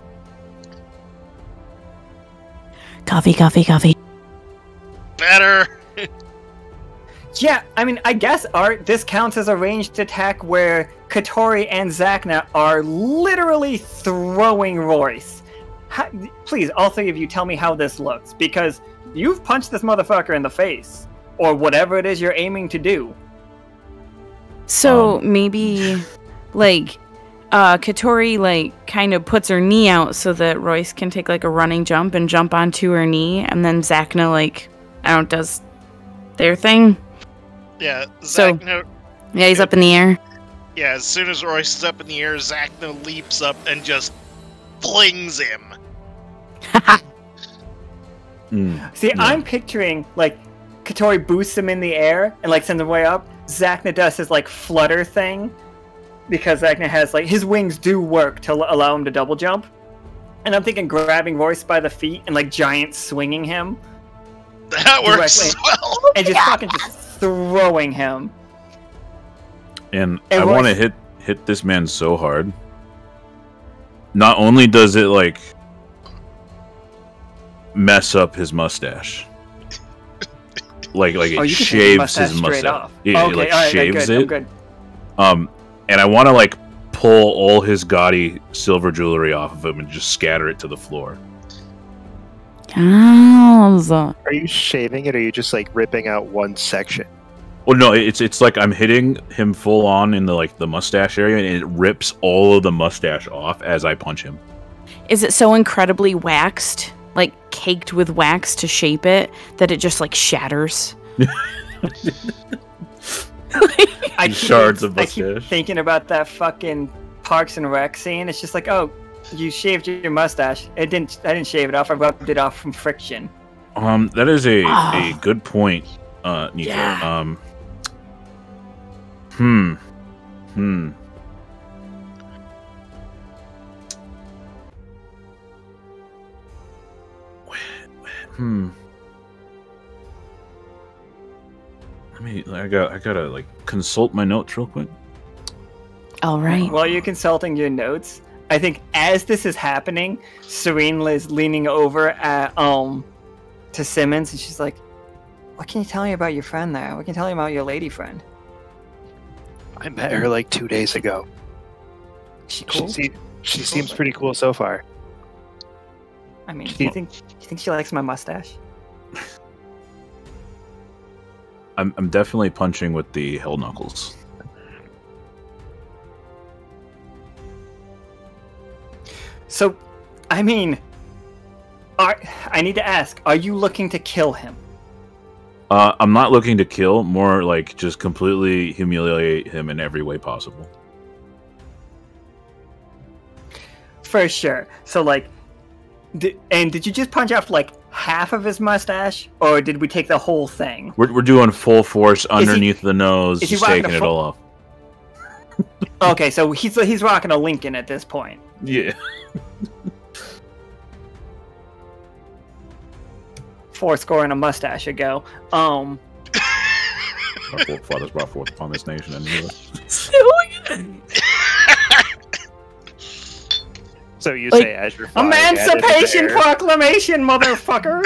Coffee. Better. Yeah, I mean, I guess Art, this counts as a ranged attack where Catori and Zacna are literally throwing Royce. Please, all three of you, tell me how this looks, because you've punched this motherfucker in the face, or whatever it is you're aiming to do. So maybe, like, Catori, like, kind of puts her knee out so that Royce can take, like, a running jump and jump onto her knee, and then Zacna, like, does their thing. Yeah, So- Zacna. Yeah, he's up in the air. Yeah, as soon as Royce is up in the air, Zacna leaps up and just flings him. See, Yeah. I'm picturing, like, Catori boosts him in the air and, like, sends him way up. Zacna does his, like, flutter thing, because Zacna has, like, his wings do work to allow him to double jump. And I'm thinking grabbing Royce by the feet and, like, giant swinging him. That works as Directly. well. And just fucking just throwing him. And Hey, I want to Royce. hit this man so hard. Not only does it like mess up his mustache, like it Oh, you can take his shaves mustache his straight mustache. off. Yeah, Okay, it like alright, shaves good, I'm it. good. And I want to like pull all his gaudy silver jewelry off of him and just scatter it to the floor. Are Are you shaving it, or are you just like ripping out one section? Well, no, it's like I'm hitting him full on in the like the mustache area, and it rips all of the mustache off as I punch him. Is it so incredibly waxed, like caked with wax to shape it, that it just like shatters? Shards of I keep mustache. thinking about that fucking Parks and Rec scene. It's just like, oh, you shaved your mustache. I didn't shave it off. I rubbed it off from friction. That is a good point, Nika. Yeah. I gotta like consult my notes real quick. All right. While you're consulting your notes, I think as this is happening, Serene is leaning over at to Simmons, and she's like, "What can you tell me about your friend there? What can you tell me about your lady friend? I met her like 2 days ago. Is she cool? She seems pretty cool so far. I mean, do you think she likes my mustache?" I'm definitely punching with the hell knuckles. So, I mean, I need to ask, are you looking to kill him? I'm not looking to kill, more like just completely humiliate him in every way possible. For sure. So, like, did you just punch off, like, half of his mustache? Or did we take the whole thing? We're doing full force underneath the nose, is he just rocking taking a it all off. Okay, so he's rocking a Lincoln at this point. Yeah. 4 and a mustache ago. Our forefathers brought forth upon this nation and knew So you say as you're flying, Emancipation Proclamation, motherfuckers!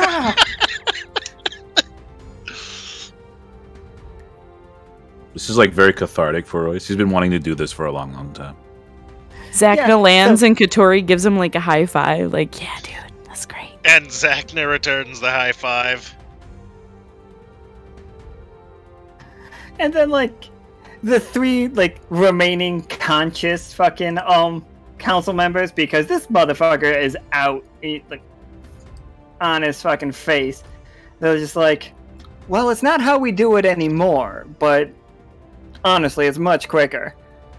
This is like very cathartic for Royce. He's been wanting to do this for a long, long time. Zacna lands and Catori gives him like a high five. Like, yeah, dude, that's great. And Zacna returns the high five. And then, like, the 3, like, remaining conscious fucking, council members, because this motherfucker is out, like, on his fucking face. They're just like, well, it's not how we do it anymore, but honestly, it's much quicker.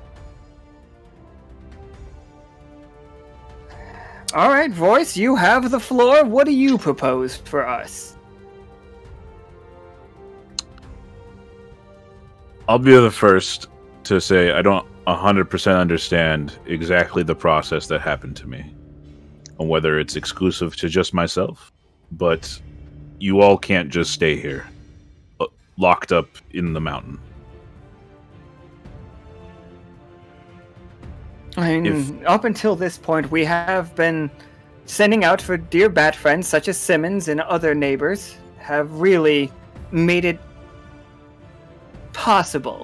Alright, Royce, you have the floor. What do you propose for us? I'll be the first to say I don't 100% understand exactly the process that happened to me, and whether it's exclusive to just myself, but you all can't just stay here, locked up in the mountain. I mean, up until this point, we have been sending out for dear bat friends such as Simmons and other neighbors have really made it possible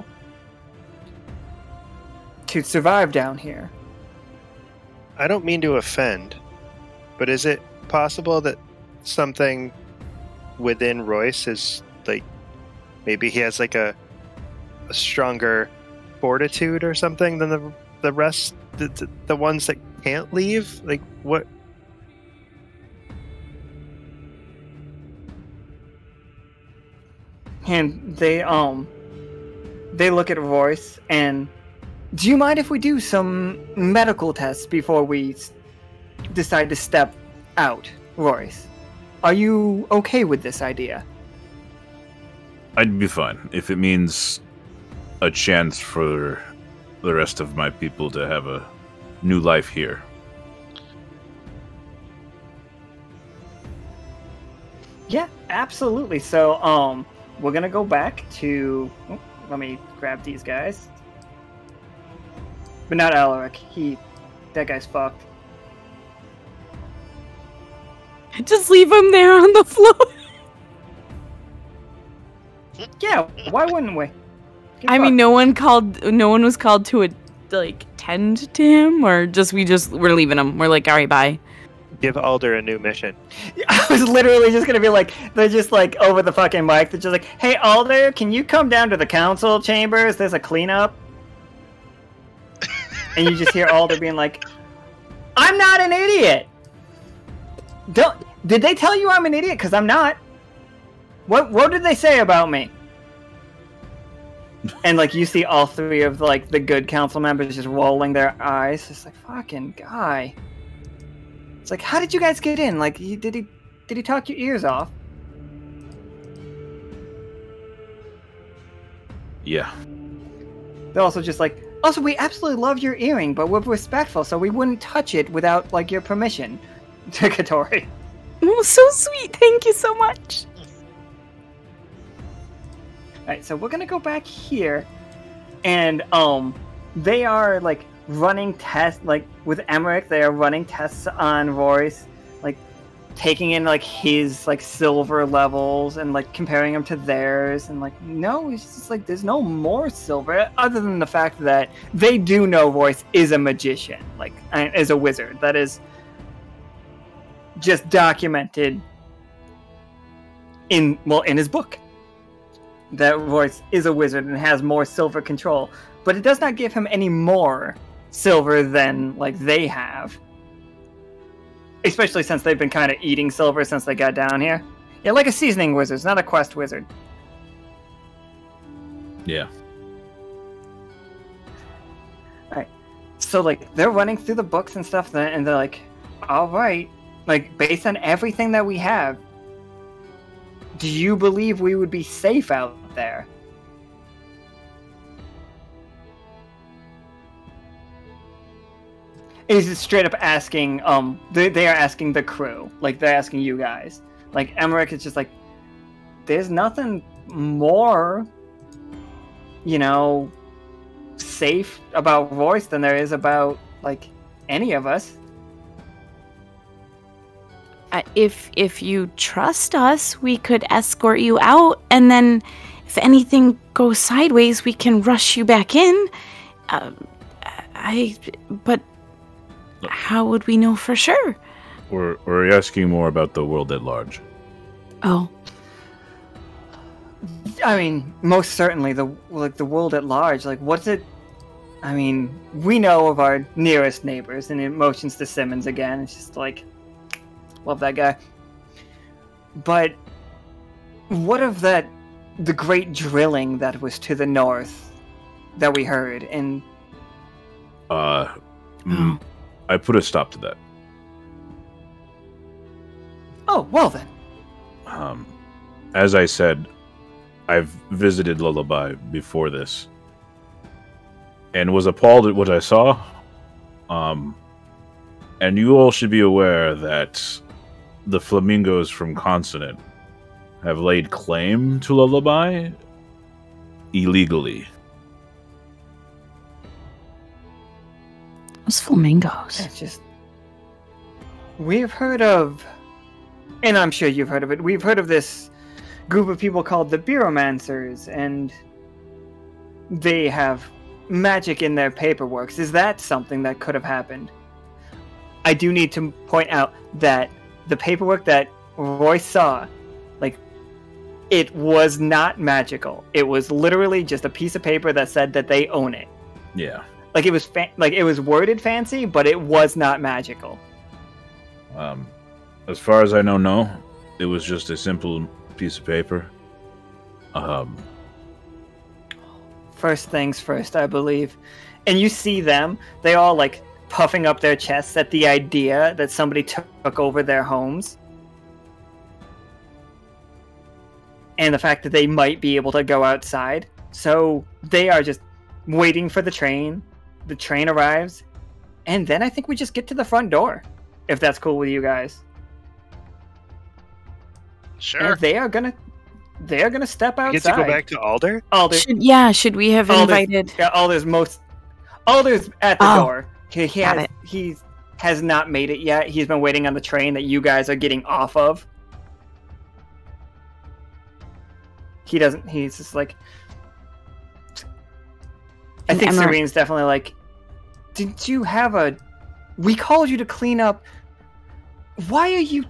to survive down here. I don't mean to offend, but is it possible that something within Royce is like, maybe he has like a stronger fortitude or something than the rest, the ones that can't leave? Like, what? And they look at Royce and, do you mind if we do some medical tests before we decide to step out, Royce? Are you okay with this idea? I'd be fine if it means a chance for the rest of my people to have a new life here. Yeah, absolutely. So, we're gonna go back to... Oh, let me grab these guys. But not Alaric. That guy's fucked. Just leave him there on the floor. Yeah, why wouldn't we? I mean, no one was called to tend to him, or we're leaving him. We're like, all right, bye. Give Alder a new mission. I was literally just gonna be like, they're just like over the fucking mic. They're just like, hey Alder, can you come down to the council chambers? There's a cleanup. And you just hear Alder being like, I'm not an idiot. Did they tell you I'm an idiot? Because I'm not. What did they say about me? And like you see all 3 of like the good council members just rolling their eyes. It's like, fucking guy. It's like, how did you guys get in? Like, did he talk your ears off? Yeah. They're also just like, also, we absolutely love your earring, but we're respectful, so we wouldn't touch it without, like, your permission. To Catori. Oh, so sweet. Thank you so much. Alright, so we're gonna go back here, and, they are, like, running tests, like, with Emmerich, they are running tests on Royce, like, taking in, like, his, like, silver levels and, like, comparing them to theirs, and, like, no, it's just, like, there's no more silver, other than the fact that they do know Royce is a magician, like, is a wizard. That is just documented in his book. That Royce is a wizard and has more silver control, but it does not give him any more silver than, like, they have. Especially since they've been kind of eating silver since they got down here. Yeah, like a seasoning wizard, it's not a quest wizard. Yeah. Alright. So, like, they're running through the books and stuff, and they're like, alright, like, based on everything that we have, do you believe we would be safe out there? He's just straight up asking, they are asking the crew. Like, they're asking you guys. Like, Emmerich is just like, there's nothing more, you know, safe about Royce than there is about, like, any of us. If you trust us, we could escort you out, and then if anything goes sideways, we can rush you back in. But how would we know for sure? We're asking more about the world at large. Oh. I mean, most certainly the world at large. Like, what's it? I mean, we know of our nearest neighbors, and it motions to Simmons again. It's just like, love that guy. But what of the great drilling that was to the north that we heard? And I put a stop to that. Oh, well then. As I said, I've visited Lullaby before this, and was appalled at what I saw. And you all should be aware that the flamingos from Consonant have laid claim to Lullaby illegally. Those flamingos. It's just... We've heard of... And I'm sure you've heard of it. We've heard of this group of people called the Bureaumancers, and they have magic in their paperwork. Is that something that could have happened? I do need to point out that the paperwork that Royce saw, like, it was not magical. It was literally just a piece of paper that said that they own it. Yeah. Like, it was it was worded fancy, but it was not magical. As far as I know, no. It was just a simple piece of paper. First things first, I believe. And you see them, they all, like, puffing up their chests at the idea that somebody took over their homes. And the fact that they might be able to go outside. So they are just waiting for the train. The train arrives. And then I think we just get to the front door. If that's cool with you guys. Sure. And they are gonna step outside. You get to go back to Alder? Alder. Should we have invited... Yeah, Alder's at the door. He has not made it yet. He's been waiting on the train that you guys are getting off of. He's just like... I think Serene's definitely like, did you have a... We called you to clean up. Why are you...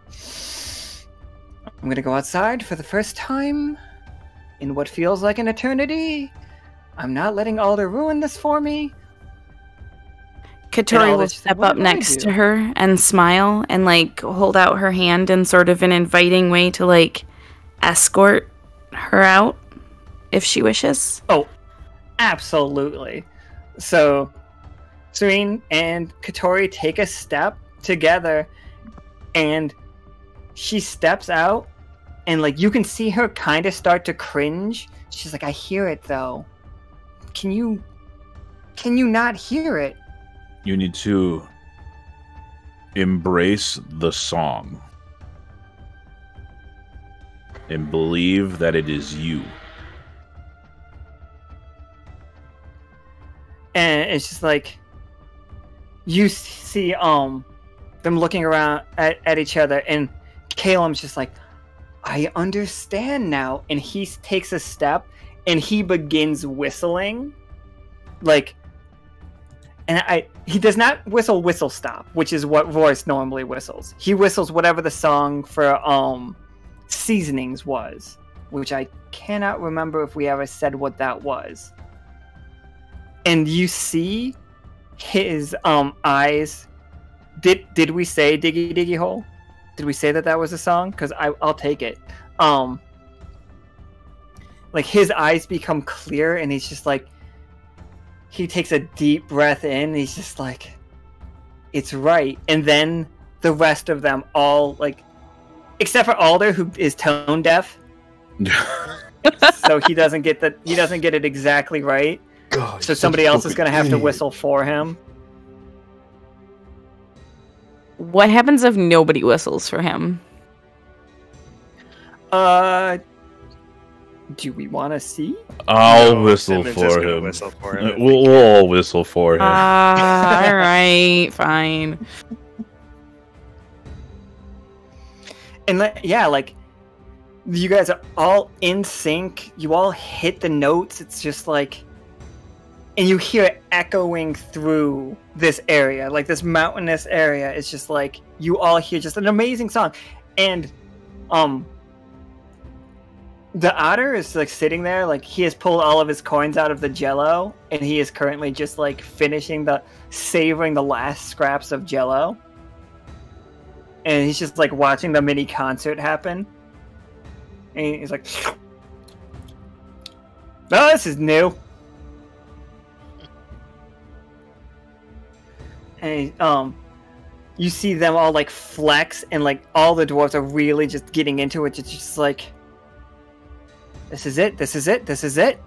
I'm gonna go outside for the first time in what feels like an eternity. I'm not letting Alder ruin this for me. Katori will step up next to her and smile and, like, hold out her hand in sort of an inviting way to, like, escort her out if she wishes. Oh, absolutely. So, Serene and Katori take a step together, and she steps out, and, like, you can see her kind of start to cringe. She's like, I hear it, though. Can you not hear it? You need to embrace the song and believe that it is you. And it's just like, you see them looking around at each other, and Caleb's just like, I understand now. And he takes a step and he begins whistling, like, and he does not whistle stop, which is what Royce normally whistles. He whistles whatever the song for Seasonings was, which I cannot remember if we ever said what that was. And you see his eyes. Did we say Diggy Diggy Hole? Did we say that was a song? Because I'll take it. Like, his eyes become clear, and he's just like, he takes a deep breath in, and he's just like, it's right. And then the rest of them all, like, except for Alder, who is tone deaf, so he doesn't get it exactly right. God, so somebody else is going to have to whistle for him. What happens if nobody whistles for him? Do we want to see? I'll No, whistle Simmons is for gonna him. whistle for him. We'll all whistle for him. All right, fine. And like you guys are all in sync. You all hit the notes. It's just like, and you hear it echoing through this area, like this mountainous area. It's just like you all hear just an amazing song, and the otter is like sitting there, like he has pulled all of his coins out of the jello, and he is currently just like savoring the last scraps of jello. And he's just like watching the mini concert happen. And he's like, "Oh, this is new." And you see them all like flex, and like all the dwarves are really just getting into it. It's just like, this is it, this is it, this is it.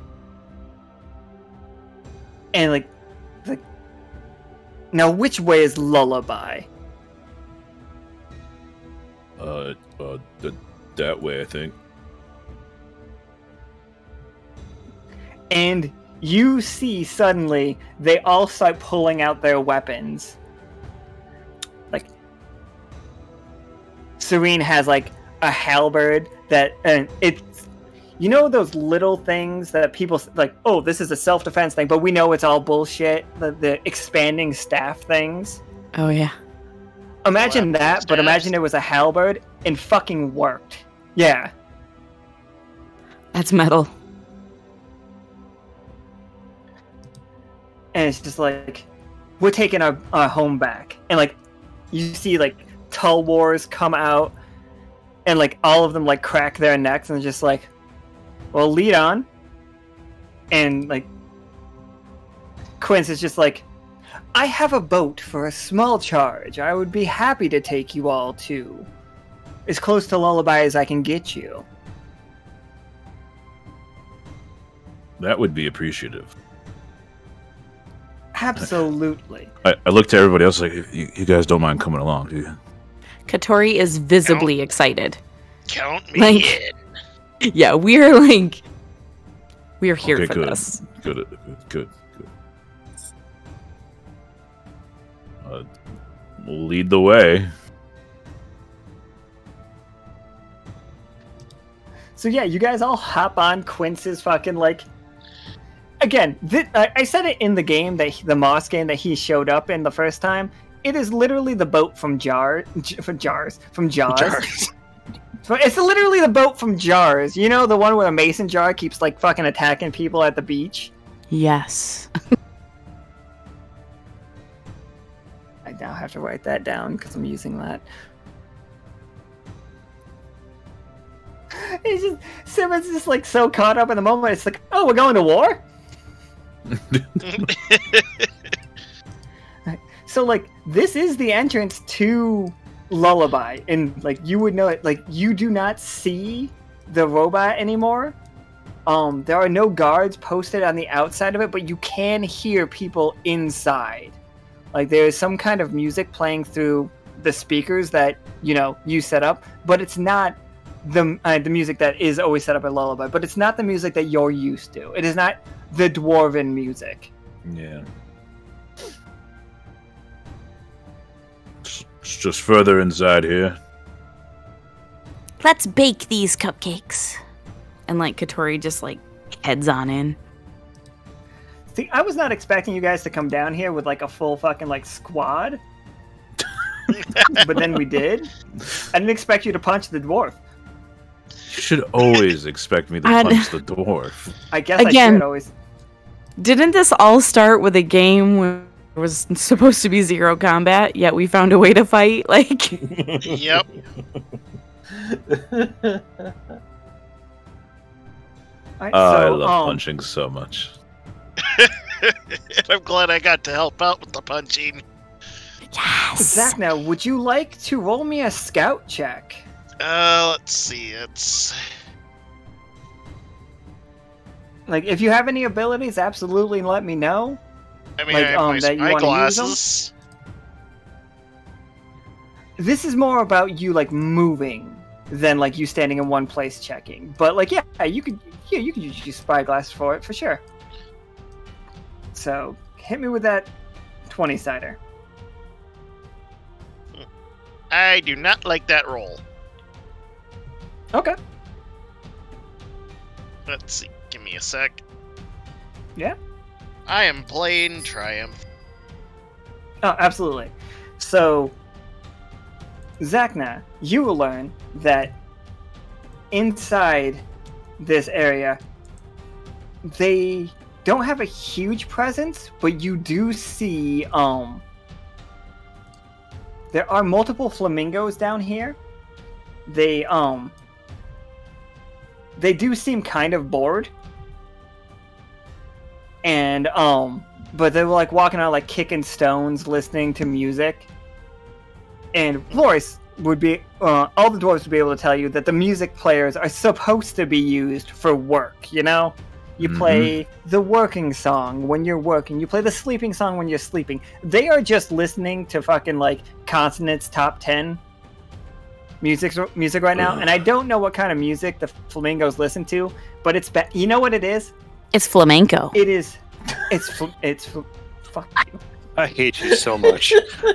And like, now which way is Lullaby? That way, I think. And you see suddenly they all start pulling out their weapons. Like, Serene has like a halberd that, and it's, you know, those little things that people like, oh, this is a self-defense thing, but we know it's all bullshit. The expanding staff things. Oh yeah. Imagine that, but imagine it was a halberd and fucking worked. Yeah. That's metal. And it's just like, we're taking our home back. And like, you see like Tull Wars come out, and like all of them like crack their necks, and just like, well, lead on. And like, Quince is just like, I have a boat for a small charge. I would be happy to take you all to as close to Lullaby as I can get you. That would be appreciative. Absolutely. I looked at everybody else like, you guys don't mind coming along, do you? Katori is visibly excited. Count me Like- in. Yeah, we're here Okay, for good. this. Good. Lead the way. So yeah, you guys all hop on Quince's fucking like. Again, I said it in the game the Moss game that he showed up in the first time. It is literally the boat from Jaws. So it's literally the boat from Jars. You know, the one where a mason jar keeps like fucking attacking people at the beach. Yes. I now have to write that down because I'm using that. He's just, Simmons is just like so caught up in the moment. It's like, oh, we're going to war? So like, this is the entrance to Lullaby, and like you would know it. Like, you do not see the robot anymore. There are no guards posted on the outside of it, but you can hear people inside. Like, there is some kind of music playing through the speakers that, you know, you set up, but it's not the music that is always set up at Lullaby, but it's not the music that you're used to. It is not the dwarven music. Yeah. It's just further inside here. Let's bake these cupcakes. And like Katori just like heads on in. See, I was not expecting you guys to come down here with like a full fucking like squad. But then we did. I didn't expect you to punch the dwarf. You should always expect me to punch the dwarf. I guess Again. I should always. Didn't this all start with a game where there was supposed to be zero combat, yet we found a way to fight? Like, Yep. Alright, I love punching so much. I'm glad I got to help out with the punching. Yes. Zacna, would you like to roll me a scout check? Let's see. It's Like, if you have any abilities, absolutely let me know. I mean, Like, I have my that you wanna use them? eyeglasses. this is more about you like moving than like you standing in one place checking. But like, yeah, you could use spyglass for it for sure. So hit me with that 20-sider. I do not like that roll. Okay. Let's see. Give me a sec. Yeah. I am playing Triumph. Oh, absolutely. So, Zacna, you will learn that inside this area, they don't have a huge presence, but you do see, there are multiple flamingos down here. They do seem kind of bored. And, but they were like walking out like kicking stones, listening to music. And Royce would be, all the dwarves would be able to tell you that the music players are supposed to be used for work, you know? You play the working song when you're working. You play the sleeping song when you're sleeping. They are just listening to fucking like Consonant's Top 10 music right now. And I don't know what kind of music the flamingos listen to, but it's you know what it is? It's flamenco. It is. Fuck you. I hate you so much.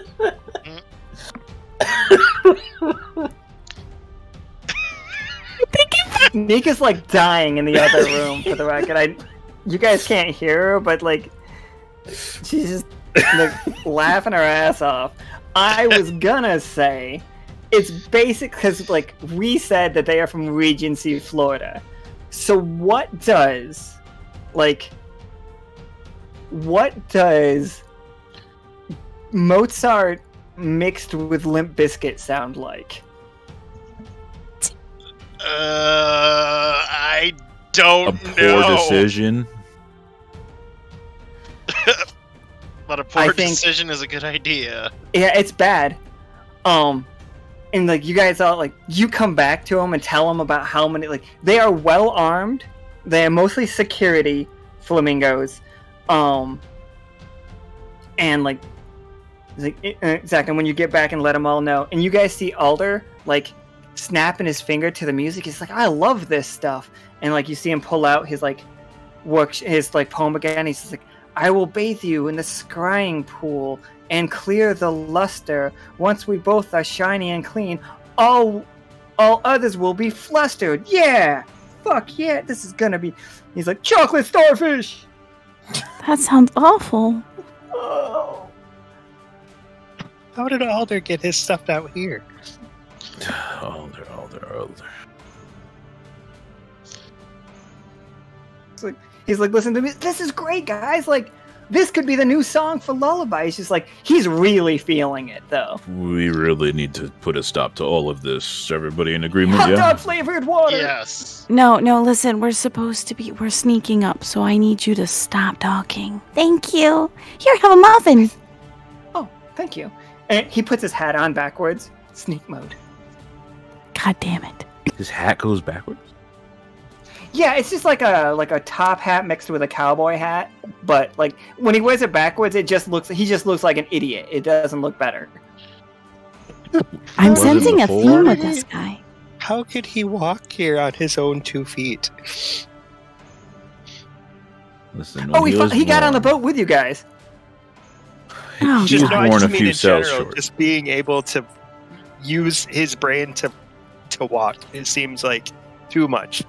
Nika's like dying in the other room for the record. You guys can't hear her, but like she's just like laughing her ass off. I was gonna say it's basic because like we said that they are from Regency, Florida. So what does Mozart mixed with Limp Bizkit sound like? I don't know. A poor decision. But a poor decision is a good idea. Yeah, it's bad. And like you guys all like you come back to them and tell them about how many like they are well armed. They are mostly security flamingos. And like exactly when you get back and let them all know, and you guys see Alder like snapping his finger to the music. He's like, I love this stuff. And like you see him pull out his like his like poem again. He's just like, I will bathe you in the scrying pool and clear the luster. Once we both are shiny and clean, all others will be flustered. Yeah, fuck yeah, this is gonna be. He's like, chocolate starfish. That sounds awful. Oh. How did Alder get his stuff out here? Alder. He's like, listen to me. This is great, guys. Like, this could be the new song for Lullaby. It's just like, he's really feeling it, though. We really need to put a stop to all of this. Everybody in agreement? Hot Yeah. dog flavored water. Yes. No, listen, we're sneaking up, so I need you to stop talking. Thank you. Here, have a muffin. Oh, thank you. And he puts his hat on backwards. Sneak mode. God damn it. His hat goes backwards? Yeah, it's just like a top hat mixed with a cowboy hat, but like when he wears it backwards, he just looks like an idiot. It doesn't look better. I'm Was it sensing a before? theme with this guy. How could he walk here on his own 2 feet? Listen, Oh, he got on the boat with you guys. Oh, He was God. I born a mean few in cells general, short. just being able to use his brain to walk. It seems like too much.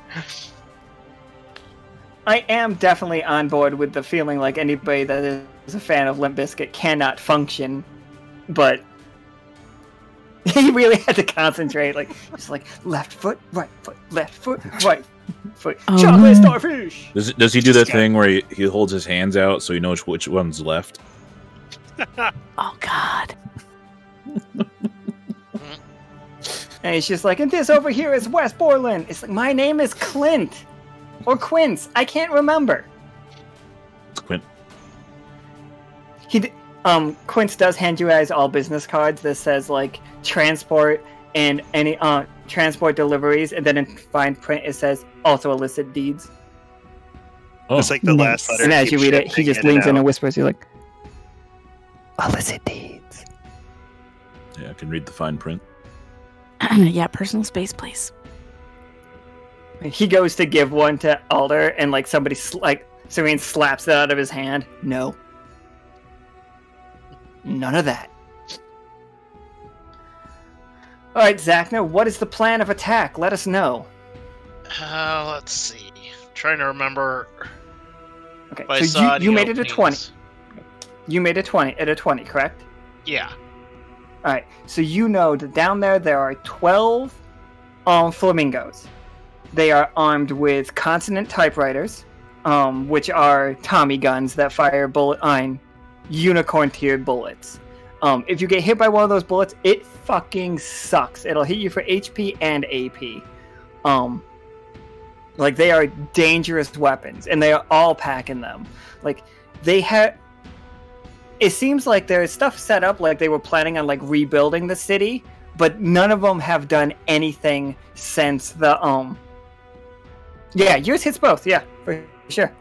I am definitely on board with the feeling like anybody that is a fan of Limp Bizkit cannot function, but he really had to concentrate. Like just like left foot, right foot, left foot, right foot. Oh, Chocolate no. starfish. Does he do that thing where he holds his hands out so he knows which one's left? Oh, God. And he's just like, and this over here is West Borland. It's like, my name is Clint. Or Quince. I can't remember. It's Quint. Quince does hand you guys all business cards that says, like, transport and any, transport deliveries. And then in fine print, it says, also illicit deeds. Oh, It's like the last letter. And as you keeps read it, he shifting just in and leans in out. and whispers, you're like, illicit deeds. Yeah, I can read the fine print. Yeah, personal space, please. He goes to give one to Alder, and like somebody Serene slaps it out of his hand. No. None of that. All right, Zacna, what is the plan of attack? Let us know. Let's see. Trying to remember. Okay, if I so saw you any made it a 20. openings. You made a 20, correct? Yeah. All right, so you know that down there are 12 flamingos. They are armed with consonant typewriters, which are Tommy guns that fire unicorn-tiered bullets. If you get hit by one of those bullets, it fucking sucks. It'll hit you for HP and AP. Like, they are dangerous weapons, and they are all packing them. Like, they have... It seems like there's stuff set up like they were planning on, like, rebuilding the city, but none of them have done anything since the, Yeah, yours hits both, yeah, for sure.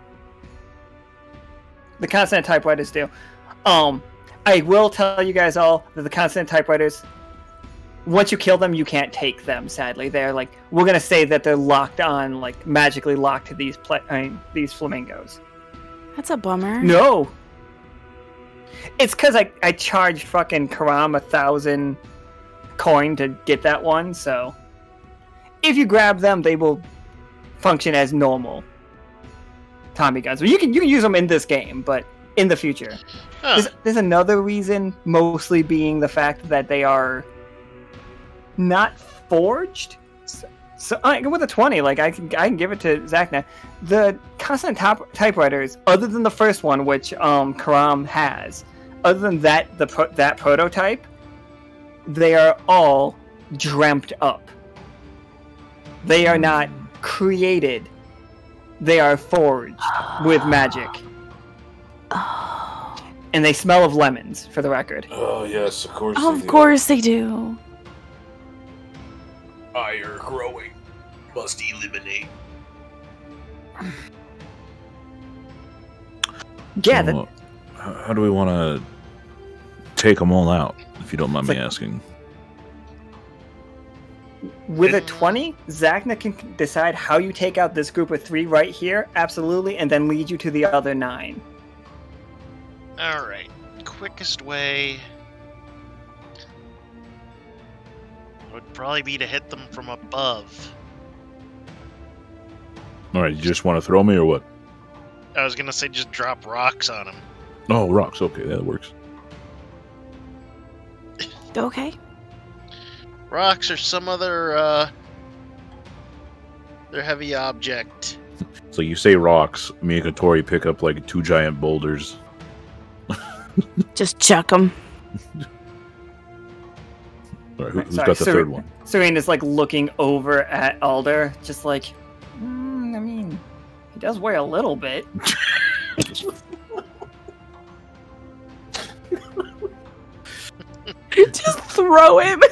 The consonant typewriters do. I will tell you guys all that the consonant typewriters, once you kill them, you can't take them, sadly. They're like, we're going to say that they're locked on, like, magically locked to these flamingos. That's a bummer. No! It's because I charged fucking Karam 1,000 coin to get that one, so... If you grab them, they will function as normal Tommy guns. Well, you can use them in this game, but in the future. Huh. There's another reason, mostly being the fact that they are not forged. So with a 20, like I can give it to Zacna. The consonant typewriters, other than the first one, which Karam has, other than that that prototype, they are all dreamt up. They are not created. They are forged with magic. And they smell of lemons, for the record. Oh, yes, of course Of course they do. Fire growing. Must eliminate. Yeah, So, how do we want to take them all out, if you don't mind me asking? with a 20, Zacna can decide how you take out this group of 3 right here, absolutely, and then lead you to the other 9. Alright. Quickest way would probably be to hit them from above. Alright, you just want to throw me or what? I was gonna say just drop rocks on them. Oh, rocks. Okay, that works. Okay. Rocks or some other, their heavy object. So you say rocks, me and Catori pick up like 2 giant boulders. Just chuck them. Alright, who's Sorry, got the third one? Serena's like looking over at Alder, just like, I mean, he does weigh a little bit. Just throw him.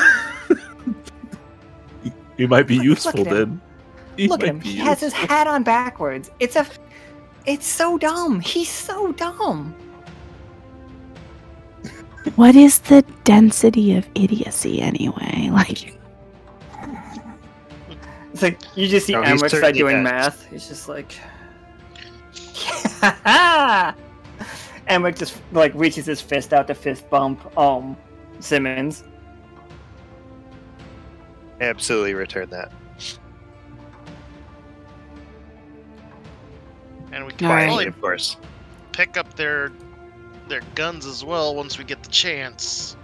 He might be useful Look at then. Look at him. He has his hat on backwards. It's so dumb. He's so dumb. What is the density of idiocy anyway? Like, It's like you just see No, he's Emmerich start certainly doing dense. math. He's just like, yeah. Emmerich just like reaches his fist out to fist bump Simmons. Absolutely return that. And we can Alright. probably Of course. pick up their guns as well once we get the chance.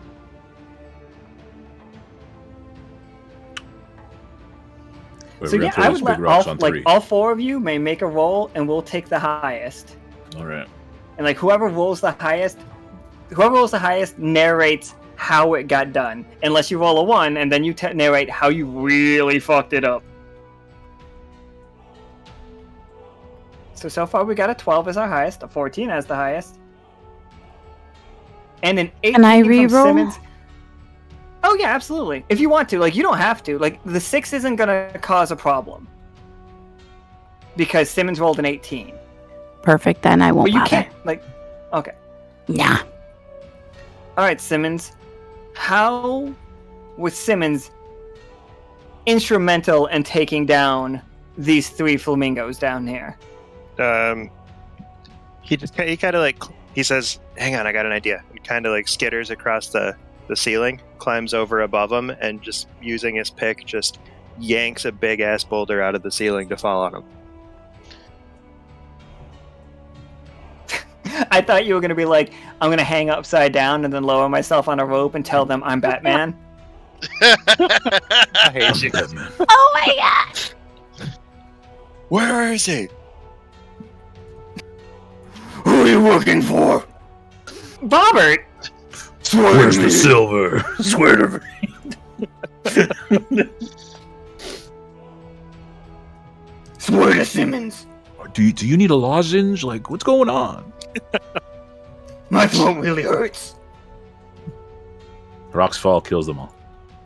Wait, So we're yeah, gonna throw I those would big let rocks on 3. all 4 of you may make a roll, and we'll take the highest. Alright. And like whoever rolls the highest narrates how it got done. Unless you roll a 1, and then you narrate how you really fucked it up. So far we got a 12 as our highest, a 14 as the highest, and an 18 Can I from re-roll? Simmons. Oh yeah, absolutely. If you want to, like, you don't have to. Like, the 6 isn't gonna cause a problem because Simmons rolled an 18. perfect. Then I won't But you bother. can't, like, okay. Nah. All right, Simmons. how was Simmons instrumental in taking down these 3 flamingos down here? He kind of like, he says, hang on, I got an idea. And kind of like skitters across the ceiling, climbs over above him, and just using his pick, just yanks a big ass boulder out of the ceiling to fall on him. I thought you were going to be like, I'm going to hang upside down and then lower myself on a rope and tell them I'm Batman. I hate you. Oh my god! Where is he? Who are you working for? Bobbert! Where's the silver? Swear to me. Swear to Simmons. Do you need a lozenge? Like, what's going on? My throat really hurts. Rock's fall kills them all.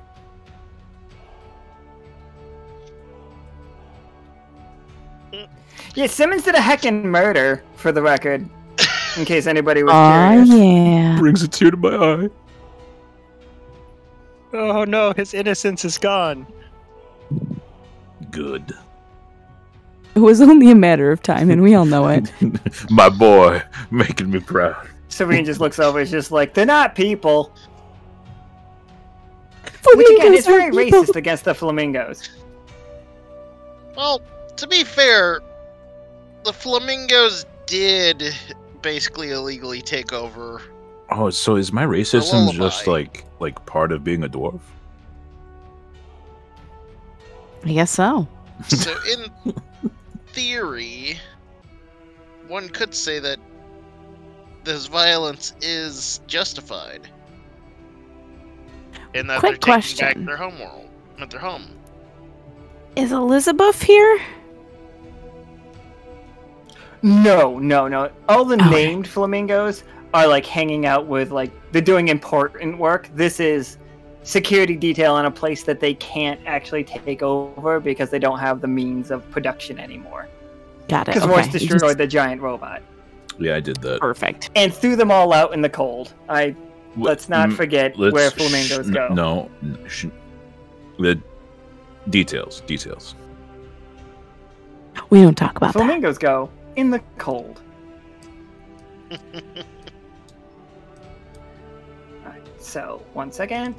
Yeah, Simmons did a heckin' murder, for the record. In case anybody was Oh curious. yeah. Brings a tear to my eye. Oh no, his innocence is gone. Good. It was only a matter of time, and we all know it. My boy, making me proud. Serene just looks over, it's just like, they're not people. Which Flamingos again, is are very people. racist against the flamingos. Well, to be fair, the flamingos did basically illegally take over. Oh, so is my racism lullaby. just like part of being a dwarf? I guess so. So in theory, one could say that this violence is justified. And that Quick they're taking question. back their home world, not their home. Is Elizabeth here? No. All the Okay. named flamingos are like hanging out with, like, they're doing important work. This is security detail on a place that they can't actually take over because they don't have the means of production anymore. Got it. Because Okay. Royce You destroyed just- the giant robot Yeah, I did that. Perfect. and threw them all out in the cold. Let's not forget where flamingos go. No, the details. We don't talk about that. Flamingos go in the cold. Alright, so, 1 second.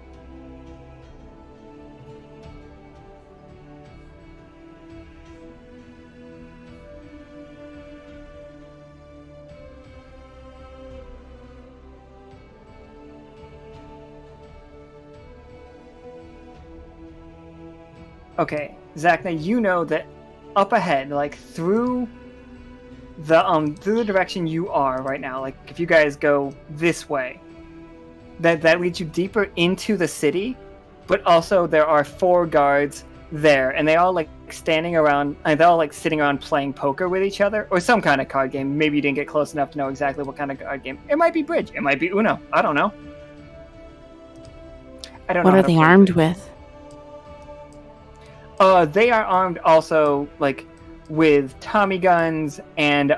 Okay, Zacna, you know that up ahead, like through the direction you are right now, like if you guys go this way, that leads you deeper into the city, but also there are 4 guards there, and they all like standing around, and they're all like sitting around playing poker with each other, or some kind of card game. Maybe you didn't get close enough to know exactly what kind of card game. It might be bridge, it might be Uno. I don't know. I don't know. What how are to they play armed bridge. with? They are armed also, like, with Tommy guns and,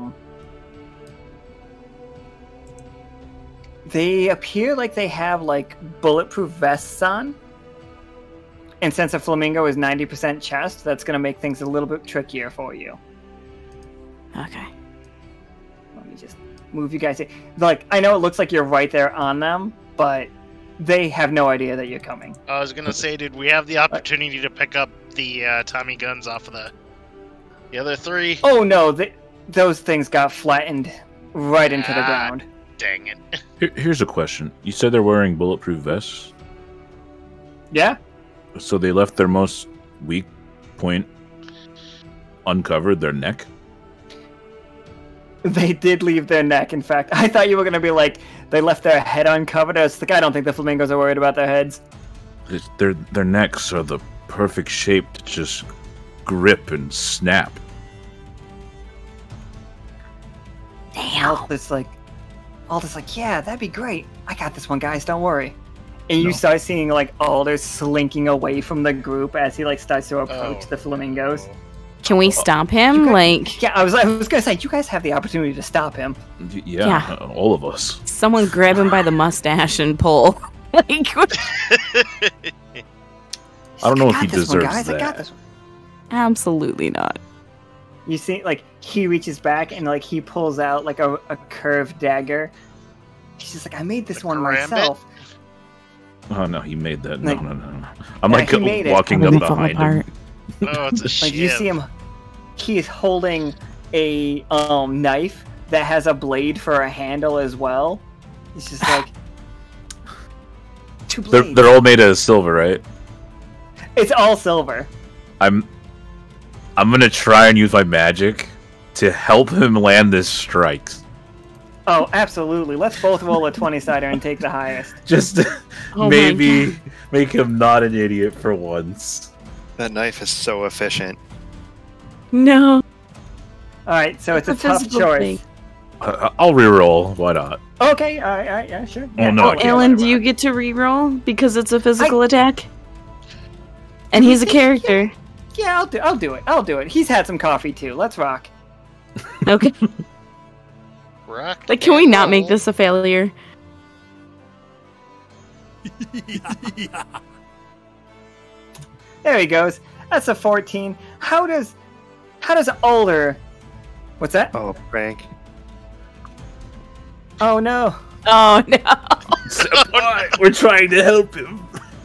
they appear like they have, like, bulletproof vests on. And since a flamingo is 90% chest, that's going to make things a little bit trickier for you. Okay. Let me just move you guys in. Like, I know it looks like you're right there on them, but they have no idea that you're coming. I was gonna say, did we have the opportunity to pick up the Tommy guns off of the other 3? Oh no, those things got flattened right into the ground. Dang it. Here's a question. You said they're wearing bulletproof vests, Yeah? so they left their most weak point uncovered, their neck. They did leave their neck, in fact. I thought you were going to be like, they left their head uncovered. I was like, I don't think the flamingos are worried about their heads. Their necks are the perfect shape to just grip and snap. Aldous like, yeah, that'd be great. I got this one, guys, don't worry. And you No. start seeing, like, Aldous slinking away from the group as he, like, starts to approach the flamingos. Can we stop him? guys- Like, Yeah, I was going to say, you guys have the opportunity to stop him. Yeah, Yeah. all of us. someone grab him by the mustache and pull. Like, what- I don't know if got he this one, deserves guys. I got that. this one. absolutely not. You see, like, he reaches back and, like, he pulls out, like, a curved dagger. He's just like, I made this The one karambit? myself. Oh no, he made that. Like- No. I'm Yeah, like he made it. walking I'm up gonna fall behind apart. him. Oh, it's a ship. Like, you see him, he's holding a knife that has a blade for a handle as well. It's just like, two blades. They're all made out of silver, right? It's all silver. I'm gonna try and use my magic to help him land this strike. Oh, absolutely. Let's both roll a 20-sider and take the highest. Just to Oh my maybe make him not an idiot for once. That knife is so efficient. No. All right, so it's a tough physical choice. thing. I'll reroll. Why not? Okay, all right, yeah, sure. Oh, Yeah, no, I okay, can't. Alan, whatever. do you get to reroll because it's a physical attack? And he's a character. Yeah, I'll do it. I'll do it. He's had some coffee too. Let's rock. Okay. Rock Like, can we and not make roll. this a failure? There he goes. That's a 14. How does older? What's that? Oh, Frank. Oh no. Oh, no. We're trying to help him.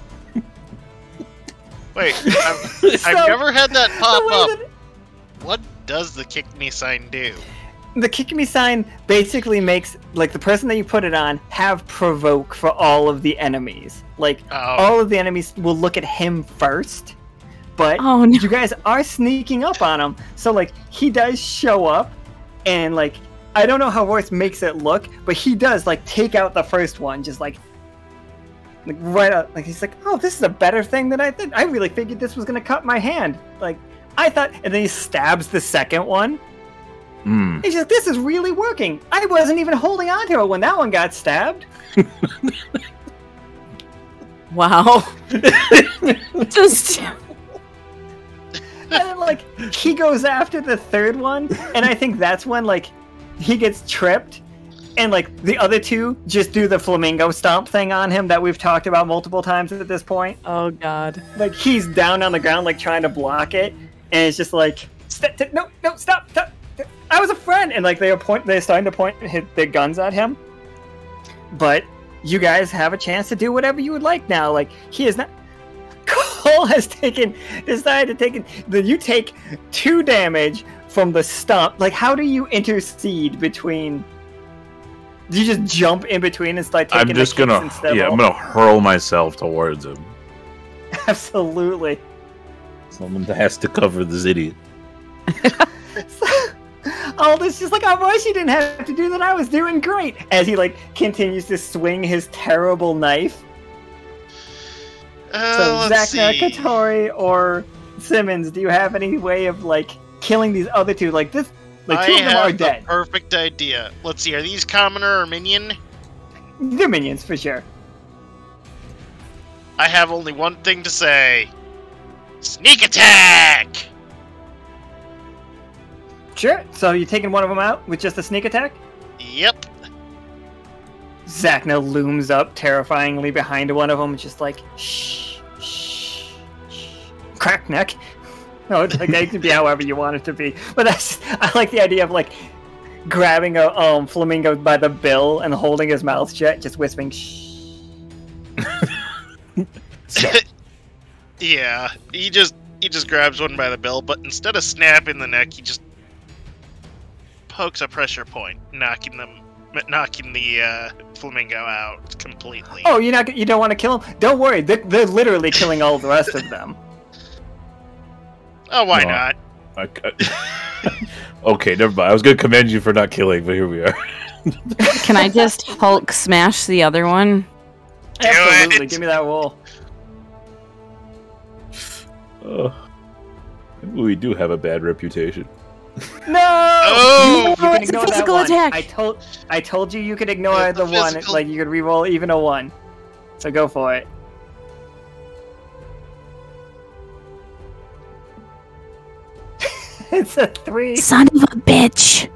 Wait, I've So, never had that the pop way up. that- What does the kick me sign do? The kick me sign basically makes, like, the person that you put it on have provoke for all of the enemies. Like, Oh, all of the enemies will look at him first, but Oh, no. you guys are sneaking up on him. So, like, he does show up, and, like, I don't know how Royce makes it look, but he does, like, take out the first one, just like right out. Like, he's like, oh, this is a better thing than I did. I really figured this was going to cut my hand. Like, I thought, and then he stabs the second one. Hmm. He's just, this is really working. I wasn't even holding on to it when that one got stabbed. Wow. Just. And then, like, he goes after the third one, and I think that's when, like, he gets tripped, and, like, the other two just do the flamingo stomp thing on him that we've talked about multiple times at this point. Oh, God. Like, he's down on the ground, like, trying to block it, and it's just like, no, stop. I was a friend! And, like, they're starting to point their guns at him. But you guys have a chance to do whatever you would like now. Like, he is not... Kole has decided to take... You take 2 damage from the stomp. Like, how do you intercede between... Do you just jump in between and start taking I'm just the kicks gonna, instead? I'm gonna hurl myself towards him. Absolutely. Someone has to cover this idiot. Oh, this is like, oh, Royce, you didn't have to do that. I was doing great. As he, like, continues to swing his terrible knife. So, let's Zacna, see. Catori, or Simmons, do you have any way of, like, killing these other two? Like, this, like, 2 of them are the dead. perfect idea. Let's see, are these commoner or minion? They're minions, for sure. I have only one thing to say. Sneak attack! Sure. So, you're taking one of them out with just a sneak attack? Yep. Zacna looms up terrifyingly behind one of them, just like, shh, shh, shh. Crack neck. No, it's like, that could be however you want it to be. But that's, I like the idea of, like, grabbing a flamingo by the bill and holding his mouth shut, just whispering, shh. Yeah, he just grabs one by the bill, but instead of snapping the neck, he just pokes a pressure point, knocking the flamingo out completely. Oh, you don't want to kill them? Don't worry, they're literally killing all the rest of them. Oh, why No. not? Okay, never mind. I was gonna commend you for not killing, but here we are. Can I just Hulk smash the other one? Do Absolutely, it. give me that roll. We do have a bad reputation. No! Oh! You can It's a ignore that physical one. attack. I told you could ignore It's the a one. physical- Like, you could reroll even a 1. So go for it. It's a 3. Son of a bitch.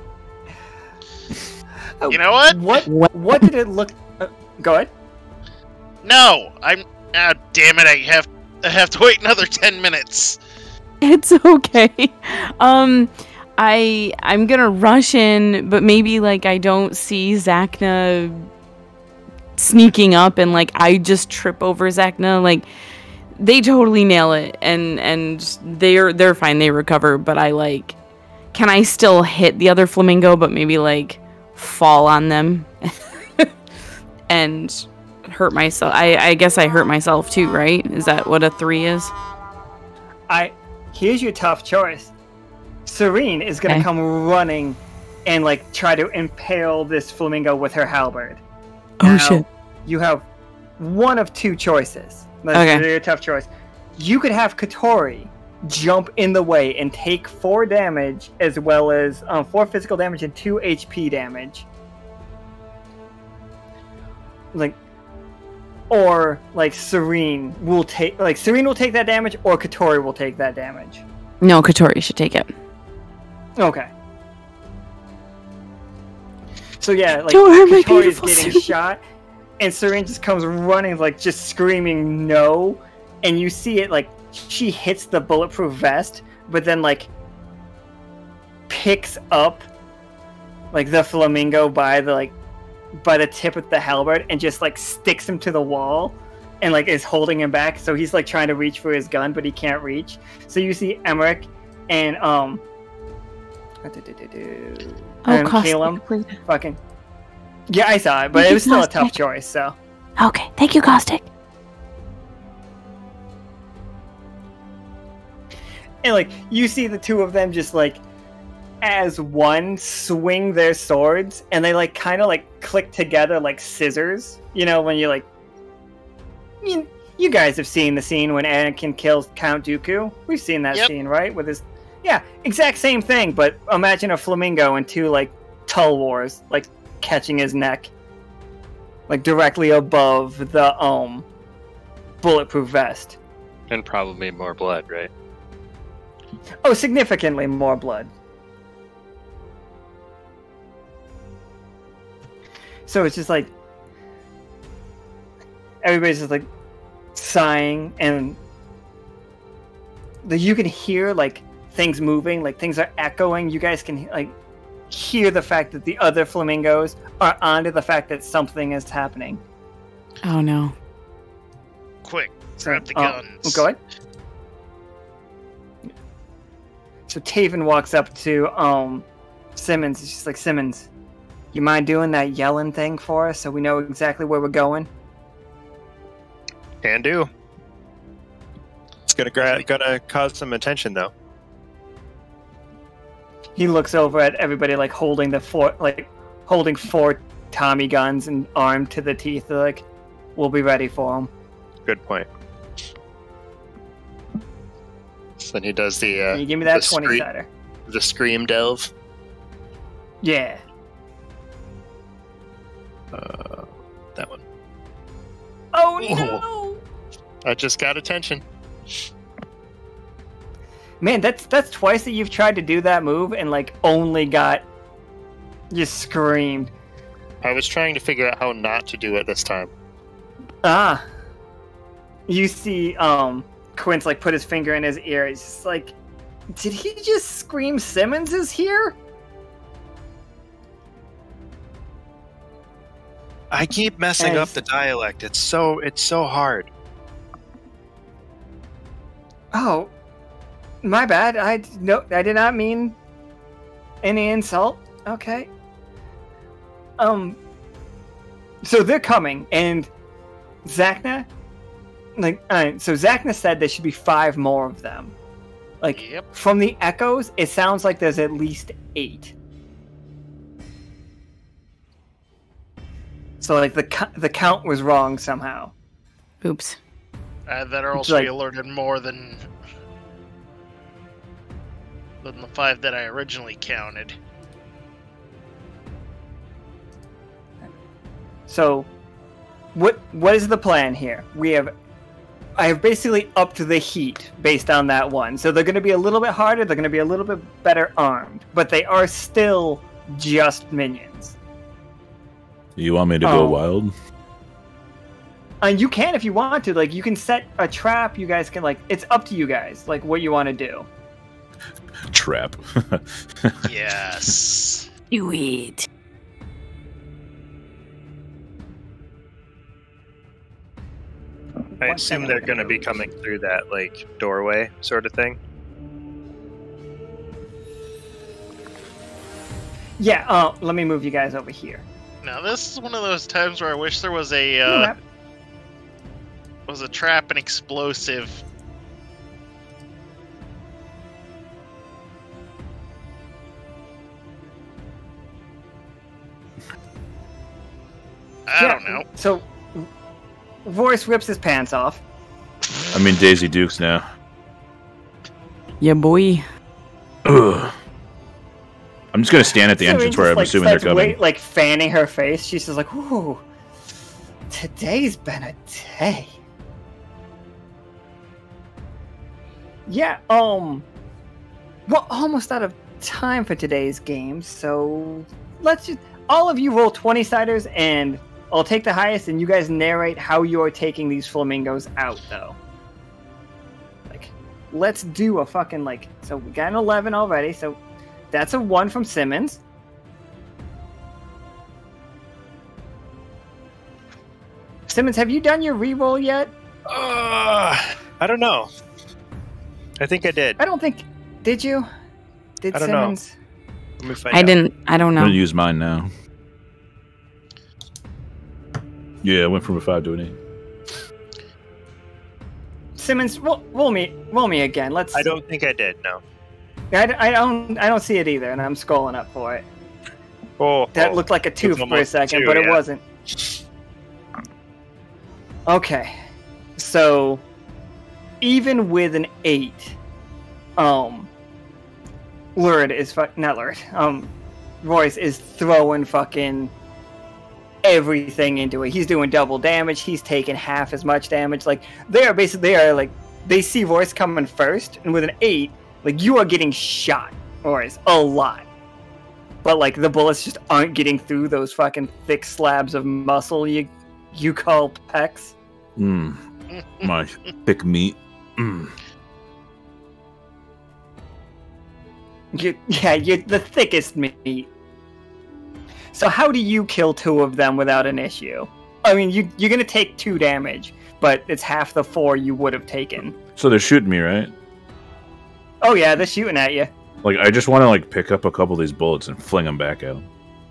You know what? What did it look... go ahead. No! Ah, damn it, I have to wait another 10 minutes. It's okay. I'm gonna rush in, but maybe like I don't see Zacna sneaking up, and like I just trip over Zacna. Like they totally nail it, and they're fine. They recover, but can I still hit the other flamingo, but maybe like fall on them and hurt myself? I guess I hurt myself too, right? Is that what a 3 is? Here's your tough choice. Serene is gonna come running and like try to impale this flamingo with her halberd. Oh shit! You have one of two choices. That's Okay. your tough choice. You could have Catori jump in the way and take 4 damage, as well as 4 physical damage and 2 HP damage. Or Serene will take that damage, or Catori will take that damage. No, Catori should take it. Okay. So yeah, Don't hurt my Catori's beautiful getting Serene. shot, and Serene just comes running, just screaming no, and you see it she hits the bulletproof vest, but then picks up the flamingo by the tip of the halberd and just sticks him to the wall and is holding him back. So he's trying to reach for his gun, but he can't reach. So you see Emmerich and Caleb please. fucking yeah, I saw it, but it was still a tough choice. So Okay, thank you, Caustic. and you see the two of them just as one swing their swords, and they kind of click together like scissors. You know, when you you guys have seen the scene when Anakin kills Count Dooku. We've seen that scene, right? With his exact same thing, but imagine a flamingo and 2 tull wars catching his neck directly above the bulletproof vest. And probably more blood, right? Oh, significantly more blood. So it's just everybody's just sighing, and you can hear things moving, things are echoing. You guys can hear the fact that the other flamingos are onto the fact that something is happening. Oh no! Quick, grab the guns. Go ahead. So Taven walks up to Simmons. He's just Simmons, you mind doing that yelling thing for us so we know exactly where we're going? Can do. It's gonna cause some attention though. He looks over at everybody holding holding 4 Tommy guns and armed to the teeth. They're we'll be ready for him. Good point. So then he does the Can you give me that the 20-sider? The scream delve. Yeah. That one. Oh no! I just got attention. Man, that's twice that you've tried to do that move and only got just screamed. I was trying to figure out how not to do it this time. You see Quince put his finger in his ear. He's just did he just scream Simmons is here? I keep messing up the dialect. It's so hard. Oh, my bad. I did not mean any insult. Okay. So they're coming, and Zacna, so Zacna said there should be 5 more of them. Yep. From the echoes, it sounds like there's at least 8. So the count was wrong somehow. Oops. That are also alerted more than the 5 that I originally counted. So, what is the plan here? I have basically upped the heat based on that one. So they're going to be a little bit harder. They're going to be a little bit better armed, but they are still just minions. You want me to go wild? And you can if you want to. Like, you can set a trap. You guys can, like, it's up to you guys, like, what you want to do. Trap. Yes. Do it. I assume they're going to be coming through that, like, doorway sort of thing. Yeah, let me move you guys over here. Now this is one of those times where I wish there was a trap and explosive. I don't know. So, Royce rips his pants off. I mean, Daisy Dukes now. Yeah, boy. Ugh. I'm just gonna stand at the entrance where I'm assuming they're coming. Like fanning her face. She's just like, "Ooh, today's been a day." Yeah. We're almost out of time for today's game, so let's just all of you roll 20-siders, and I'll take the highest, and you guys narrate how you're taking these flamingos out, though. Like, let's do a fucking like. So we got an 11 already, so. That's a 1 from Simmons. Simmons, have you done your reroll yet? I don't know. I think I did. I don't think. Did you? Did I don't Simmons? know. Let me find I out. didn't. I don't I'm know. gonna use mine now. Yeah, I went from a 5 to an 8. Simmons, roll me again. Let's. I don't think I did. No. I don't see it either, and I'm scrolling up for it. That looked like a 2 for a second, but it wasn't. Okay, so even with an 8, Royce is throwing fucking everything into it. He's doing double damage. He's taking half as much damage. Like they see Royce coming first, and with an 8. Like, you are getting shot, Royce, a lot. But, like, the bullets just aren't getting through those fucking thick slabs of muscle you call pecs. My thick meat. You're the thickest meat. So how do you kill 2 of them without an issue? I mean, you're going to take 2 damage, but it's half the 4 you would have taken. So they're shooting me, right? Oh yeah, they're shooting at you. Like, I just want to like pick up a couple of these bullets and fling them back at them.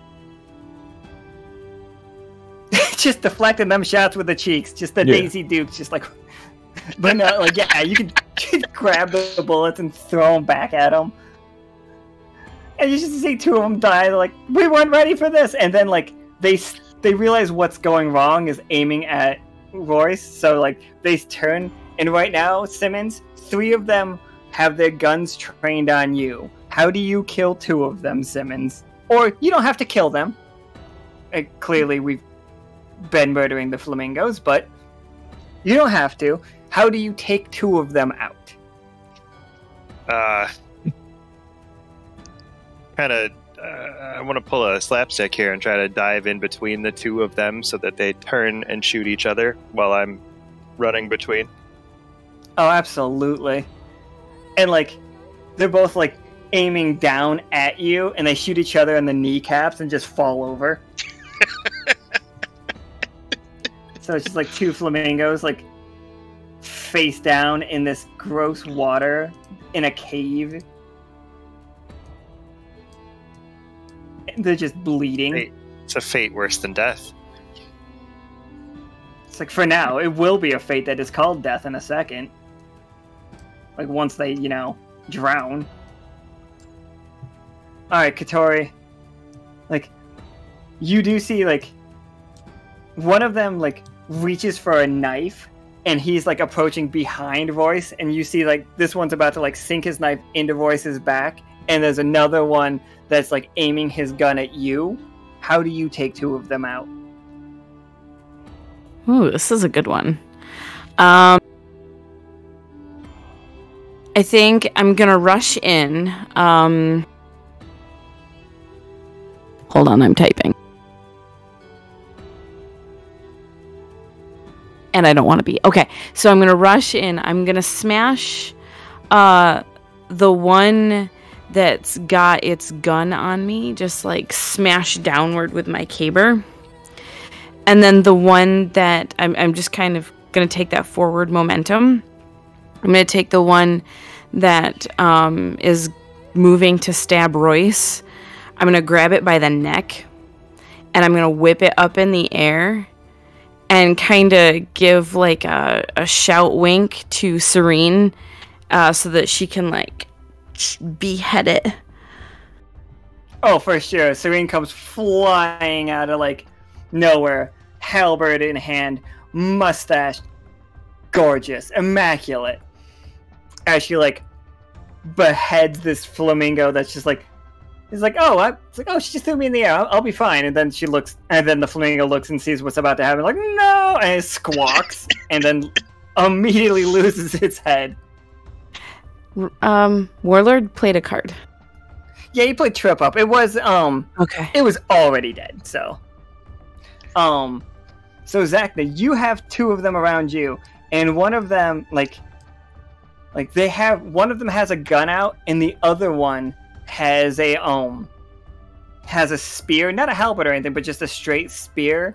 Just deflecting them shots with the cheeks. Just the Daisy Dukes, just like. But no, like you can grab the bullets and throw them back at them. And you just see 2 of them die. They're like, we weren't ready for this. And then like they realize what's going wrong is aiming at Royce. So like they turn, and right now, Simmons, 3 of them have their guns trained on you. How do you kill 2 of them, Simmons? Or you don't have to kill them. Clearly, we've been murdering the flamingos, but you don't have to. How do you take 2 of them out? I want to pull a slapstick here and try to dive in between the 2 of them so that they turn and shoot each other while I'm running between. Oh, absolutely. And, like, they're both, like, aiming down at you, and they shoot each other in the kneecaps and just fall over. So it's just, like, 2 flamingos, like, face down in this gross water in a cave. And they're just bleeding. Fate. It's a fate worse than death. It's like, for now, it will be a fate that is called death in a second. Like, once they, drown. Alright, Catori. Like, you do see, like, one of them, like, reaches for a knife, and he's, like, approaching behind Royce, and you see, like, this one's about to, like, sink his knife into Royce's back, and there's another one that's, like, aiming his gun at you. How do you take 2 of them out? Ooh, this is a good one. I think I'm gonna rush in. Hold on, I'm typing. and I don't want to be. Okay, so I'm going to rush in. I'm going to smash the one that's got its gun on me, just like smash downward with my caber. And then the one that I'm just kind of going to take that forward momentum. I'm going to take the one that is moving to stab Royce. I'm going to grab it by the neck, and I'm going to whip it up in the air and kind of give like a shout wink to Serene so that she can like behead it. Oh, for sure. Serene comes flying out of like nowhere, halberd in hand, mustache, gorgeous, immaculate, as she like beheads this flamingo that's just like, it's like, she just threw me in the air, I'll be fine. And then she looks, and then the flamingo looks and sees what's about to happen, like, no, and it squawks and then immediately loses its head. Warlord played a card. Yeah, he played Trip Up. It was okay. It was already dead, so Zacna, you have two of them around you, and one of them like they have, one of them has a gun out, and the other one has a spear, not a halberd or anything, but just a straight spear.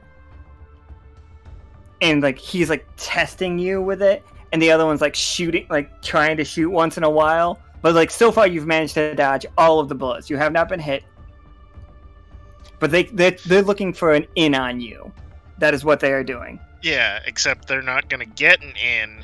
And like he's like testing you with it, and the other one's like shooting, like trying to shoot once in a while. But like so far you've managed to dodge all of the bullets. You have not been hit. But they're looking for an in on you. That is what they are doing. Yeah, except they're not gonna get an in.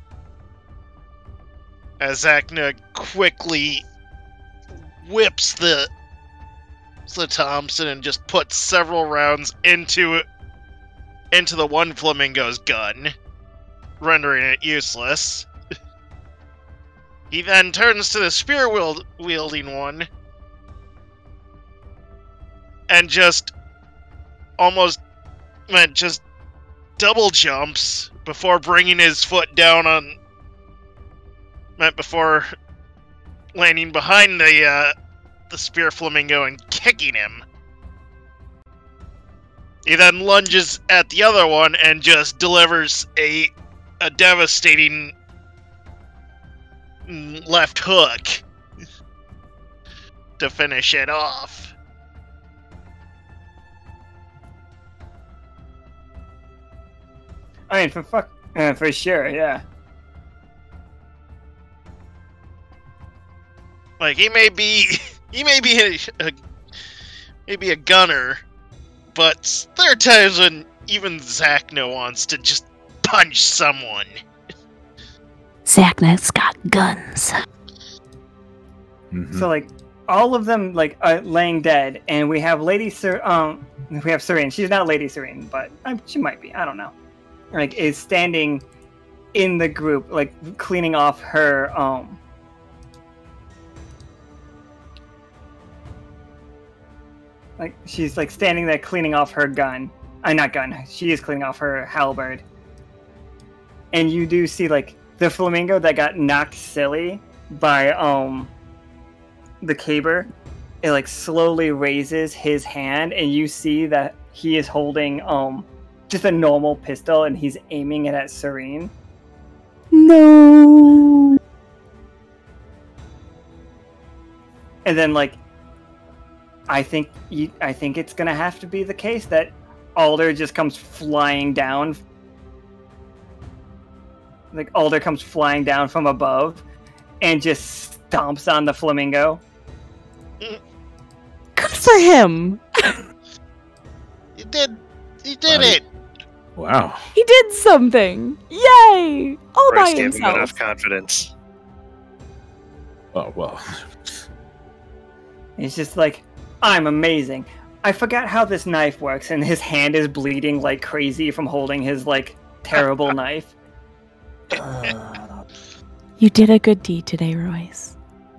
As Zacna quickly whips the Thompson and just puts several rounds into the one flamingo's gun, rendering it useless. He then turns to the spear wielding one and just double jumps before bringing his foot down before landing behind the spear flamingo and kicking him. He then lunges at the other one and just delivers a devastating left hook to finish it off. I mean, for sure, yeah. Like he may be a gunner, but there are times when even Zacna wants to just punch someone. Zacna's got guns. Mm-hmm. So like all of them like are laying dead, and we have we have Serene. She's not Lady Serene, but she might be. I don't know. Like is standing in the group, like cleaning off her like she's like standing there cleaning off her gun. Not gun. She is cleaning off her halberd. And you do see like the flamingo that got knocked silly by the caber. It like slowly raises his hand, and you see that he is holding just a normal pistol, and he's aiming it at Serene. No. And then like I think it's gonna have to be the case that Alder just comes flying down. Like Alder comes flying down from above and just stomps on the flamingo. Good for him. You did it. Wow. He did something. Yay! All by Royce gave him himself. enough confidence. Oh, well. He's just like, I'm amazing. I forgot how this knife works, and his hand is bleeding like crazy from holding his like terrible knife. You did a good deed today, Royce.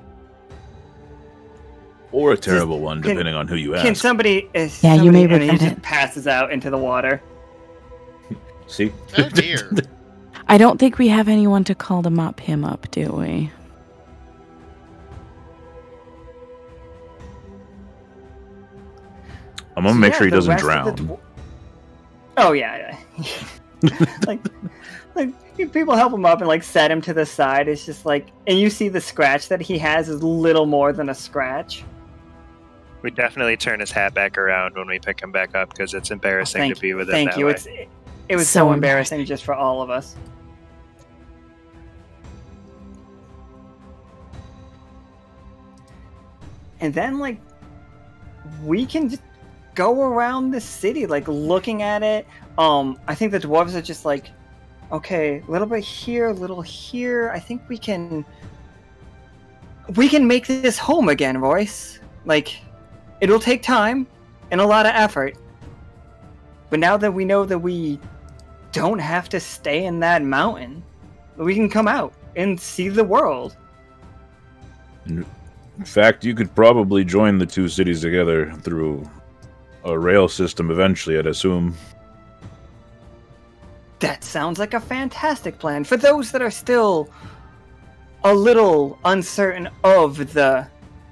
Or a terrible one, depending on who you ask. Can somebody? Yeah, you may and he regret just it. passes out into the water. See? Oh dear. I don't think we have anyone to call to mop him up, do we? I'm gonna make Yeah, sure he the doesn't rest of the drown. Oh yeah. Like like people help him up and like set him to the side. It's just like, and you see the scratch that he has is little more than a scratch. We definitely turn his hat back around when we pick him back up because it's embarrassing to be with him that way. It was so embarrassing just for all of us. And then, like, we can just go around the city, like, looking at it. I think the dwarves are just like, okay, a little bit here, a little here. I think we can make this home again, Royce. Like, it'll take time and a lot of effort. But now that we know that we don't have to stay in that mountain, we can come out and see the world. In fact, you could probably join the two cities together through a rail system eventually, I'd assume. That sounds like a fantastic plan. For those that are still a little uncertain of the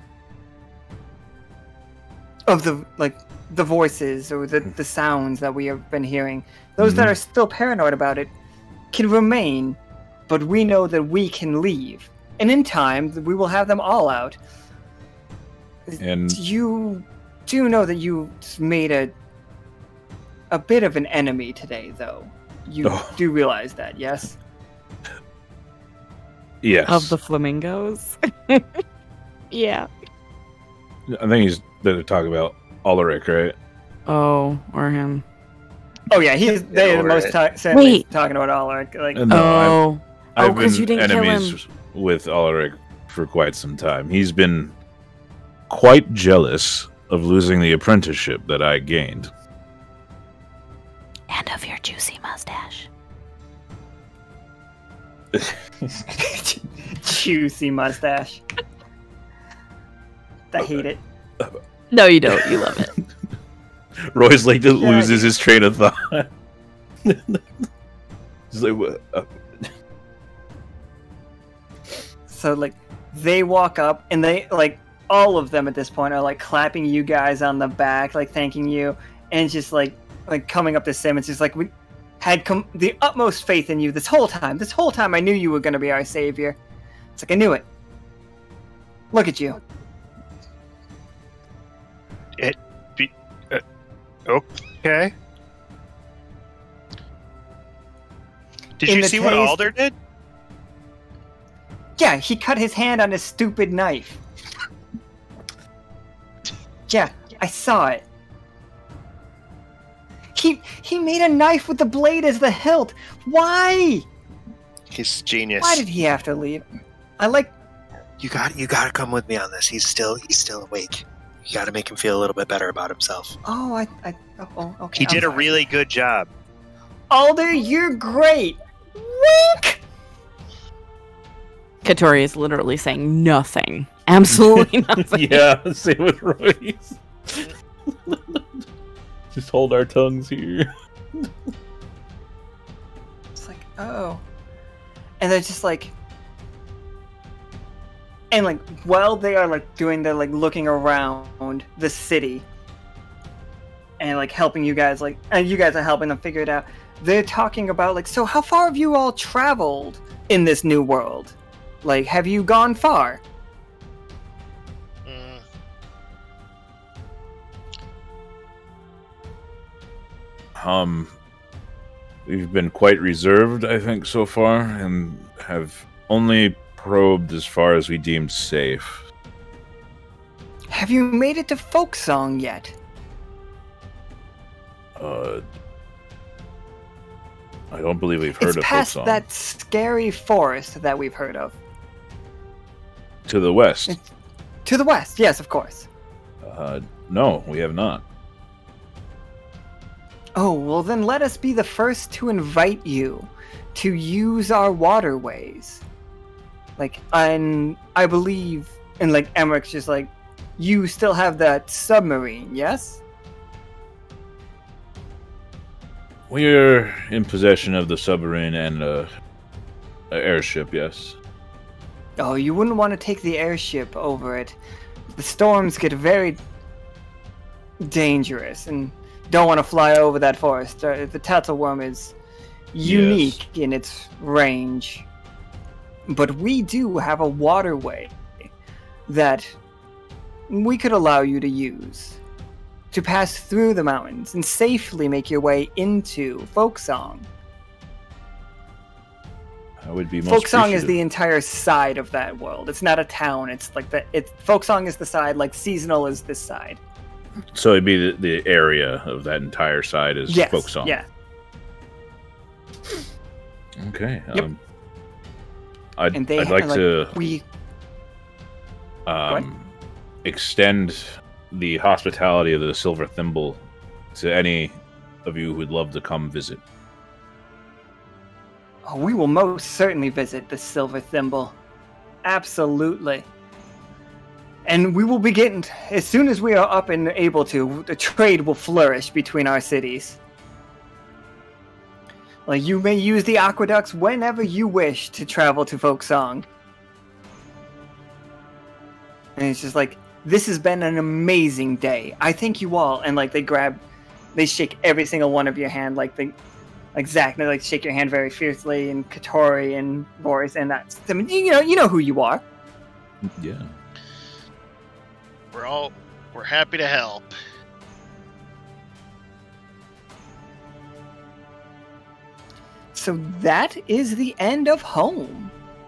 voices or the sounds that we have been hearing, those that are still paranoid about it can remain, but we know that we can leave. And in time, we will have them all out. And you do know that you made a bit of an enemy today, though. You do realize that, yes? Yes. Of the flamingos? Yeah. I think he's better talk about Ulrich, right? Oh, or him. Oh yeah, they are most certainly talking about Ulrich. Like, No, I've because been you didn't kill enemies him. with Ulrich for quite some time. He's been quite jealous of losing the apprenticeship that I gained. And of your juicy mustache. juicy mustache. I hate it. No, you don't. You love it. Royce like loses his train of thought. He's like, what? So like, they walk up and they like all of them at this point are like clapping you guys on the back, like thanking you, and just like coming up to Simmons, just like, we had the utmost faith in you this whole time. This whole time I knew you were going to be our savior. It's like, I knew it. Look at you. Okay. Did you see what Alder did? Yeah, he cut his hand on his stupid knife. Yeah, I saw it. He made a knife with the blade as the hilt. Why? He's genius. Why did he have to leave? You gotta come with me on this. He's still awake. You gotta make him feel a little bit better about himself. Oh, okay. He did a really good job. Alder, you're great. Wink. Catori is literally saying nothing. Absolutely nothing. Yeah, same with Royce. Just hold our tongues here. It's like, oh. And they're just like... And like, while they are like doing the like looking around the city and like helping you guys, like, and you guys are helping them figure it out, they're talking about like, so how far have you all traveled in this new world? Like, have you gone far? We've been quite reserved, I think, so far, and have only probed as far as we deemed safe. Have you made it to Folksong yet? I don't believe we've heard It's of past Folksong. that scary forest that we've heard of. To the west? To the west, yes, of course. No, we have not. Oh, well then let us be the first to invite you to use our waterways. Like, and I believe, and like Emmerich's just like, you still have that submarine, yes? We're in possession of the submarine and an airship, yes. Oh, you wouldn't want to take the airship over it. The storms get very dangerous, and don't want to fly over that forest. The Tatzelworm is unique in its range. But we do have a waterway that we could allow you to use to pass through the mountains and safely make your way into Folksong. I would be most Folksong is appreciative. the entire side of that world. It's not a town. It's like Folksong is the side, like Seasonal is this side. So it'd be the area of that entire side is Yes. Folksong. Yeah. Okay. Yep. I'd And they like to we What? extend the hospitality of the Silver Thimble to any of you who'd love to come visit. Oh, we will most certainly visit the Silver Thimble. Absolutely. And we will begin, as soon as we are up and able to, the trade will flourish between our cities. Like, you may use the aqueducts whenever you wish to travel to Folksong. And it's just like, this has been an amazing day. I thank you all. And like, they shake every single one of your hand, like Zacna, like shake your hand very fiercely, and Catori and Royce, and that's, I mean, you know who you are. Yeah. We're happy to help. So that is the end of home.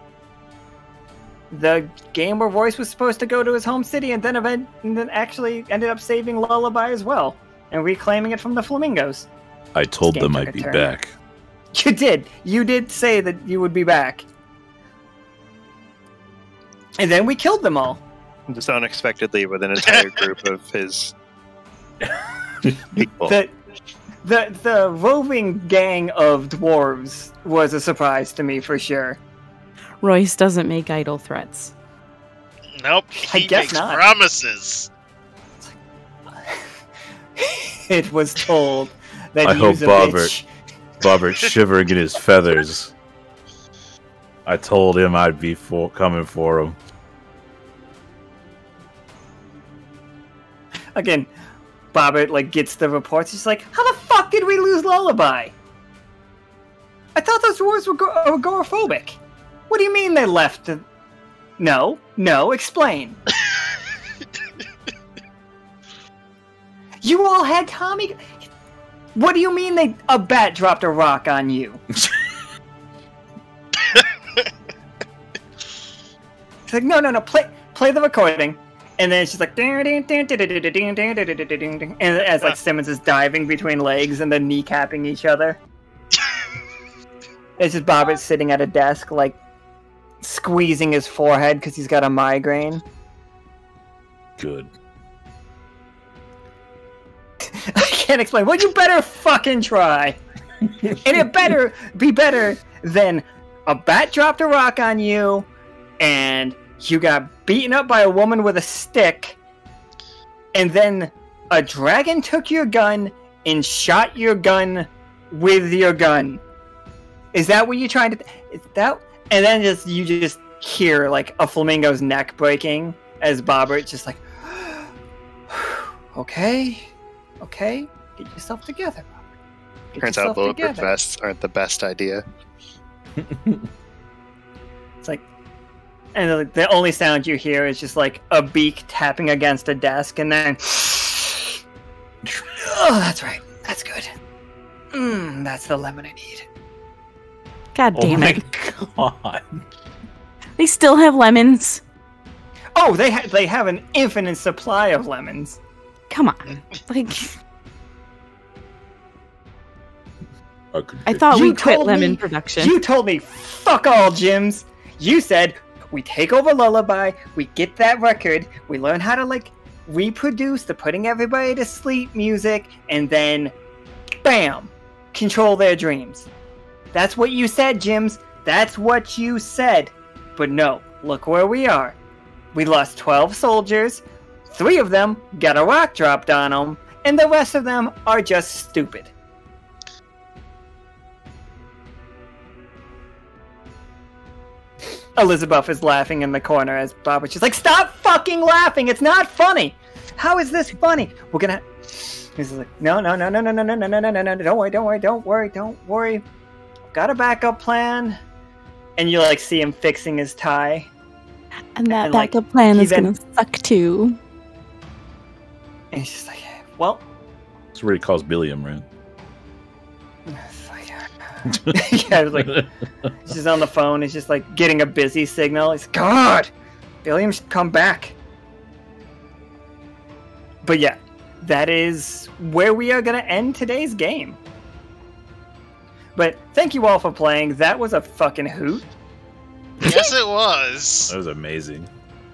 The game where Royce was supposed to go to his home city and then actually ended up saving Lullaby as well and reclaiming it from the flamingos. I told This them game I'd took be a turn. back. You did. You did say that you would be back. And then we killed them all. Just unexpectedly with an entire group of his people. The roving gang of dwarves was a surprise to me for sure. Royce doesn't make idle threats. Nope, I he guess makes not. promises. It was told that I he hope was a Bobbert- bitch. Bobbert shivering in his feathers. I told him I'd be coming for him. Again, Bobbert like gets the reports. He's like, "How the fuck did we lose Lullaby? I thought those dwarves were agoraphobic. What do you mean they left? No, explain." You all had Tommy. What do you mean a bat dropped a rock on you? It's like, no, play the recording. And then it's just like, and as like Simmons is diving between legs and then kneecapping each other. It's just Bobbert sitting at a desk, like squeezing his forehead because he's got a migraine. Good. I can't explain. Well, you better fucking try. And it better be better than a bat dropped a rock on you and you got beaten up by a woman with a stick, and then a dragon took your gun and shot your gun with your gun. Is that what you're trying to... Is that... And then you just hear like a flamingo's neck breaking as Bobbert just like... Okay, get yourself together, Bobbert. Get Turns out yourself bulletproof together. vests aren't the best idea. It's like... And the only sound you hear is just like a beak tapping against a desk, and then... Oh, that's right. That's good. That's the lemon I need. God damn oh it. my god. They still have lemons. Oh, they have an infinite supply of lemons. Come on. Like, I I thought You we quit told lemon me- production. You told me, fuck all, Jims. You said, we take over Lullaby, we get that record, we learn how to, like, reproduce the putting everybody to sleep music, and then, bam, control their dreams. That's what you said, Jims. That's what you said. But no, look where we are. We lost 12 soldiers, 3 of them got a rock dropped on them, and the rest of them are just stupid. Elizabeth is laughing in the corner as Bobber's just like, stop fucking laughing! It's not funny! How is this funny? We're gonna... He's like, no, don't worry. got a backup plan. And you like see him fixing his tie. And that And, like, backup plan he is then- gonna suck too. And he's just like, well, That's what he calls Billiam, right? it's like, yeah, it's like he's just on the phone. He's just like getting a busy signal. He's God, Billiam should come back. But yeah, that is where we are gonna end today's game. But thank you all for playing. That was a fucking hoot. Yes, it was. That was amazing.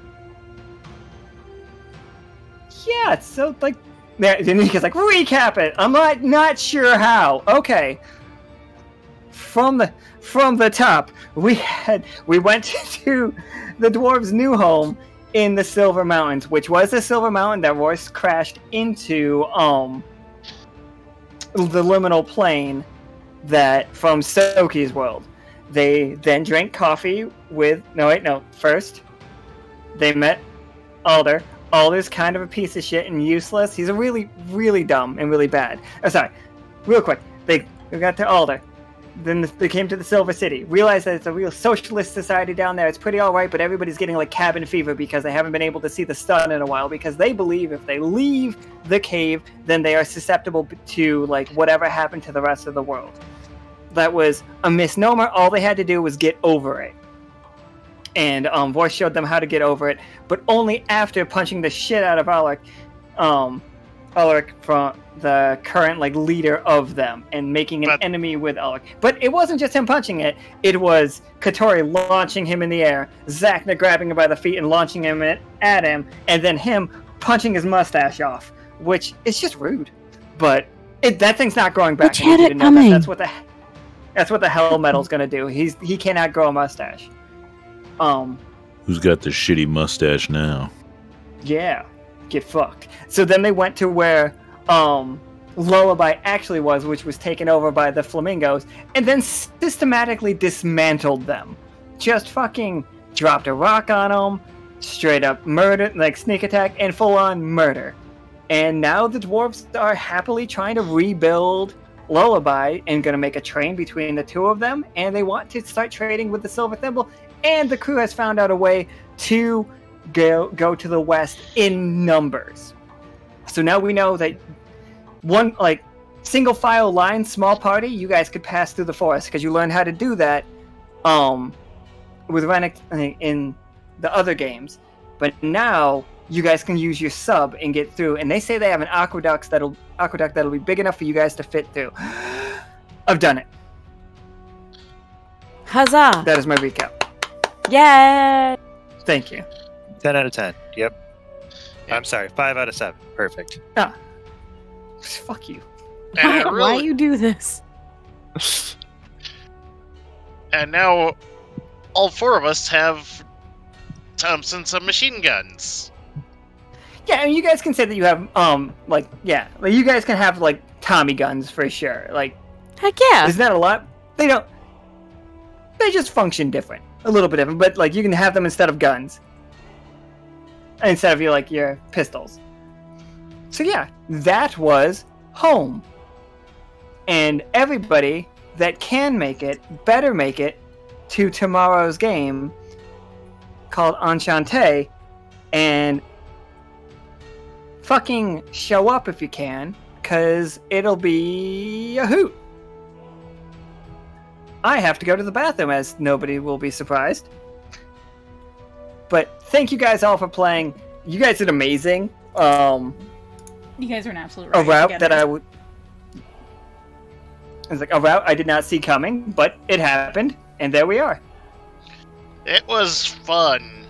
Yeah, it's so like. Then he's like, recap it. I'm not sure how. Okay. From the top, we went to the dwarves' new home in the Silver Mountains, which was the Silver Mountain that Royce crashed into the liminal plane that from Soki's world. They then drank coffee with first they met Alder. Alder's kind of a piece of shit and useless. He's a really, really dumb and really bad. Oh, sorry. Real quick. They got to Alder. Then they came to the Silver City. Realized that it's a real socialist society down there. It's pretty alright, but everybody's getting like cabin fever because they haven't been able to see the sun in a while because they believe if they leave the cave, then they are susceptible to like whatever happened to the rest of the world. That was a misnomer. All they had to do was get over it. And Voice showed them how to get over it, but only after punching the shit out of Alaric from the current like leader of them and making an enemy with Alaric. But it wasn't just him punching it; it was Catori launching him in the air, Zacna grabbing him by the feet and launching him at him, and then him punching his mustache off, which is just rude. But that thing's not growing back. Which had it coming. That's what the hell metal's gonna do. He cannot grow a mustache. Who's got the shitty mustache now? Yeah, get fucked. So then they went to where Lullaby actually was, which was taken over by the flamingos, and then systematically dismantled them. Just fucking dropped a rock on them, straight up murder, like sneak attack, and full on murder. And now the dwarves are happily trying to rebuild Lullaby and gonna make a train between the two of them, and they want to start trading with the Silver Thimble. And the crew has found out a way to go to the west in numbers. So now we know that one like single file line, small party, you guys could pass through the forest because you learned how to do that with Rennick in the other games. But now you guys can use your sub and get through. And they say they have an aqueduct that'll be big enough for you guys to fit through. I've done it. Huzzah! That is my recap. Yay! Thank you. 10 out of 10. Yep. I'm sorry. 5 out of 7. Perfect. Ah, fuck you. And Why you do this? And now all four of us have Thompson submachine guns. Yeah, and you guys can say that you have you guys can have like Tommy guns for sure. Like, Heck yeah! isn't that a lot? They just function different. A little bit different, but like you can have them instead of guns. Instead of your pistols. So yeah, that was home. And everybody that can make it, better make it to tomorrow's game called Enchante, and fucking show up if you can, because it'll be a hoot. I have to go to the bathroom, as nobody will be surprised. But thank you guys all for playing. You guys did amazing. You guys are an absolute A riot route together. that I would... It's like a route I did not see coming, but it happened, and there we are. It was fun.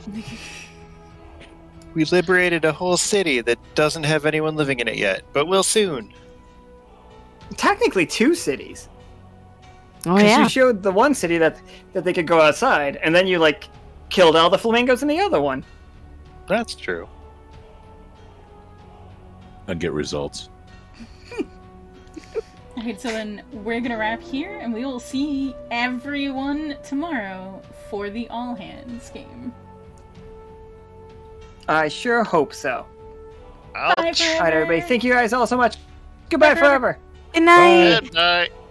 We liberated a whole city that doesn't have anyone living in it yet, but will soon. Technically 2 cities. Oh Because yeah. you showed the one city that they could go outside, and then you killed all the flamingos in the other one. That's true. I get results. Okay, so then we're gonna wrap here, and we will see everyone tomorrow for the All Hands game. I sure hope so. Bye, Alright, everybody. Thank you guys all so much. Goodbye Bye, forever. Good night. Good night.